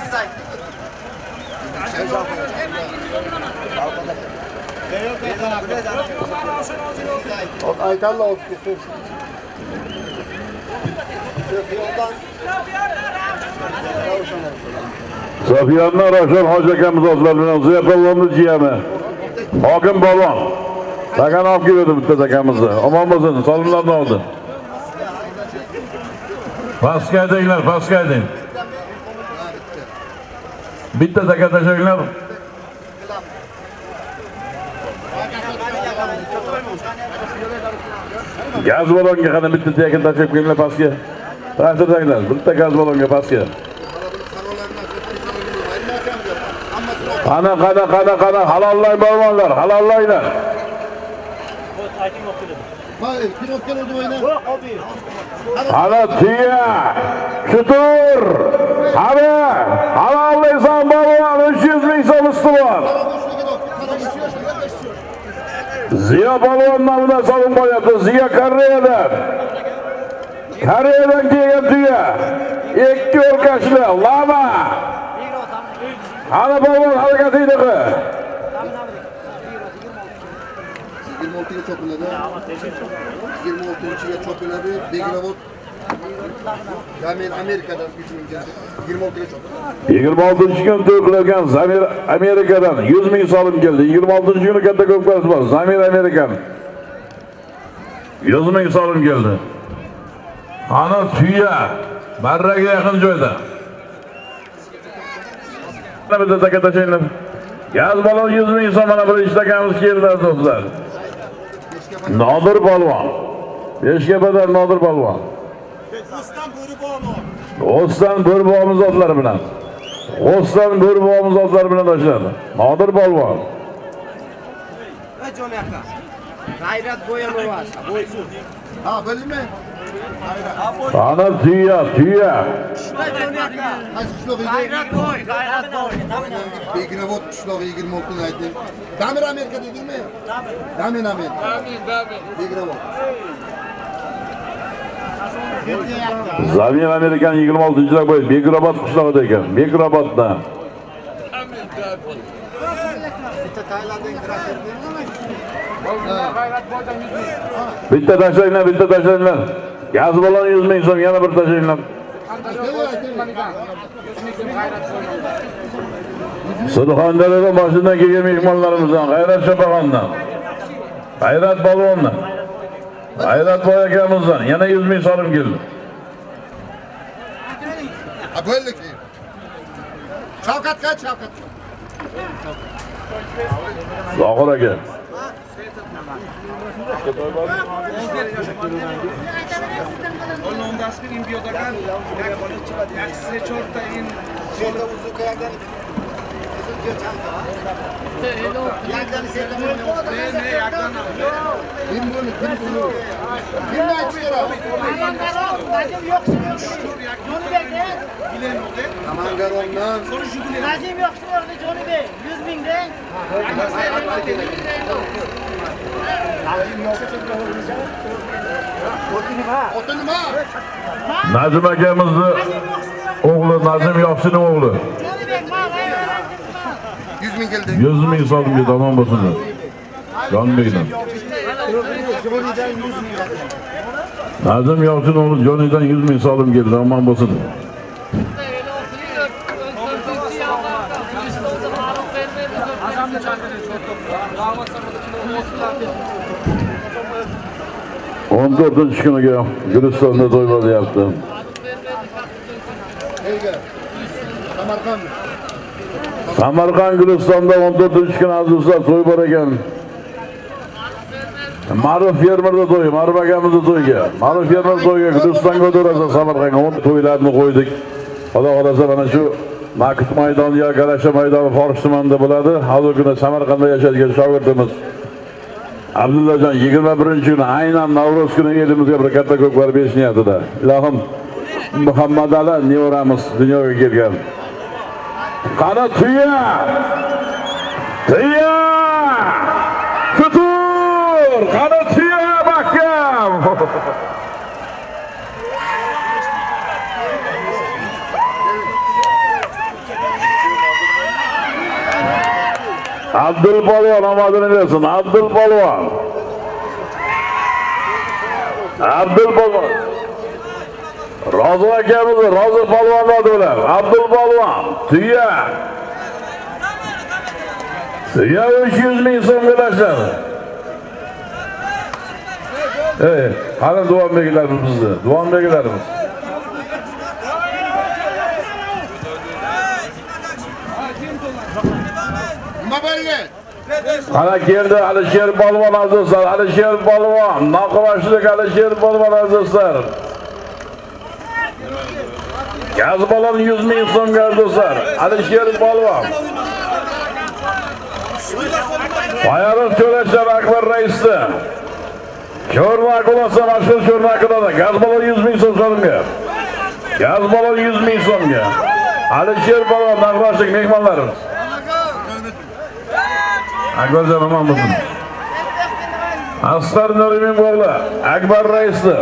Aytanla olsun. Sofiyondan Ravshan hoji akamiz otlar bilan Ziyo polvonni jiyani. Hokim polvon. Tagan olib keldi bitta akamizni. Omon bo'lsin, solimlarni oldi. Pastga haydanglar, pastga haydang. Bitta taka tashanglar. Gaz balonga qana bitta taka tashib qo'yinglar pastga. Tashinglar, bitta gaz balonga pastga. Qana qana qana qana halollang polvonlar, halollanglar. Ana tiya, shutur, ana halollaysan polvon, uch yuz ming so'm usti bor. Ziyo polvon nomidan so'm qo'yapti, Ziyo Koreyadan. Koreyadan kelgan tiya, ikki o'rkashli, lama. Ana polvon harakatingni qil. yigirma oltiga chopiladi. yigirma oltinchiga chopiladi. Begravot. Zamir Amerikadan uch ming geldi. yigirma oltiga chopiladi. yigirma oltinchi kun to'y qilingan Zamir Amerikadan yuz ming so'm keldi. yigirma oltinchi kuni katta ko'kbas bor. Zamir Amerikan yuz ming so'm keldi. Ana tuya barraga yaqin joyda. Mana bitta taka tashinglar. Gaz balon yuz ming so'm mana bir ishtakamiz keldi do'stlar. Nodir polvon. Beshkapadan Nodir polvon. O'stan bo'rbo'miz otlari bilan. O'stan bo'rbo'miz otlari bilan tashladi. Nodir polvon. G'ayrat bo'yamovas, bo'ysun. Ha, bildingmi? Ana tuya, tuya. G'ayrat bo'y, g'ayrat bo'y. Begravot qishlog'i yigirma oltini aytdim. Damir Amerika dedingmi? Damir Amerika. Damin, damin. Begravot. Zamir Amerikan yigirma oltinchi bo'y Begravot qishlog'ida ekan. Begravotdan. Bitta tashlanglar, bitta tashlanglar. Gaz balon yuz ming so'm, yana bir tashlanglar. Surxondaryodan boshidan kelgan mehmonlarimizdan, G'ayrat Shapaxondan, G'ayrat polvondan, G'ayrat boy akamizdan yana yuz ming so'm keldi. Ha, bo'ldi. Shavkat kaç Shavkat? Zohir aka. Onun das bir imbiyodagan, yak bola yaxshisi chorta in So'lda uzuqlardan Yaklanı sevdim. Ne ne yaklanı? Kim bunu? Kim bunu? Kim açtı? Aman garam, Nazim yoksun Johnny Bey de. Bilen oldu. Aman garamdan. Sonra şu bilen. Nazim yoksun orada Johnny Bey. yüz bin de. Nazim akamizni o'g'li Nazim Yoqchining o'g'li. yüz ming keldi. yuz ming so'mga tamom bo'lsin. Jonbekdan. Nazim Yoqchining o'g'li Jonidan yuz ming so'm keldi, tamom bo'lsin. o'n to'rtinchi kuniga Gulistonda to'y bo'lyapti. Samarqand. Samarqand Gulistonda o'n to'rtinchi kun azizlar to'y bor ekan. Ma'ruf fermerda to'y, Ma'ruf akamizning to'yiga. Ma'ruf fermer to'yiga Gulistonga o'tirasan Samarqandga o'n to'ylarni qo'ydik. Xudo xolasa mana shu Makut maydoni yoki Garasha maydoni Forish tumanida bo'ladi. Hozir kuni Samarqandda yashaydigan shogirdimiz Abdullajon yigirma birinchi kuni aynan Navro'z kuni elimizga bir katta ko'klar berish niyatida. Ilohim Muhammad Ali nevaramiz dunyoga kelgan. Qani tuya! Tuya! Kutur! Qani tuya mahkam! Abdul Polvon omadini bersin. Abdul Polvon. Abdul Polvon. Rozi akamiz, Rozi polvonlar bilan Abdul Polvon, tuya. Tuya uch yuz ming so'mga tashladi. Ey, qani duonbeklarimiz bizni, duonbeklarimiz. Qani keldi Alisher polvon azizlar, Alisher polvon, Naqroshlik Alisher polvon azizlar. Gaz balon yuz ming so'mga do'stlar. Alisher polvon. Bayariq Cho'lashlar Akbar raisda. Ko'rma qilsa mashhur ko'rma qiladi. Gaz balon yuz ming so'mga. Gaz balon yuz ming so'mga. Alisher polvon Naqroshlik mehmonlarimiz. Akbarjon omon bo'lsin. Asqar Nurimin o'g'li Akbar raisda.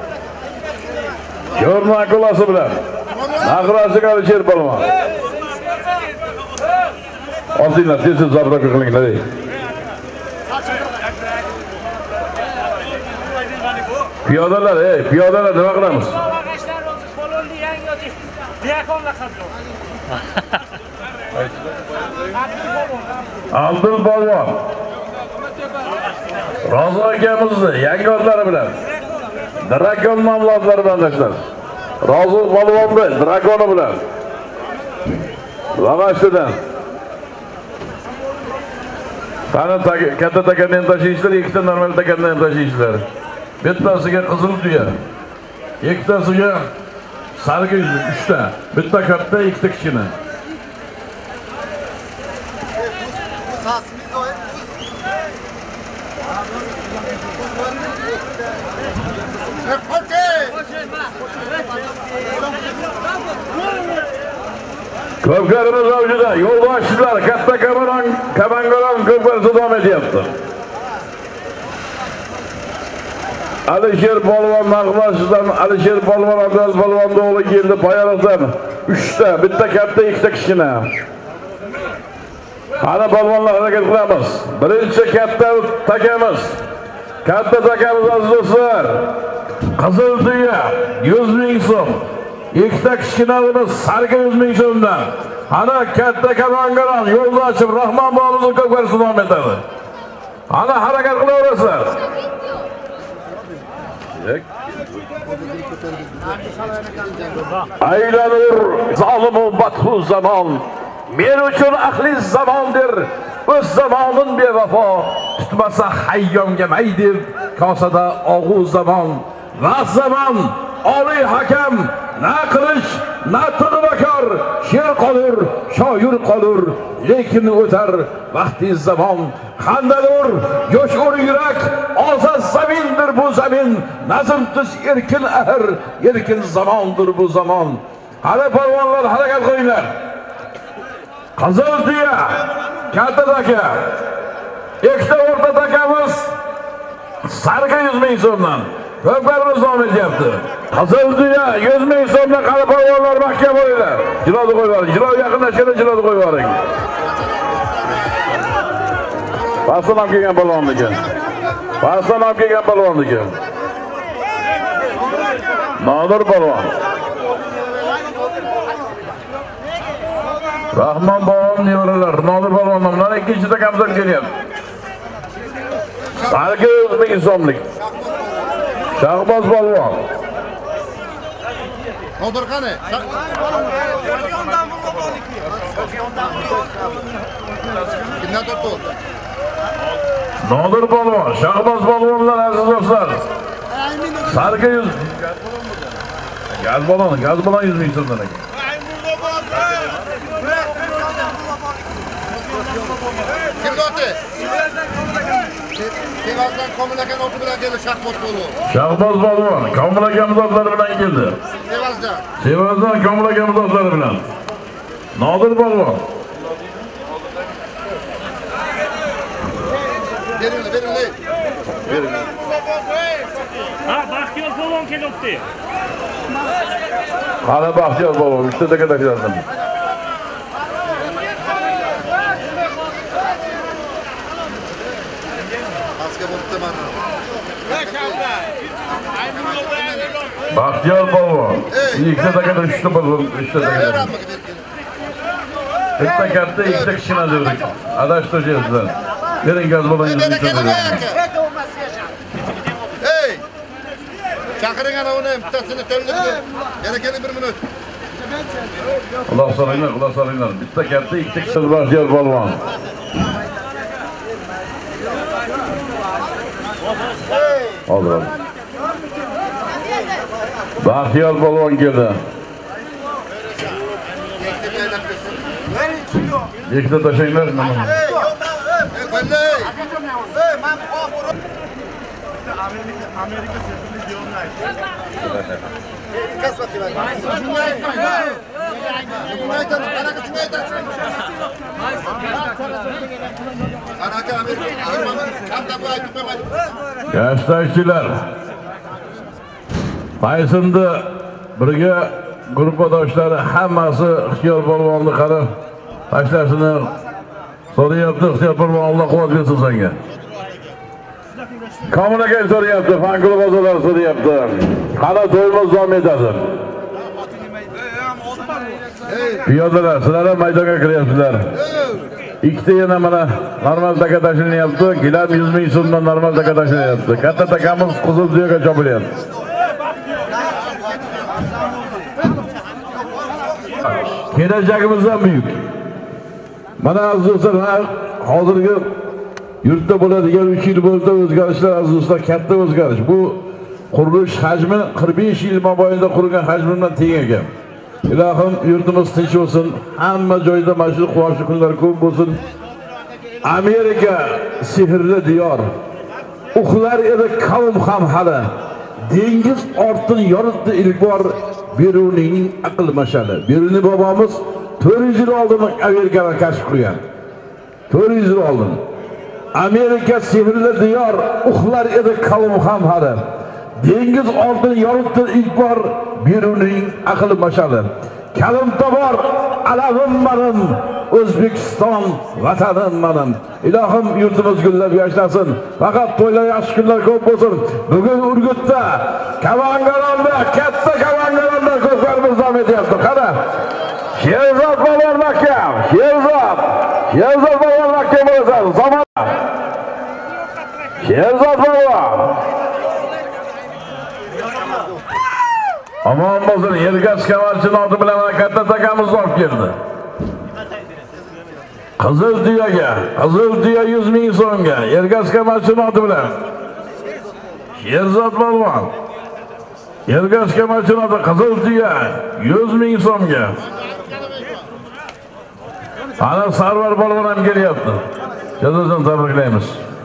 Ko'rma qilsa bilan Naqroshlik Alisher polvon. Oltinglar, tez-tez zabra qilinglar. Piyodalar, ey, piyodalar nima qilamiz? Abdul polvon. Rozi akamizni yangi otlari bilan Drakon nomlodlari bilan tashlar. Rozi polvonni Drakoni bilan Lavashdan. Qani katta takandan tashiyishlar, ikkita normal takandan tashiyishlar. Bittasiga qizil tuya, ikkitasiga sarg'i yuzli, uchta. Bitta katta, ikkita kichkina. Ko'pkarimiz avjida, yo'lboshchilar, katta kamaron, kamangaron ko'pkar davom etyapti. Alisher polvon Naqroshdan, Alisher polvon Abdul polvon o'g'li keldi Bayariqdan. uchta, bitta katta, ikkita kichkina. Qani polvonlar harakat qilamiz. Birinchi katta takamiz. Katta takamiz aziz do'stlar. Qizil tuya yuz ming so'm. Ikkita kichkinalarimiz sarga yuz ming so'mdan. Ana katta kamangaron yo'ldoshim Rahmon bobomiz ko'kar davom etadi. Ana harakat qilaverasizlar. Aylanur zolimu bathu zamon. Men uchun ahli zamondir. O'z zamonin bevafo tutmasa hayyomga maydir. Kosada og'u zamon va zamon oliy hakam na qilish na tuni makon o'tar, she'r qolur, shoir qolur, lekin o'tar vaqti zamon. Qandadur, yosh ur yurak, ozod zamindir bu zamin, nazm tuz erkin ahr, erkin zamondir bu zamon. Hali polvonlar harakat qilinglar. Qizil tuya, katta aka, ikkita o'rta takamiz sarga yuz ming so'mdan ko'plarimiz davom etyapti. Qizil tuya yuz ming so'mdan qani polvonlar mahkam bo'linglar. Jiloda qo'yib yuboring, jilo yaqinlashganda jiloda qo'yib yuboring. Paston olib kelgan polvonniki. Paston olib kelgan polvonniki. Nodir polvon. Rahmon bobom nevaralar, Nodir polvon nomlari ikkinchi takamdan kelyapti. Sarga yuz ming so'mlik. Shahboz polvon. Nodir qani? Kimdan tortdi? Nodir polvon, Shahboz polvonlar aziz do'stlar. Sarga yuz. Gaz balon, gaz balon yuz ming so'mdan ekan. Kim o'ti? Sevazdan Komil akaning o'ti bilan keldi Shahboz polvon. Shahboz polvon, Komil akamiz otlari bilan keldi. Sevazdan. Sevazdan Komil akamiz otlari bilan. Nodir polvon. Beringlar, beringlar. Beringlar. Ha, Baxtiyor polvon kelyapti. Qani Baxtiyor polvon, uchta takadashlardim. Baxtiyor polvon. Ikkita takada uchta polvon, uchta takada. Bitta katta, ikkita kichkina jo'rdik. Adashtirishingizdan. Bering gaz baloningizni tushirdim. Hey! Chaqiring ana uni, bittasini to'ldirdi. Yana keling bir minut. Quloq solinglar, quloq solinglar. Bitta katta, ikkita kichkina Baxtiyor polvon. Hozir. Baxtiyor polvon keldi. Ikkita tashanglar nima? Amerika sefirlik yo'llaydi. Yoshlar, qaysimda birga guruhdoshlari hammasi Ixtiyor polvonni qarab tashlashini so'rayapti. Ixtiyor polvon Alloh quvvat bersin senga. Komil aka so'rayapti, fan klub bozorlar so'rayapti. Qani to'yimiz davom etadi. Piyodalar, sizlar ham maydonga kiryapsizlar. Ikkita yana mana normal taka tashlanyapti. Gilam yuz ming so'mdan normal taka tashlanyapti. Katta takamiz qizil tuyaga chopilyapti. Kelajagimizdan buyuk. Mana aziz do'stlar, hozirgi yurtda bo'ladigan uch yil bo'lsa o'zgarishlar aziz do'stlar, katta o'zgarish. Bu qurilish hajmi qirq besh yil mobaynida qurilgan hajmi bilan teng ekan. Ilohim yurtimiz tinch bo'lsin, hamma joyda mana shu quvonchli kunlar ko'p bo'lsin. Amerika sehrli diyor. Uxlar edi qavm ham hali. Dengiz ortin yoritdi ilk bor Beruniyning aql mashali. Beruniy bobomiz to'rt yuz yil oldin Amerikani kashf qilgan. to'rt yuz yil oldin. Amerika sehrli diyor, uxlar edi qavm ham hali. Dengiz ortin yoritdi ilk bor Beruniyning aql mashali. Kalim tobor alavim menim, O'zbekiston vatanim menim. Ilohim yurtimiz gullab yashnasin. Faqat to'ylar yaxshi kunlar ko'p bo'lsin. Bugun Urgutda, Kavangaronda, katta Kavangaronda ko'plarimiz davom etyapti. Qara. Sherzod polvon makam, Sherzod. Sherzod polvon makam bo'lsin. Zamon. Sherzod polvon. Aman bo'lsin, Ergash Kamalchi noti bilan katta takamiz olib keldi. Qizil tuyaga, qizil tuya yuz ming so'mga, Ergash Kamalchi noti bilan. Sherzod polvon. Ergash Kamalchi noti qizil tuya yuz ming so'mga. Ana Sarvar polvon ham kelyapti. Jazosini tabriklaymiz.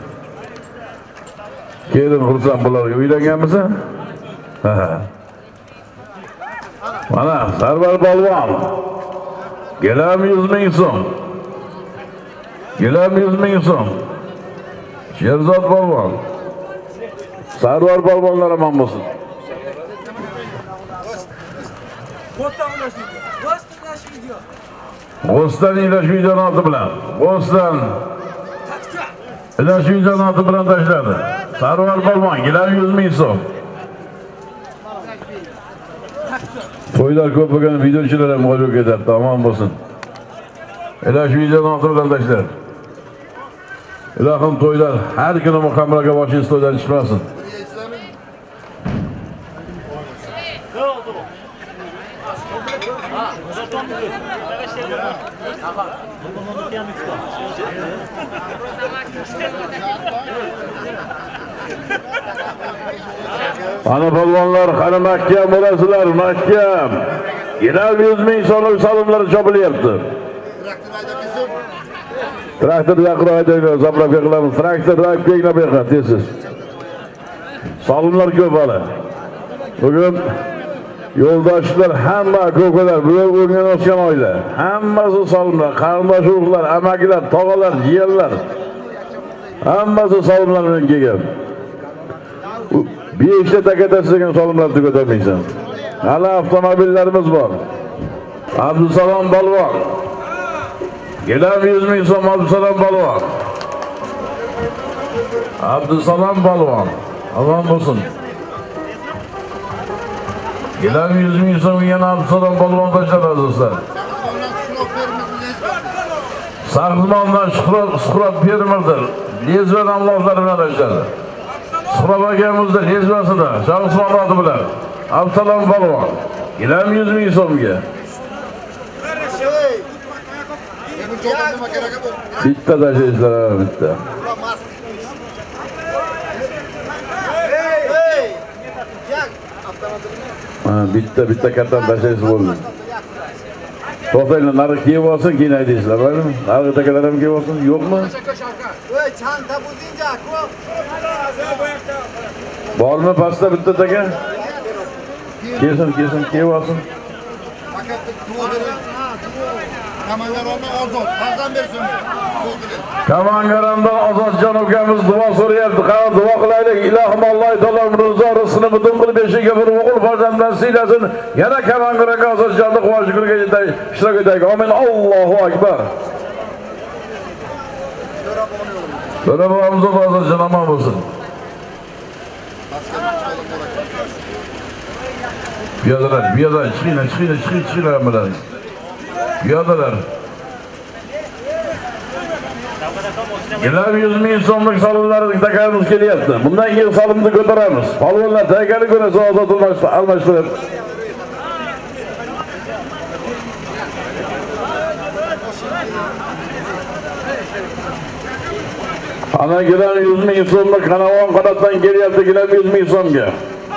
Kelin xursand bularga uylanganmisan? Ha. Mana Sarvar polvon. Gelam yuz ming so'm. Gelam yuz ming so'm. Sherzod polvon. Sarvar polvonlar ham bo'lsin. G'ostan ilash videoni bilan. G'ostan ilash videoni bilan tashladi. Sarvar polvon gelam yuz ming so'm. To'ylar ko'p bo'lgan videochilar ham g'olib ketyapti, omon bo'lsin. Ilash videoni bilan tashladi. Ilohim to'ylar har kuni mukammalga boshingiz to'ydan chiqmasin. Ana polvonlar, qani mahkam bo'lasizlar, mahkam. Gelam yuz ming so'mlik salomlar chopilyapti. Traktor yaqinlaydilar, zapravka qilamiz. Traktor yaqinlab bergan tezsiz. Salomlar ko'p hali. Bugun yo'ldoshlar hamma ko'kalar, bugun o'rgan o'sgan oila. Hammasi salomlar, qarindosh urug'lar, amakilar, tog'alar, jiyanlar. Hammasi salomlar bilan kelgan. Beshta takatasiga salomlar tugatolmaysan. Hali avtomobillarimiz bor. Abdusalom polvon. Gelam yuz ming so'm Abdusalom polvon. Abdusalom polvon. Omon bo'lsin. Gelam yuz ming so'm yana Abdusalom polvon tashladi azizlar. Saqzmondan Shuhrat fermerdir. Lezvan Allohlar bilan tashladi. Shuhrat akamizda lezvasida Shahrismon oti bilan Abdusalom polvon. Gelam yuz ming so'mga. Bitta tashlaysizlar, bitta. Ha, bitta bitta kattan tashlaysiz bo'ldi. To'g'ri, nari kiyib olsin, keyin aytaysizlar, barmi? Nari takalar ham kiyib olsin, yo'qmi? Voy, chanta buzingja, ko'p. Bormi pastda bitta taka? Kelsin, kelsin, kiyib olsin. Kamangarondan ozod, farzand bersin. Kamangarondan Ozodjon ukamiz duo so'rayapti. Qani duo qilaylik. Ilohim Alloh taolo rizqi rizqini butun qilib beshiga bir o'g'il farzanddan siylasin. Yana Kamangaronga Ozodjonni quvonchi kuniga yetay, ishtirok etaylik. Amin. Allohu akbar. So'rabamiz Ozodjon omon bo'lsin. Piyodalar, piyodalar, chiqinglar, chiqinglar, chiqinglar, chiqinglar hammalar. Piyodalar. Gelam yuz ming so'mlik salomlarni takarimiz kelyapti. Bundan keyin salomni ko'taramiz. Polvonlar tayyorgarlik ko'rsa ozod almashtirib. Ana gelam yuz ming so'mlik qanavon qanotdan kelyapti, gelam yuz ming so'mga.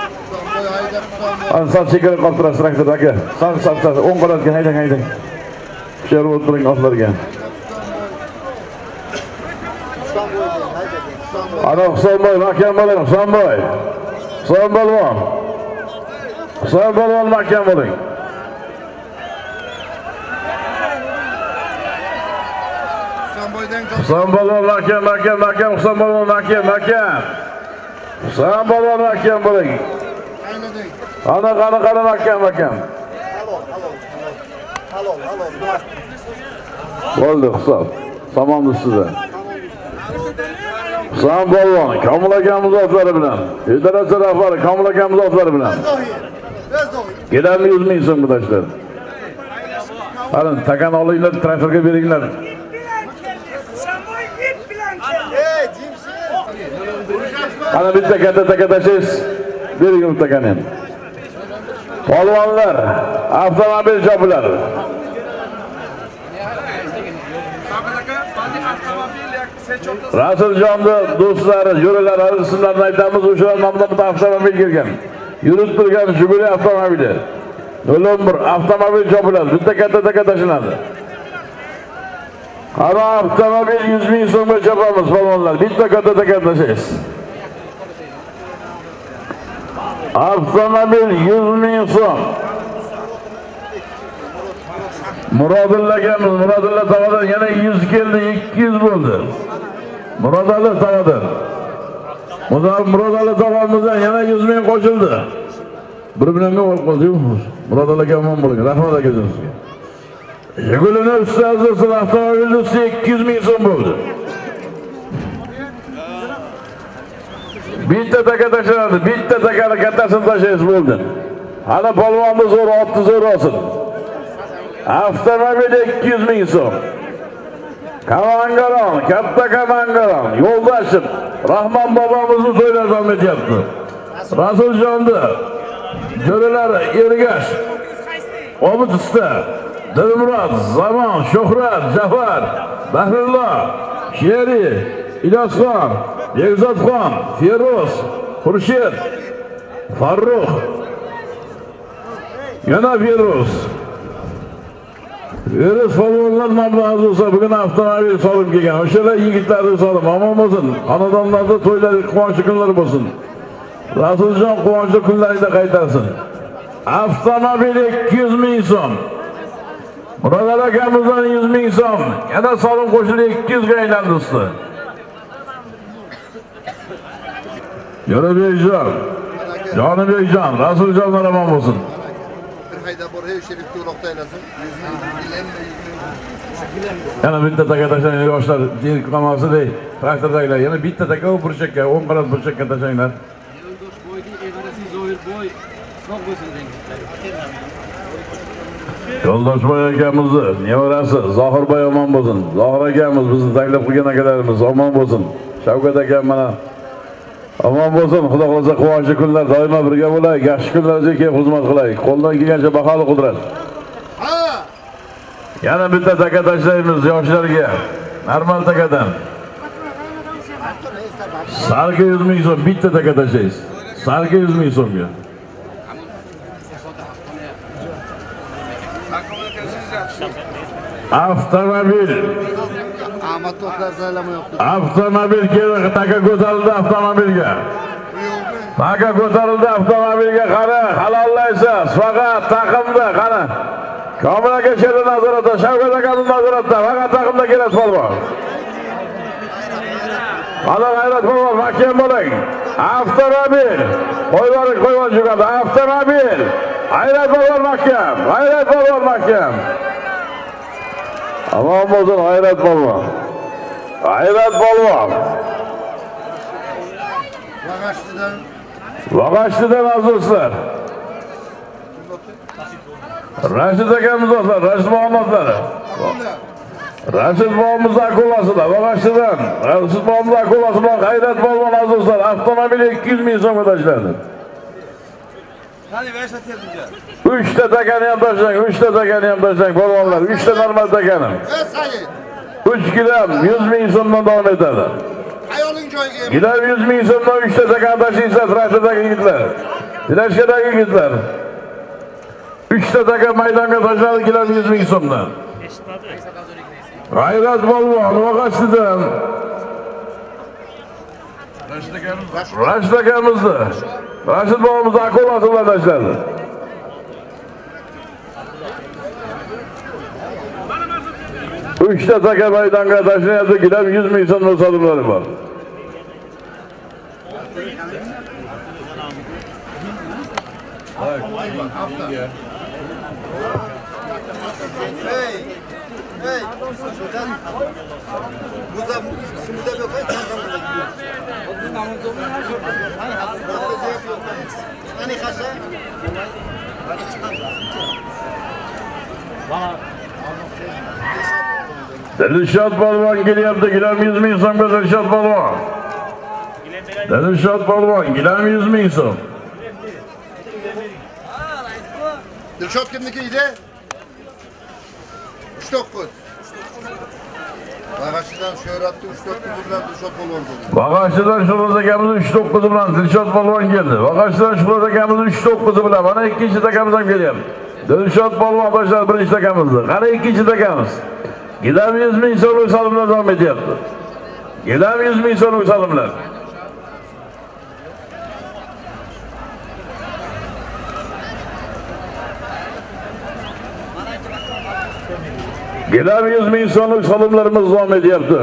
Ana sal chekara qoltirasiz traktor aka. Sal sal sal o'n qanotga haydang, haydang. Sherib o'tiring otlarga. Ana Husanboy, mahkam bo'ling, Husanboy. Husan polvon. Husan polvon mahkam bo'ling. Husan polvon mahkam, mahkam, mahkam, Husan polvon mahkam, mahkam. Husan polvon mahkam bo'ling. Ana qani qani mahkam, mahkam. Halol, halol, halol. Bo'ldi, hisob. Tamomdir sizda. Husan polvon, Komil akamiz otlari bilan, federatsiya rahbari Komil akamiz otlari bilan. Gelam yuz ming so'm tashlar. Qarang, takan olinglar, traktorga beringlar. Ana bitta katta taka tashlaysiz. Bering bitta takani ham. Polvonlar, avtomobil chopilar. Rasuljonda do'stlari, yo'llar ismlarini aytamiz, o'sha nomda avtomobil kelgan. Yurib turgan Jiguli avtomobili. nol o'n bir avtomobil chopiladi, bitta katta taka tashlanadi. Ana avtomobil yüz ming so'mga chopamiz polvonlar. Bitta katta takatlashingiz. Avtomobil yüz ming so'm. Murodilla akamiz, Murodilla tavadan yana yüz keldi, ikki yuz bo'ldi. Murodilla tavadan. Murodilla tavamizdan yana yüz ming qo'shildi. Bir-birimga olib qoldik. Murodilla akamon bo'lgan. Rahmat akajon sizga. Yigulini ustazi avtomobilni ustiga ikki yuz ming so'm bo'ldi. Bitta taka tashladi, bitta takani kattasini tashlaysiz bo'ldi. Hali polvonni zo'r otni zo'r olsin. Avtomobil ikki yuz ming so'm. Kamangaron, katta kamangaron, yo'ldoshim Rahmon bobomizni to'ylar davom etyapti. Rasuljonda jo'ralar Ergash, Obid usta, Dilmurod, Zamon, Shuhrat, Jafar, Bahrullo, Sheri, Ilyosxon, Begzodxon, Feroz, Xurshid, Farruh, yana Feroz. Feroz polvonlar mablag'i bo'lsa, bugun avtomobil solib kelgan. O'shalar yigitlarni solib, omon bo'lsin. Xonadonlarda to'ylar, quvonchli kunlar bo'lsin. Rasuljon quvonchli kunlarida qaytarsin. Avtomobil ikki yuz ming so'm. Murodilla akamizdan yuz ming so'm. Yana solim qo'shilib ikki yuz ga aylandi usta. Yo'lbekjon, Jonibekjon, Rasuljonlar omon bo'lsin. Bir hayda bor, hey sherif yo'loqda aylasin. yüz ming, yana bitta taka tashlang, yoshlar, jerk qolmasin-ey. Traktordagilar yana bitta taka burchakka, o'n qarat burchakka tashlanglar. Yo'ldosh boyning evarasi Zoir boy, sog' bo'lsin dengizlar. Yo'ldoshboy akamizni nevarasi Zohirboy omon bo'lsin. Zohir akamiz bizni taklif qilgan akalarimiz omon bo'lsin. Shavkat akam mana omon bo'lsin. Xudo xolasa quvonchli kunlar doimo birga bo'laylik. Yaxshi kunlarga kelib xizmat qilaylik. Qo'ldan kelgancha baholi qudrat. Ha! Yana bitta taka tashlaymiz yoshlarga. Normal takadan. Sarga yuz ming so'm bitta taka tashlaysiz. Sarga yuz ming so'mga. Avtomobil. Ahmad to'xtar saylama yo'qdi. Avtomobil kerak, taka ko'tarildi avtomobilga. Taka ko'tarildi avtomobilga qara, halollaysiz. Faqat taqimda qara. Komil aka she'ri nazoratda, Shavkat akamiz nazoratda, faqat taqimda kelasiz polvon. Ana g'ayrat polvon, mahkam bo'ling. Avtomobil. Qo'yvoring, qo'yvoring jugadi. Avtomobil. G'ayrat polvon mahkam. G'ayrat polvon mahkam. Amon bo'lsin g'ayrat polvon. G'ayrat polvon. Vag'ashtidan. Vag'ashtidan azizlar. Rashid akamiz otlar, Rashid Muhammadlari. Rashid bobomiz akolasida, Vag'ashtidan. Rashid bobomiz akolasi bilan g'ayrat polvon azizlar. Avtomobil ikki yuz ming so'mga tashladi. Qani versa tezimga. uchta takani ham tashlang, uchta takani ham tashlang polvonlar. uchta normal takani. Ey Said. uch gilam yuz ming so'mdan davom etadi. Ayoling joyiga. Gilam yuz ming so'mdan uchta takani tashlaysiz, traktordagi yigitlar. Tilashkadagi yigitlar. uchta taka maydonga tashladi, gilam yuz ming so'mdan. G'ayrat polvon Vag'ashtidan. Rashid akamizni. Rashid bobomizni akolasi bilan tashladi. uchta taka maydonga tashlayapti, gilam yuz ming so'mdan so'limlari bor. Hey. Hey. Şuradan. Burada burada yok ay çantamda gidiyor. Onun namazı hani kasa? Dilshod polvon kelyapti, gilam yuz ming so'mga Dilshod polvon. Dilshod polvon, gilam yuz ming so'm. Dilshod kimniki edi? uch to'qqiz. Vag'ashtidan Sho'ratni uch to'qqiz bilan Dilshod polvon bo'ldi. Vag'ashtidan Sho'rat akamiz uch to'qqiz bilan Dilshod polvon keldi. Vag'ashtidan Sho'rat akamiz uch to'qqiz bilan mana ikkinchi takamiz ham kelyapti. Dilshod polvon tashladi birinchi takamizni. Qara ikkinchi takamiz. Gidam yüz ming so'mlik solimlar davom etyapti. Gidam yüz ming so'mlik solimlar. Gidam yüz ming so'mlik solimlarimiz davom etyapti.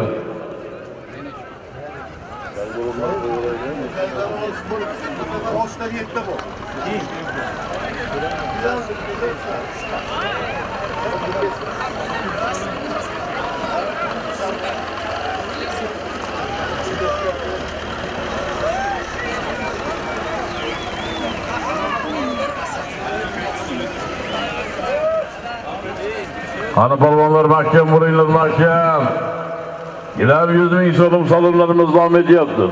Qani polvonlar mahkam bo'ringlar, mahkam. Gidam yüz ming so'm solimlarimiz davom etyapti.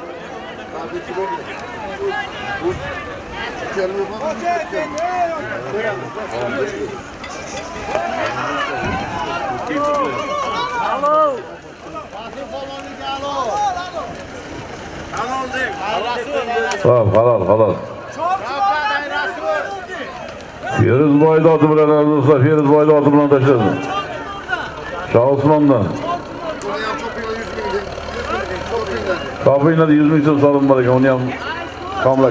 Hop, halol, halol. Feruzboyni oti bilan azizlar, Feruzboyni oti bilan tashladi. Shoh Usmondan. Topinglar yüz ming so'm solim bor ekan, uni ham komlak.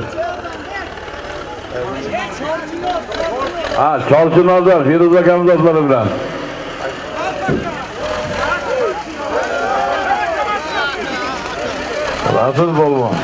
Ha, Chorchinozor, Feruz akamiz otlari bilan. Rasul polvon.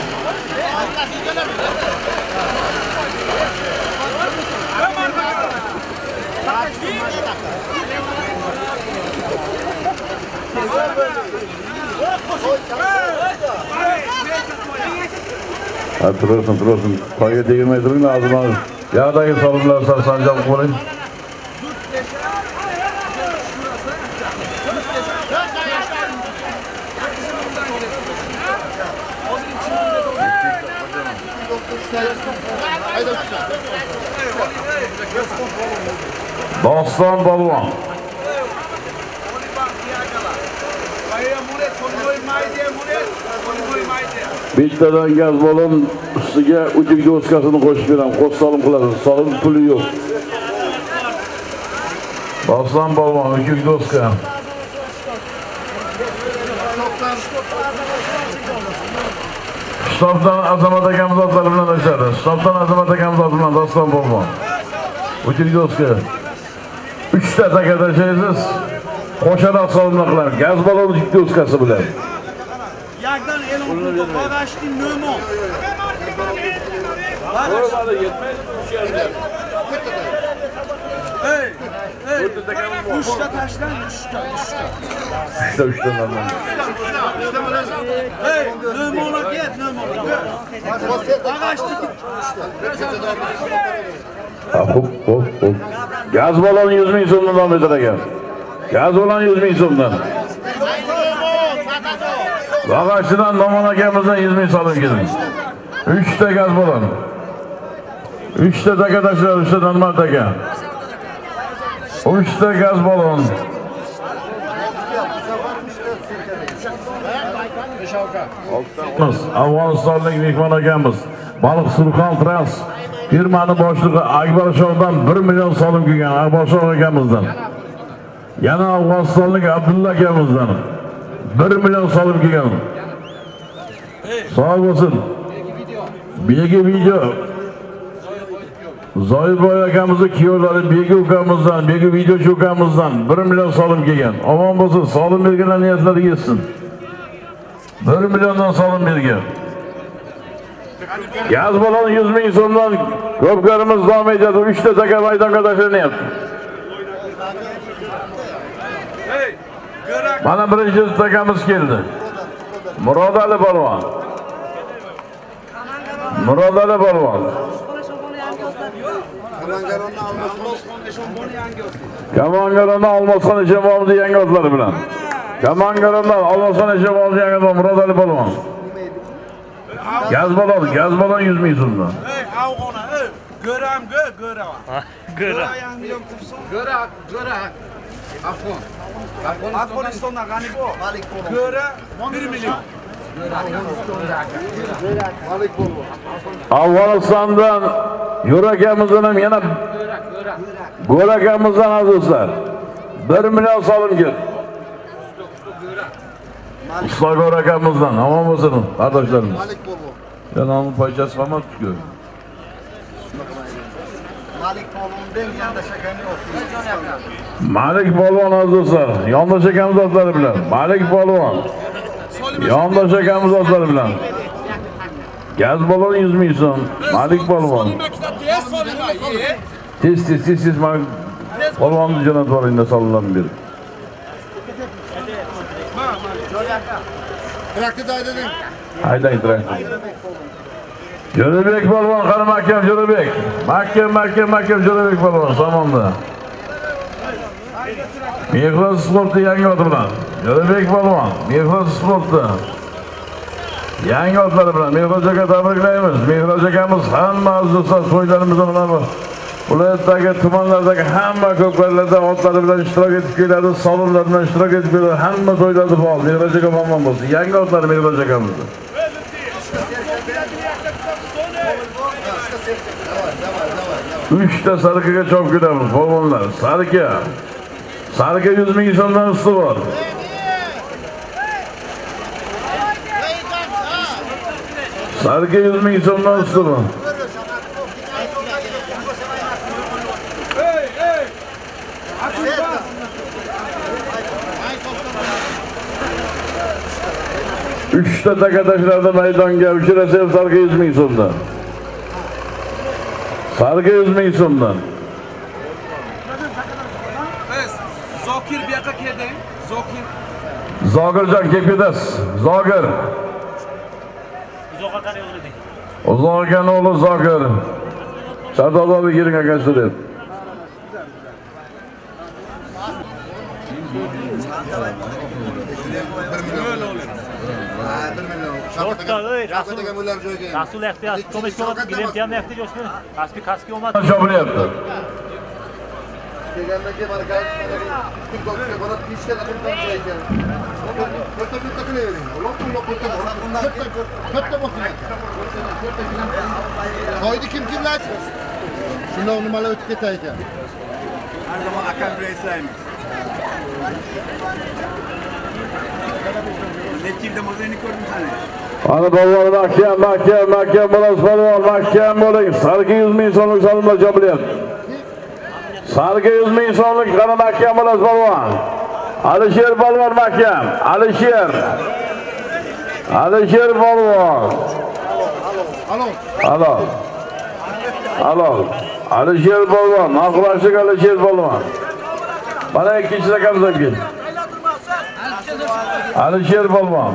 Ha, turursun, turursun. Toyga tegirmay turing, lazım abi. Yağdagi solimlar sanjam qo'ying. Doston polvon. Bittadan gaz balon ustiga uchiga doskasini qo'shib beraman. Qo'sh solim qilasiz. Solim puli yo'q. Doston polvon, uchiga doska. Stopdan Azamat akamiz otlari bilan tashladi. Stopdan Azamat akamiz oti bilan Doston polvon. Uchiga doska. uchta taka tashlaysiz. Qo'shaloq solimlar qilamiz. Gaz balon uchiga doskasi bilan. Yakdan elim kurdu, bagajlı nömo. Oralarda yetmez, üç yerde. Hey, hey. Üçte taşlan, üçte, üçte. Üçte, üçte lan. Hey, nömo'la git, nömo'la. Bagajlı. Hop, hop, hop. Gaz balon yüz ming so'mdan davom etar ekan. Gaz balon yüz ming so'mdan. Bagajdan Nomon akamizdan yüz ming solim keldi. uchta gaz balon. uchta taka tashlab, uchta normal taka. uchta gaz balon. Afg'onistonlik mehmon akamiz Baliq Surxon Trans firmani boshlig'i Akbar Shohdan bir million solim kelgan Akbar Shoh akamizdan. Yana Afg'onistonlik Abdulla akamizdan bir million solim kelgan. Sağ olsun. Begi video. Zoirboy akamizni kuyovlari Begi ukamizdan, Begi video ukamizdan bir million solim kelgan. Omon bo'lsin, solim berganlar niyatlari yetsin. bir milliondan solim bergan. Gaz balon yüz ming so'mdan ko'pkarimiz davom etadi. uchta taka maydonga tashlanyapti. Mana birinchi takamiz keldi. Murodali polvon. Murodali polvon. Kamangaronni Olmosxon Eshimoqning yangi otlari bilan. Kamangaronni Olmosxon Eshimoqning yangi otlari Murodali polvon. Gaz balon, gaz balon yüz ming so'mdan. Hey, Afg'ona, hey, göram, gö, göram. Göra. Göra, göra. Afg'on. Afg'onistonda g'ani bu. Göra bir million. Afg'onistondan Yo'rakamizdan ham yana Go'rakamizdan azizlar bir million solim keldi. Ustagor akamizdan, omon bo'lsin qardoshlarimiz. Malik polvon. Janobi poychasi qolmadi ku. Malik polvondan yondashagani yo'q. Malik polvon azizlar, yondashagamiz otlari bilan. Malik polvon. Yondashagamiz otlari bilan. Gaz balon yuz ming so'm. Malik polvon. Tez tez tez tez Malik polvonni jo'natvoringda salomlarni berib. Traktorda aydaning. Haydang traktor. Jo'rabek polvon, qani mahkam Jo'rabek. Mahkam, mahkam, mahkam Jo'rabek polvon samonda. Mehros sportda yangi oti bilan. Jo'rabek polvon, Mehros sportda. Yangi otlari bilan Mehros aka tabriklaymiz. Mehros akamiz hamma azizlar to'ylarimizda mana viloyatdagi tumanlardagi hamma ko'klarlarda otlari bilan ishtirok etib keladi, salonlar bilan ishtirok etib keladi. Hamma to'ylarda bor. Mehros aka omon bo'lsin. Yangi otlar Mehros akamizda. Uchta sarikaga chop ketamiz, polvonlar. Sarika. Sarika yuz ming so'mdan usti bor. Sarika yuz ming so'mdan usti bor. Uchta takatashlarda maydonga uchrashib sarika yuz ming so'mdan. Sarika yuz ming so'mdan. Zokir bu yoqqa keldi. Zokir. Zokirjon kelib ketasiz. Zokir. Uzoqqa qanday o'g'lidik? Uzoqgan o'g'li Zokir. Sardobov yiring akasi deb. Rasul ehtiyoj, komisyon bilen ehtiyoj olsun. Kaski kaski olmadı. Şobilyapti. Kelgandagi markaz kim qo'lga borib ishga qilgan ekan. Katta katta qilavering. Uloq uloq katta katta bo'lsin. To'yni kim kimlar aytsin? Shunda nimalar o'tib ketar ekan. Har zaman akam bilan eslaymiz. Neçilde modelini ko'rding sana. Ana bolalar mahkam, mahkam, mahkam bo'las polvon, mahkam bo'ling. Sarika yuz ming so'mlik solimlar jobilyapti. Sarika yuz ming so'mlik qana mahkam bo'las polvon. Alisher polvon mahkam. Alisher. Alisher polvon. Alo. Alo. Alo. Alisher polvon, naqlashlik Alisher polvon. Mana ikkinchi rakamiz keldi. Alisher polvon.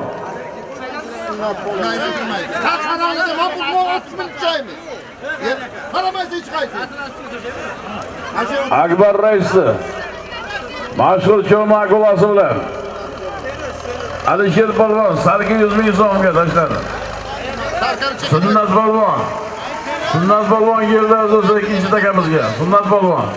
Qaramaydi, ma'qul o'ttiz ming joymi? Qaramaysiz hech qaysi. Akbar raisi. Mashhur cho'ma akulasi bilan. Alisher polvon sarika yuz ming so'mga tashladi. Sunnat polvon. Sunnat polvon keldi azizlar ikkinchi takamizga. Sunnat polvon.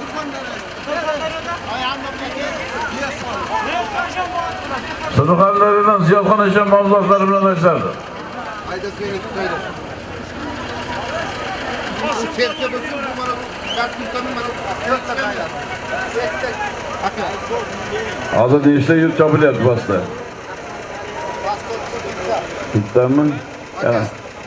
Surxondaryodan Ziyodxon Eshon mavzuotlari bilan tashladi. Hayda seni tutaydi. Bu serka bo'lsin, bu mana Kasbimdan mana yo'qqa tayyor. Aka. Hozir nechta yurt chopilyapti pastda? Bittami? Yana.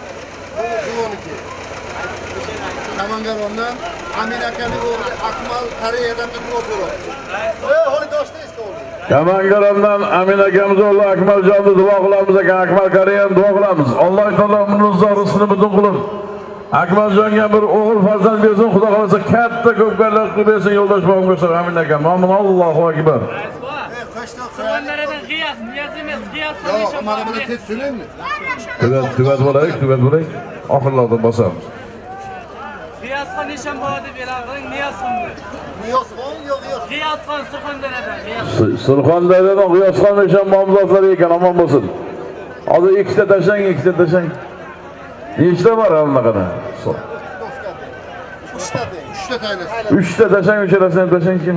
Kamangarondan Amin akaning o'g'li Akmal Koreyadan o'tib Ey, holi do'stingiz o'g'li. Kamangarondan Amin akamiz o'g'li Akmaljonni duo qilamiz ekan. Akmal Koreyani duo qilamiz. Alloh taolo umringizni rizqini butun qilib Akmaljonga bir o'g'il farzand bersin, Xudo xolasa katta ko'pkarlar qilib bersin yo'ldosh bo'lib o'xshab Amin akam. Amin Allohu akbar. Surxondaryodan G'iyos, Niyaz emas, G'iyos Yo'q, mana buni tez tushuningmi? Tugat, tugat bo'laylik, tugat bo'laylik. Oxirlarda bosamiz. G'iyosxon nishon bo'ladi berag'ing, Niyozxon. Niyozxon yo'q, G'iyos. G'iyosxon Surxondaryodan. Surxondaryodan G'iyosxon nishon nomzodlari ekan, omon bo'lsin. Hozir ikkita tashlang, ikkita tashlang. Nechta bor allaqada? Uchta, uchta tayyorlasiz. Uchta tashlang, ucharasini tashlang kim?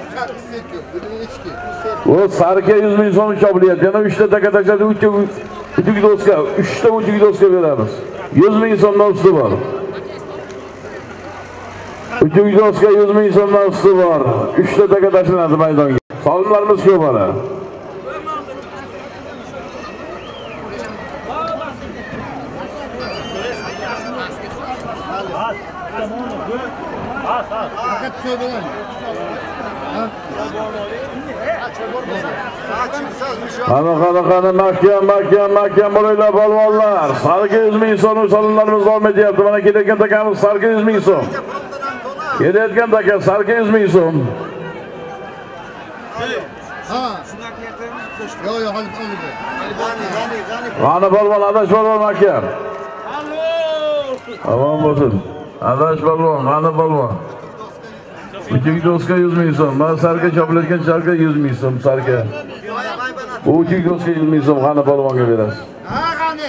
O sarika yuz ming so'm chopilyapti. Yana uchta taka tashladi, uchta uch doska, uchta uch doska beramiz. yuz ming so'mdan usti bor. uch doska yuz ming so'mdan usti bor. uchta taka tashlanadi maydonga. Solimlarimiz ko'p mana. Fakat köy bilen. Qani qani qani mahkam mahkam mahkam bo'linglar polvonlar. Sarki yuz ming so'm so'mlarimiz davom etyapti. Mana kelayotgan takamiz sarki yuz ming so'm. Kelayotgan taka sarki yuz ming so'm. Ha. Yo yo hali qoldi. Qani polvon adash polvon mahkam. Tamam bo'lsin. Adash polvon, qani polvon. Uchinchi do'stga yuz ming so'm. Mana sarka chopilayotgan sarka yuz ming so'm sarka. Bu uchinchi do'stga yuz ming so'm qani polvonga berasiz. Ha qani.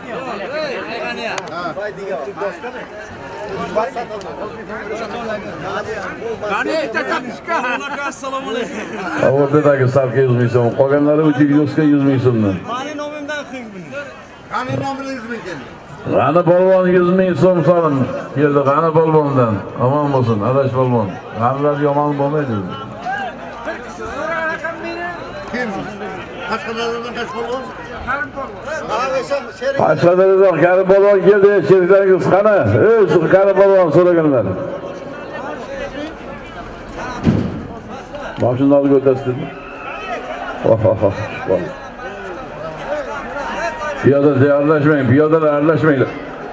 Assalomu alaykum. Avvaldagi sarka yuz ming so'm. Qolganlari uchinchi do'stga yuz ming so'mdan. Mani nomimdan qiling buni. Qani nomini yuz ming keldi. Qani polvon yuz ming so'm solin. Keldi qani polvondan. Omon bo'lsin, adash polvon. Qanilar yomon bo'lmaydi. Kim? Qashqadaryodan qash polvon? Karim polvon. Qashqadaryodan Karim polvon keldi. Sheriklaringiz qani? Ey, Karim polvon so'raganlar. Mashinani olib o'tasizmi? Oh oh oh. Piyoda tayyorlashmang, piyodalar aralashmanglar.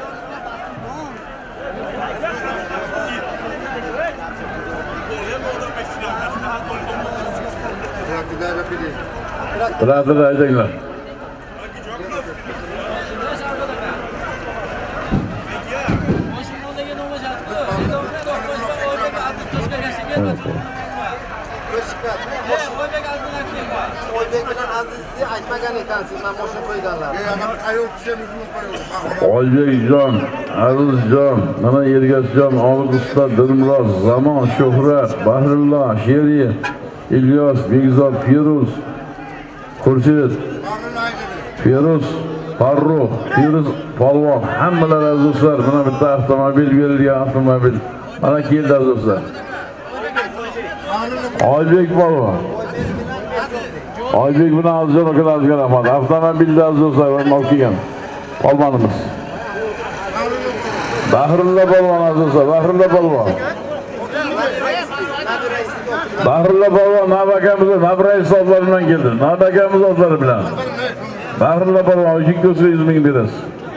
Traktor haydanglar. Oybek bilan Azizni aytmagan ekansiz, men mashina qo'yganlar. Oybekjon, Azizjon, mana Ergashjon, Omid usta, Dilmurod, Zamon, Shuhrat, Bahrullo, Sheri, İlyos, Begzod, Firuz, Xurshid, Firuz, Farruh, Firuz polvon, hammalari azizlar, mana bitta avtomobil berilgan avtomobil. Mana keldi azizlar. Oybek polvon. Oybek bilan Azizjon akalarga rahmat. Avtomobilda azizlar va mal kelgan. Polvonimiz. Bahrullo polvon azizlar, Bahrullo polvon. Bahrullo polvon nabakamiz, Nabray hisoblari bilan keldi. Nabakamiz otlari bilan. Bahrullo polvon ikki yuz ming berasiz.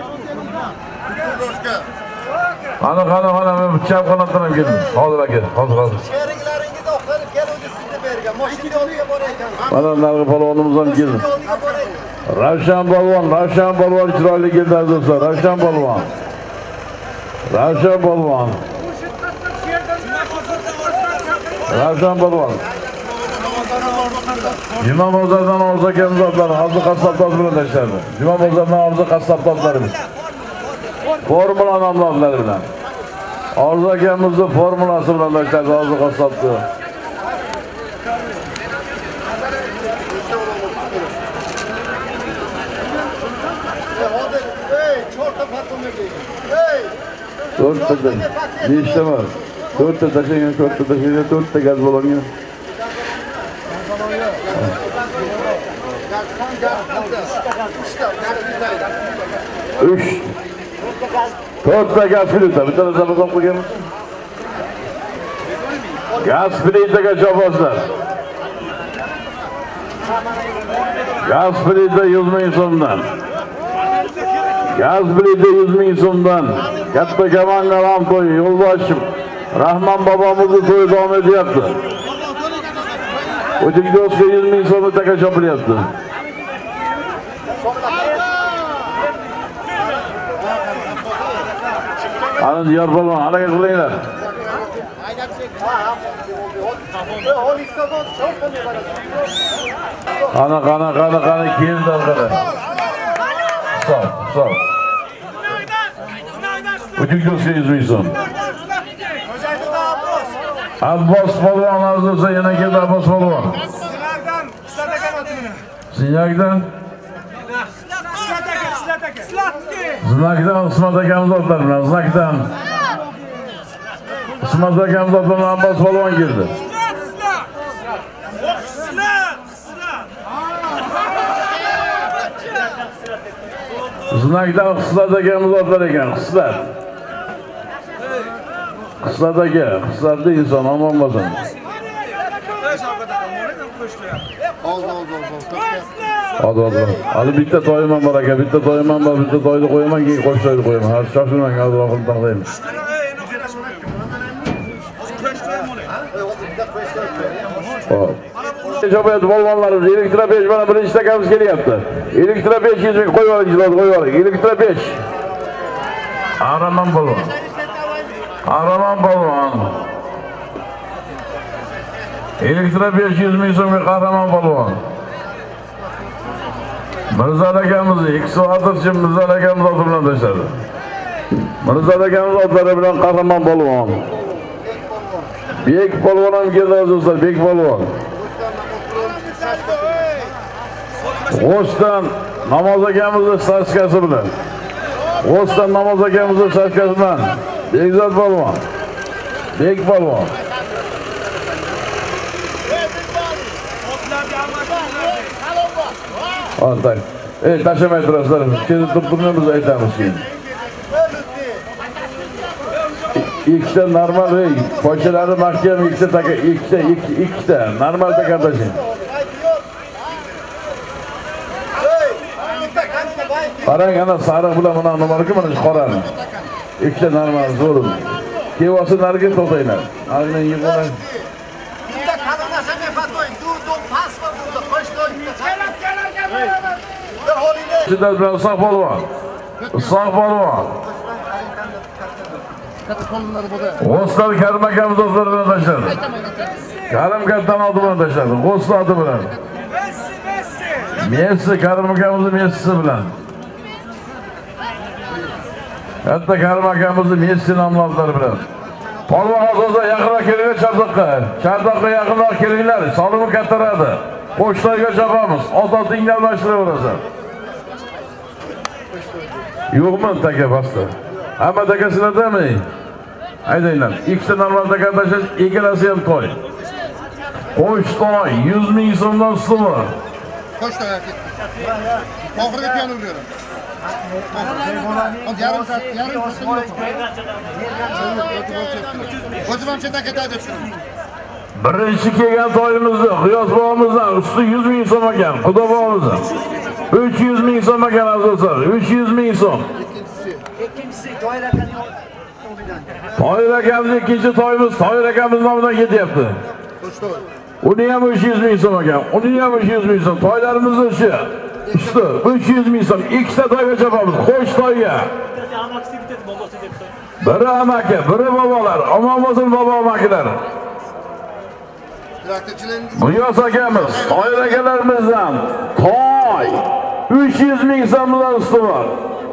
Ana qana qana men chap qanotdan ham keldim. Hozir aka, hozir hozir. Sheriklaringiz oqlanib keluvdi sizni bergan. Mashina oldiga borar ekan. Mana narigi polvonimiz ham keldi. Ravshan polvon, Ravshan polvon chiroyli keldi azizlar. Ravshan polvon. Ravshan polvon. Ravshan polvon. Juma bozordan orzu akamiz otlari, hozir qassoblar bilan tashlardi. Juma bozordan orzu qassoblarimiz. Formula nomlari bilan. Orzu akamizni formulasi bilan tashlardi, hozir qassobdi. to'rtta nechta bor? to'rtta tashlagan, to'rtta tashlagan, to'rtta gaz bo'lgan. uch to'rtta gaz plita, bitta zamon qo'yganmiz. Gaz plitaga jobozlar. Gaz plita yuz ming so'mdan. Gaz plita yuz ming so'mdan. Katta Kamangaram to'yi, yo'lboshim. Rahmon bobomizni to'yi davom etyapti. O'tgan do'stga yuz ming so'm taka chopilyapti. Ana diyor polvon, harakat qilinglar. Qana qana qana qana keldi qara. Stop, stop. O'tgan do'stga yuz ming so'm. Abbos polvon azizlar yana keldi Abbos polvon. Sizlardan, sizlardan o'tini. Sinyakdan? Sizlardan, sizlardan. Znakdan Ismat akamiz otlar bilan, Znakdan. Ismat akamiz otlar bilan Abbos polvon keldi. Znakdan Xislat akamiz otlar ekan, Xislat. Qisladagi, qisladagi inson omon bo'lsin. Oldi, oldi, oldi. Hadi hadi. Hadi bitta to'yman bor aka, bitta to'yman bor, bitta to'yni qo'yaman, keyin qo'sh to'yni qo'yaman. Hadi shoshilmang, hadi oxirida taqlaymiz. Hop. Shobayat bolvonlarimiz Elektra besh mana birinchi takamiz kelyapti. Elektra besh yuz ming qo'yib oling, qo'yib oling. Elektra besh. Araman bolvon. Araman bolvon. Elektra besh yuz ming so'mga qahramon polvon. Mirzal akamiz ikki soatgacha Mirzal akamiz oti bilan tashladi. Mirzal akamiz otlari bilan qahramon polvon. Bek polvon ham keldi azizlar, Bek polvon. G'o'shdan namoz akamizni sashkasi bilan. G'o'shdan namoz akamizni sashkasi bilan Bekzod polvon. Bek polvon. Oltay. Ey, tashamay turasizlar. Keyin turib-turib aytamiz keyin. Ikkita normal, ey, pochalari mahkam, ikkita taka, ikkita, ikkita normal taka tashing. Qarang, ana sariq bilan mana nimalarga mana qorani. Ikkita normal zo'rim. Kevosi nariga to'xtanglar. Ag'ni yig'ilay. Sizlar bilan sog' polvon. Sog' polvon. G'oslar Karim akamiz do'stlar bilan tashladi. Karim kattaning oti bilan tashladi. G'oslar oti bilan. Messi Karim akamiz Messi bilan. Katta Karim akamiz Messi nomlari bilan. Polvon hozirda yaqinroq kelinglar Chardoqqa. Chardoqqa yaqinroq kelinglar. Solimi kattaradi. Qo'shlarga chopamiz. Ot-otingni almashtiraverasiz. Yo'qmi taka basta? Hamma takasilardami? Haydanglar. Ikkita normal taka tashlash, ikkalasi ham to'y. Qo'sh to'y yuz ming so'mdan ustumi. Qo'sh to'y ketdi. Oxiriga piyon urdim. Hozir yarim soat, yarim soat. Hozir ham chetdan ketadi. Birinchi kelgan to'yimizni, G'iyos bobomizni usti yuz ming so'm ekan. Xudo bobomizni. uch yuz ming so'm ekan azizlar. uch yuz ming so'm. Ikkinchisi to'y raqami To'y raqamning ikkinchi to'yimiz To'y raqamiz nomidan ketyapti. Uni ham uch yuz ming so'm ekan. Uni ham uch yuz ming so'm. To'ylarimiz shu. Usti uch yuz ming so'm. Ikkita to'yga chopamiz. Qo'sh to'yga. Biri amaki, biri bobolar. Omon bo'lsin bobo amakilar. G'iyos akamiz, to'y akalarimizdan to'y uch yuz ming so'm bilan usti bor.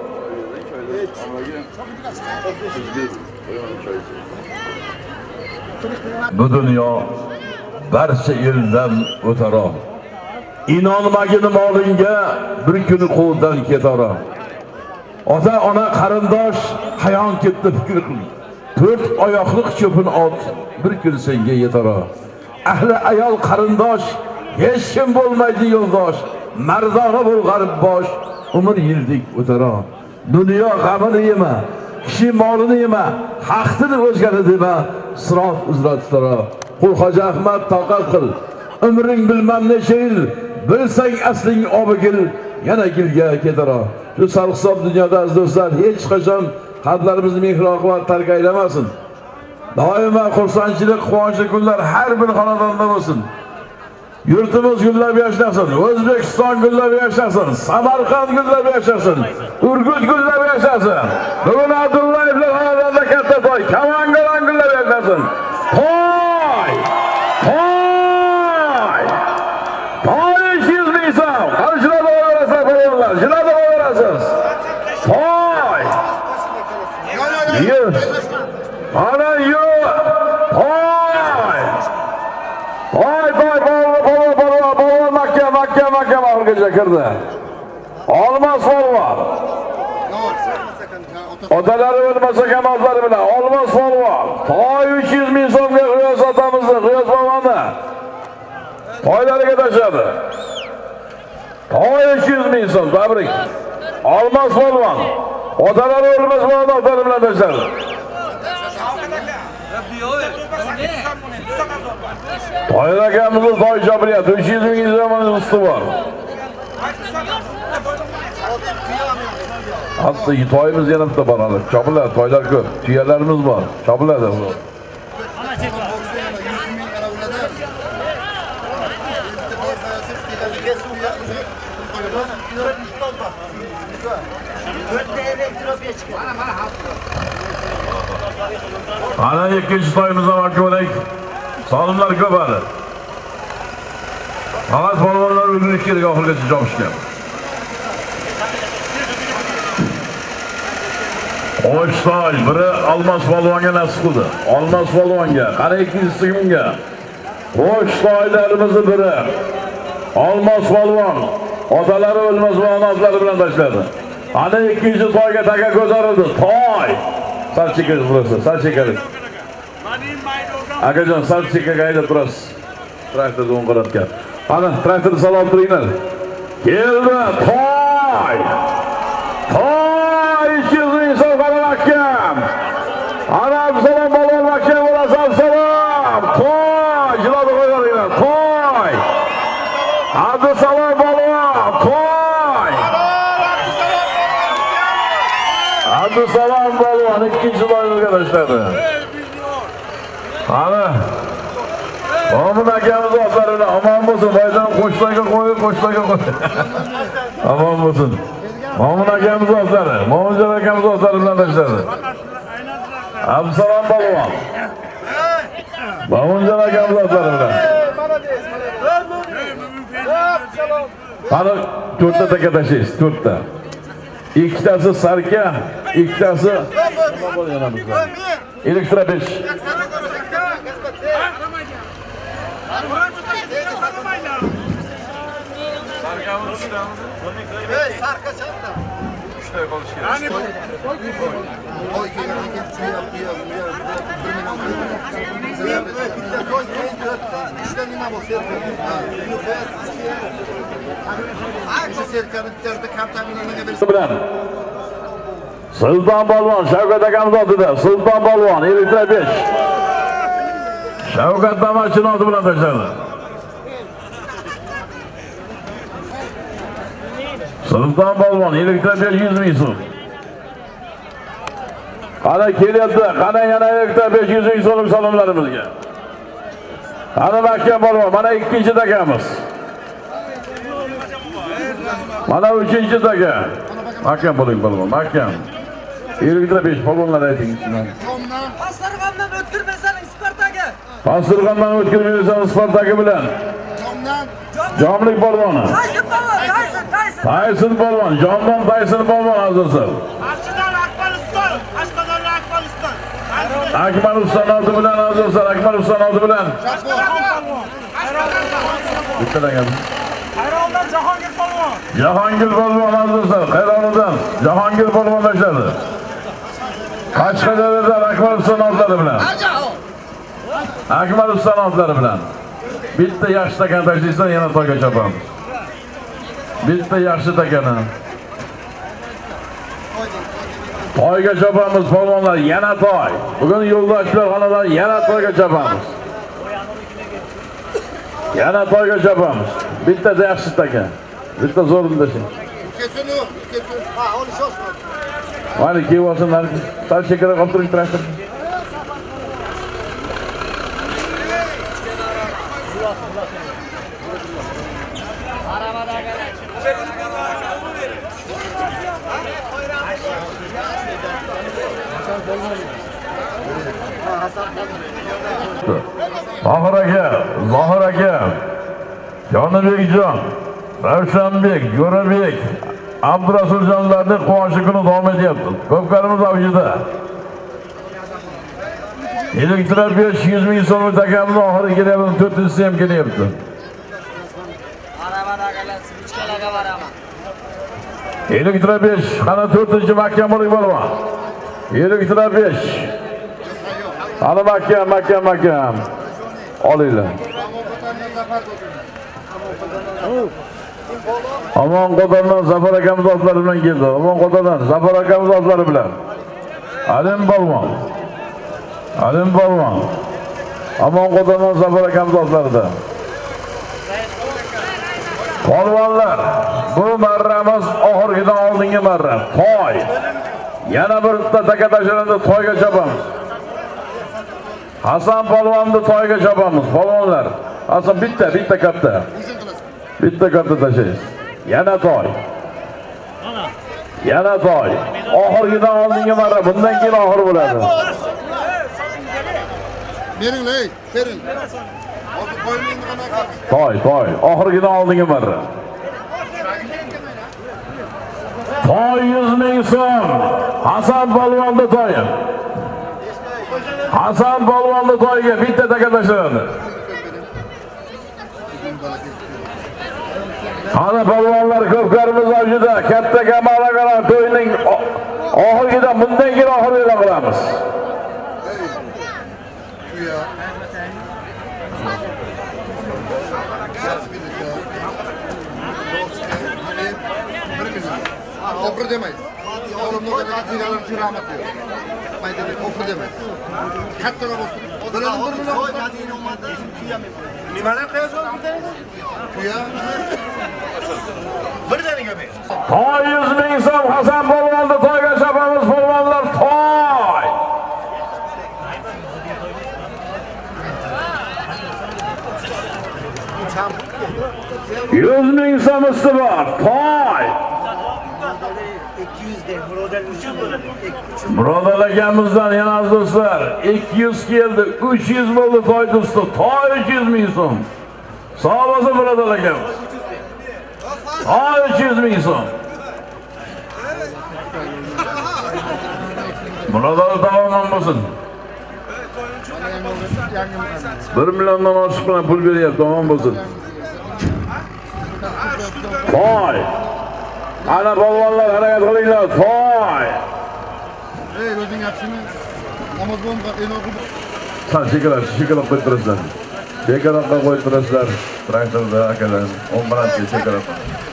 Bu dunyo barcha eldan o'taroq. Inonmagin molingga bir kuni qo'ldan ketaroq. Ota, ona, qarindosh hayon ketdi fikr qil. To'rt oyoqliq cho'pin ot bir kun senga yetaroq. Ahli ayol qarindosh hech kim bo'lmaydi yo'ldosh. Mardona bo'l g'arib bosh, umr yildik o'taroq. Dunyo g'amini yema, kishi molini yema, haqni o'zgani dema, sirof uzra tutaroq. Qul Hoji Ahmad toqat qil. Umring bilmam necha yil, bilsang asling obigil, yana gilga ketaroq. Shu sarhisob dunyoda aziz do'stlar, hech qachon qalblarimizni mehr-oqibat tark aylamasin. Doimo xursandchilik, quvonchli kunlar har bir xonadonda bo'lsin. Yurtimiz gullab yashasin, O'zbekiston gullab yashasin, Samarqand gullab yashasin, Urgut gullab yashasin. Bugun Abdullayevlar xonadonida katta to'y, Kamangaron gullab yashasin. To'y! To'y! To'y uch yuz ming so'm. Qarshilab olarasiz, bo'linglar. Jilab olarasiz. To'y! Yo'q. Ana yo'q. To'y! To'y, to'y, bolo, bolo, bolo, Makka, Makka, Makka oxirigacha kirdi. Olmos polvon. Otalari o'lmasa ham otlari bilan Olmos polvon. To'y uch yuz ming so'mga G'iyos otamizni, G'iyos boboni to'ylariga tashladi. To'y uch yuz ming so'm, tabrik. Olmos polvon. Otalari o'lmasa ham otlari bilan tashladi. Toyir akamizni toy chopilyapti. uch yuz ming so'mning usti bor. Hatto toyimiz yana bitta boradi. Chopiladi, toylar ko'p. Tuyalarimiz bor. Chopiladi bu. Ana ikkinchi toyimizdan vakillik. Solimlar ko'padi. Faqat polvonlar o'rganish kerak oxirgacha chopishgan. O'shtoy biri Almas polvonga nasib qildi. Almas polvonga, qani ikkinchisi kimga? O'shtoylarimizni biri Almas polvon otalari o'lmas onalari bilan tashladi. Ana ikkinchi toyga taka ko'tarildi. Toy. Sal chekasiz burasi, sal chekasiz. Akajon, sal chekaga haydab turasiz. Traktorda o'ng'irlatgan. Ana, traktorni salom turinglar. Keldi, toy. Toy, uch yuz ming so'm qaramaqam. Ana, salom balon makam bo'lasan, salom. Toy, jilodi qo'yinglar. Toy. Abdu salom balon, toy. Abdu salom balon ikkinchi to'yga tashladi. Ana. Mo'min akamiz otlarini omon bo'lsin. Baydan qo'shlarga qo'yib, qo'shlarga qo'y. Omon bo'lsin. Mo'min akamiz otlari, Mo'minjon akamiz otlari bilan tashladi. Abdusalom balvon. Mo'minjon akamiz otlari bilan. Qani to'rtta taka tashlaysiz, to'rtta. Ikkitasi sarka, ikkitasi elektropesh. Sarka chanda. uchta qolish kerak. Toy kelgan ketchi yapıyor. Bitta toy uchta nima bo'lsa Ayşe serkanın derdi kamtaminanaga bersin. Bilan Sulton polvon Shavkat akamiz oldida. Sulton polvon elektropesh. Shavkat Damachini oldi bilan tashladi. Sulton polvon elektropesh yuz ming so'm. Qani kelyapti, qani yana elektropesh yuz ming so'm salomlarimizga. Qani mahkam polvon, mana ikkinchi takamiz. Mana uchinchi taka. Mahkam bo'ling polvon, mahkam. elektropesh polvonlar ayting. Pastirg'andan o'tkirmaysan Spartagi. Pastirg'andan o'tkirmaysan Spartagi bilan. Jomlik polvoni. Tayson polvon, Tayson, Tayson. Tayson polvon, Jomdan Tayson polvon azizlar. Arshidan Akbariston, Ashqadaryo Akbariston. Akmal Uston oldi bilan azizlar, Akmal Uston oldi bilan. Bittadan Hayrondan Jahongir polvon. Jahongir polvon azizlar, Hayrondan Jahongir polvon tashladi. Qashqadaryodan Akmal Uston oldlari bilan. Akmal Uston oldlari bilan. Bitta yaxshi takani tashlaysan, yana toyga chopamiz. Bitta yaxshi takani. Toyga chopamiz polvonlar, yana toy. Bugun yo'ldoshlar xonadan yana toyga chopamiz. Yana toyga chopamiz. Bitta yaxshi taka. Bitta zo'rini tashlang. Kesini, kesini. Ha, olish olsin. Mana kiyolsinlar. Sal chekara qolib turing traktor. Zohir aka, Zohir aka, Jonibekjon, Ravshanbek, Jo'rabek, Abdurasuljonlarning quvonchi kuni davom etyapti. Ko'pkarimiz avjida. Elektropesh yuz ming so'm takamiz oxiri kelyapti, to'rtinchisi ham kelyapti. Elektropesh, qani to'rtinchi mahkam bo'ling polvon. Elektropesh. Ana mahkam, mahkam, mahkam. Olinglar. Amon Qo'dardan Zafar akamiz otlari bilan keldi. Amon Qo'dardan Zafar akamiz otlari bilan. Alim polvon. Alim Polvon. Amon Qo'daman Zafar akamiz otlarida. Polvonlar, bu marramiz oxirgidan oldingi marra. Toy. Yana bir bitta taka tashlanda toyga chopamiz. Hasan polvonni toyga chopamiz, polvonlar. Hasan bitta, bitta katta. Bitta katta tashlaysiz. Yana toy. Yana toy. Oxirgidan oldingi marra, bundan keyin oxir bo'ladi. Bering, ley, bering. Toy, toy. Oxirgidan oldingi marra. Toy yuz ming so'm. Hasan polvonni toyi. Hasan polvonni toyiga bitta taka tashlandi. Ana polvonlar ko'plarimiz avjida, katta kamalaqalar to'yning oxirgidan bundan keyin oxir e'lon qilamiz. Kofir demaydi. Olimni qanaqa qilganlar uchun rahmat yo'q. Mayda deb kofir demaydi. Kattaroq bo'lsin. Biladim bir million. Nimalar qilasiz bittaniga? Kuya. Birdaniga ber. Toy yuz ming so'm Hasan polvonni toyga chopamiz, polvonlar toy. yuz ming so'm usti bor. Toy. Birodar akamizdan yana do'stlar ikki yuz keldi, uch yuz bo'ldi toy do'sti. Toy uch yuz ming so'm. Sog' bo'lsin birodar akamiz. Toy uch yuz ming so'm. Birodar davom bo'lsin. bir milliondan oshiq bilan pul beryapti, davom bo'lsin. Toy. Ana polvonlar harakat qilinglar. Toy. Ey, o'zing yaxshimi? Namoz bo'lmasa enoqib. Sen chekarash, chekarab qo'yib turasizlar. Chekarabga qo'yib turasizlar. Traktorda akalar o'n minutga chekarab.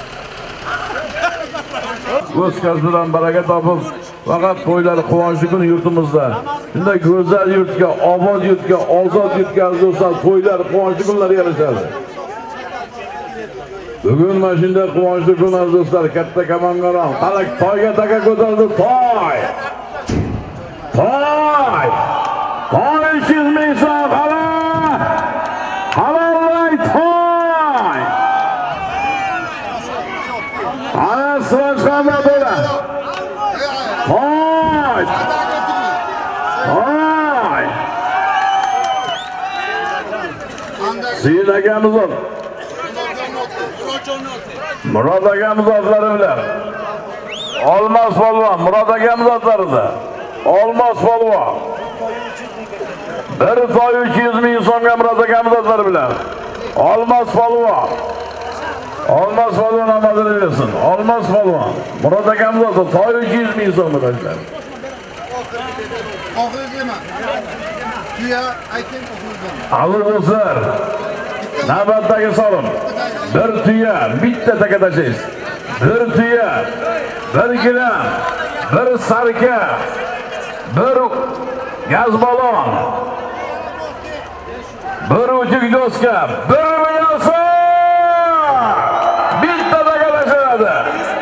O'z kasbidan baraka topib, faqat to'ylar quvonchli kun yurtimizda. Shunday go'zal yurtga, obod yurtga, ozod yurtga do'stlar, to'ylar quvonchli kunlar yarashadi. Bugun mana shunday quvonchli kun do'stlar, katta kamongaron, qalak toyga taka ko'tardi, toy. Toy. Toy uch yuz ming so'm, hala. Halolay toy. Ana sirashqanda bo'la. Toy. Toy. Siyid akamiz ol. Murod akamiz otlari bilan. Olmos polvon, Murod akamiz otlarida. Olmos polvon. Bir toy uch yuz ming so'mga Murod akamiz otlari bilan. Olmos polvon. Olmos polvon omadini bersin. Olmos polvon. Murod akamiz otlar toy uch yuz ming so'm beradilar. Oxiri dema. Kuya ayting oxiridan. Aziz do'stlar, navbatdagi so'rim. Bir tuya, bitta taka tashlaysiz. Bir tuya, bir gilam, bir sarka, bir gaz balon, bir uchuq doska, bir million so'm. Bitta taka tashlanadi.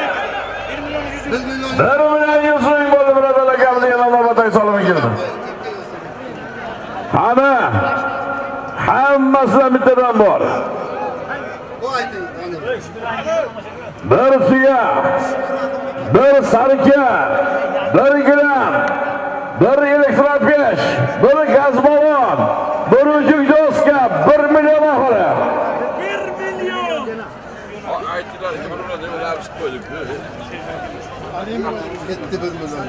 bir million yuz ming bo'ldi birodar akamning yana navbatdagi so'rimi keldi. Ana hammasidan bittadan bor. Bir tuya, bir sarka, bir gilam, bir elektropesh, bir gaz balon, bir uchuq doska, bir million oxiri. bir million. Aytdilar, nima nimalar chiqib qo'ydik. Yetti bir million.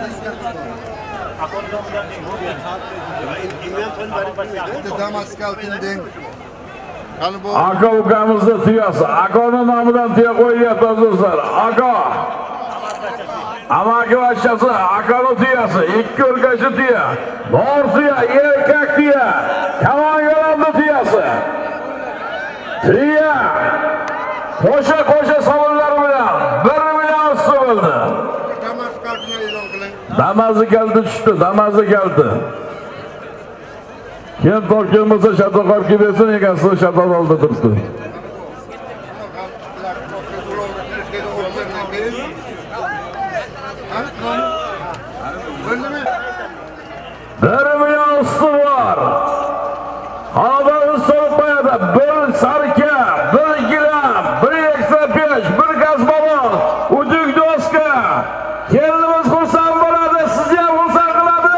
Damaskal tinding. Aka ukamizni tuyasi, akoni nomidan tuya qo'yyapti do'stlar. Aka. Amaki vachchasi, akoni tuyasi, ikki o'rgachi tuya, bor tuya, erkak tuya, kamongaronning tuyasi. Tuya. Qo'sha qo'sha savollar bilan bir million so'm bo'ldi. Damaskal e'lon qiling. Damazi kalti tushdi, damazi kalti. Kim topgan bo'lsa shatoqat kelib bersin, egasi shatoq oldi turibdi. Bir milyon usti var. Havadan ısırıp bayada bir sarka, bir gilam, bir ekstra peş, bir gaz balon, ucuk doska. Kendimiz kursan buladı, siz ya kursan kıladı.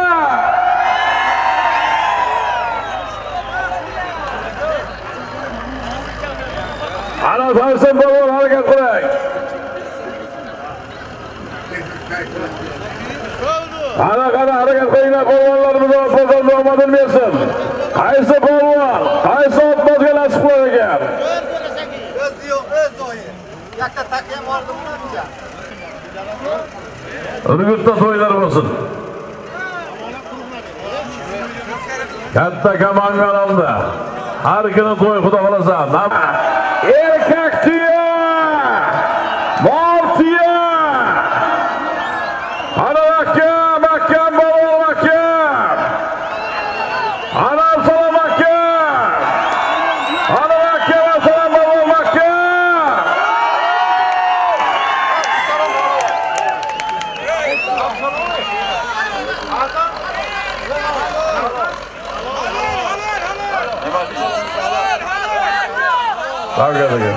Ana Tayson balon hareket kılayın. Ana kana hareket kıyına kolonlarımızı atmadan doğmadın versin. Qaysi polvon, qaysi otmozga nasib qilar ekan. O'z yo'q, o'z o'yi. Yakta taqiya bordimmi bunga? Urgutda to'ylar bo'lsin. Katta kamonlar oldi. Har kuni to'y xudo xolasa. Erkak tuya! Mol tuya! Ana akam, akam bolon akam. Ana salom akam. Ana akam, salom bolon akam. Bak gel gel.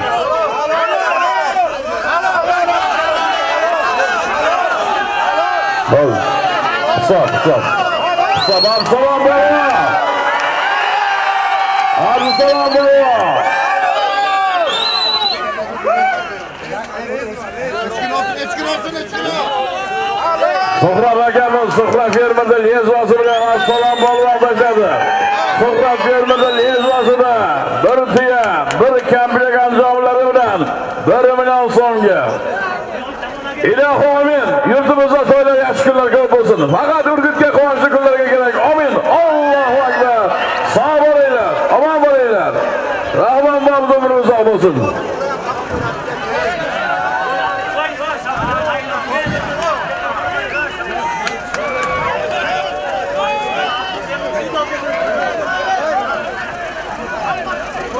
Bol. Stop, stop. Stop, salam bolon. Abi salam bolon. So'hrab akamiz So'hrab fermada lezvasi bilan assalom bolon bajadi. So'hrab fermada lezvasida bir tuya, bir kampirak anjomlari bilan bir million so'mga. Ilohi amin. Yurtimizda to'ylar yaxshi kunlar ko'p bo'lsin. Faqat Urgutga quvonchli kunlarga kerak. Amin. Allohu akbar. Sog' bo'linglar, omon bo'linglar. Rahmat bo'lsin, umringiz uzoq bo'lsin.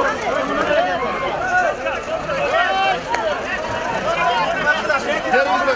Gel buraya.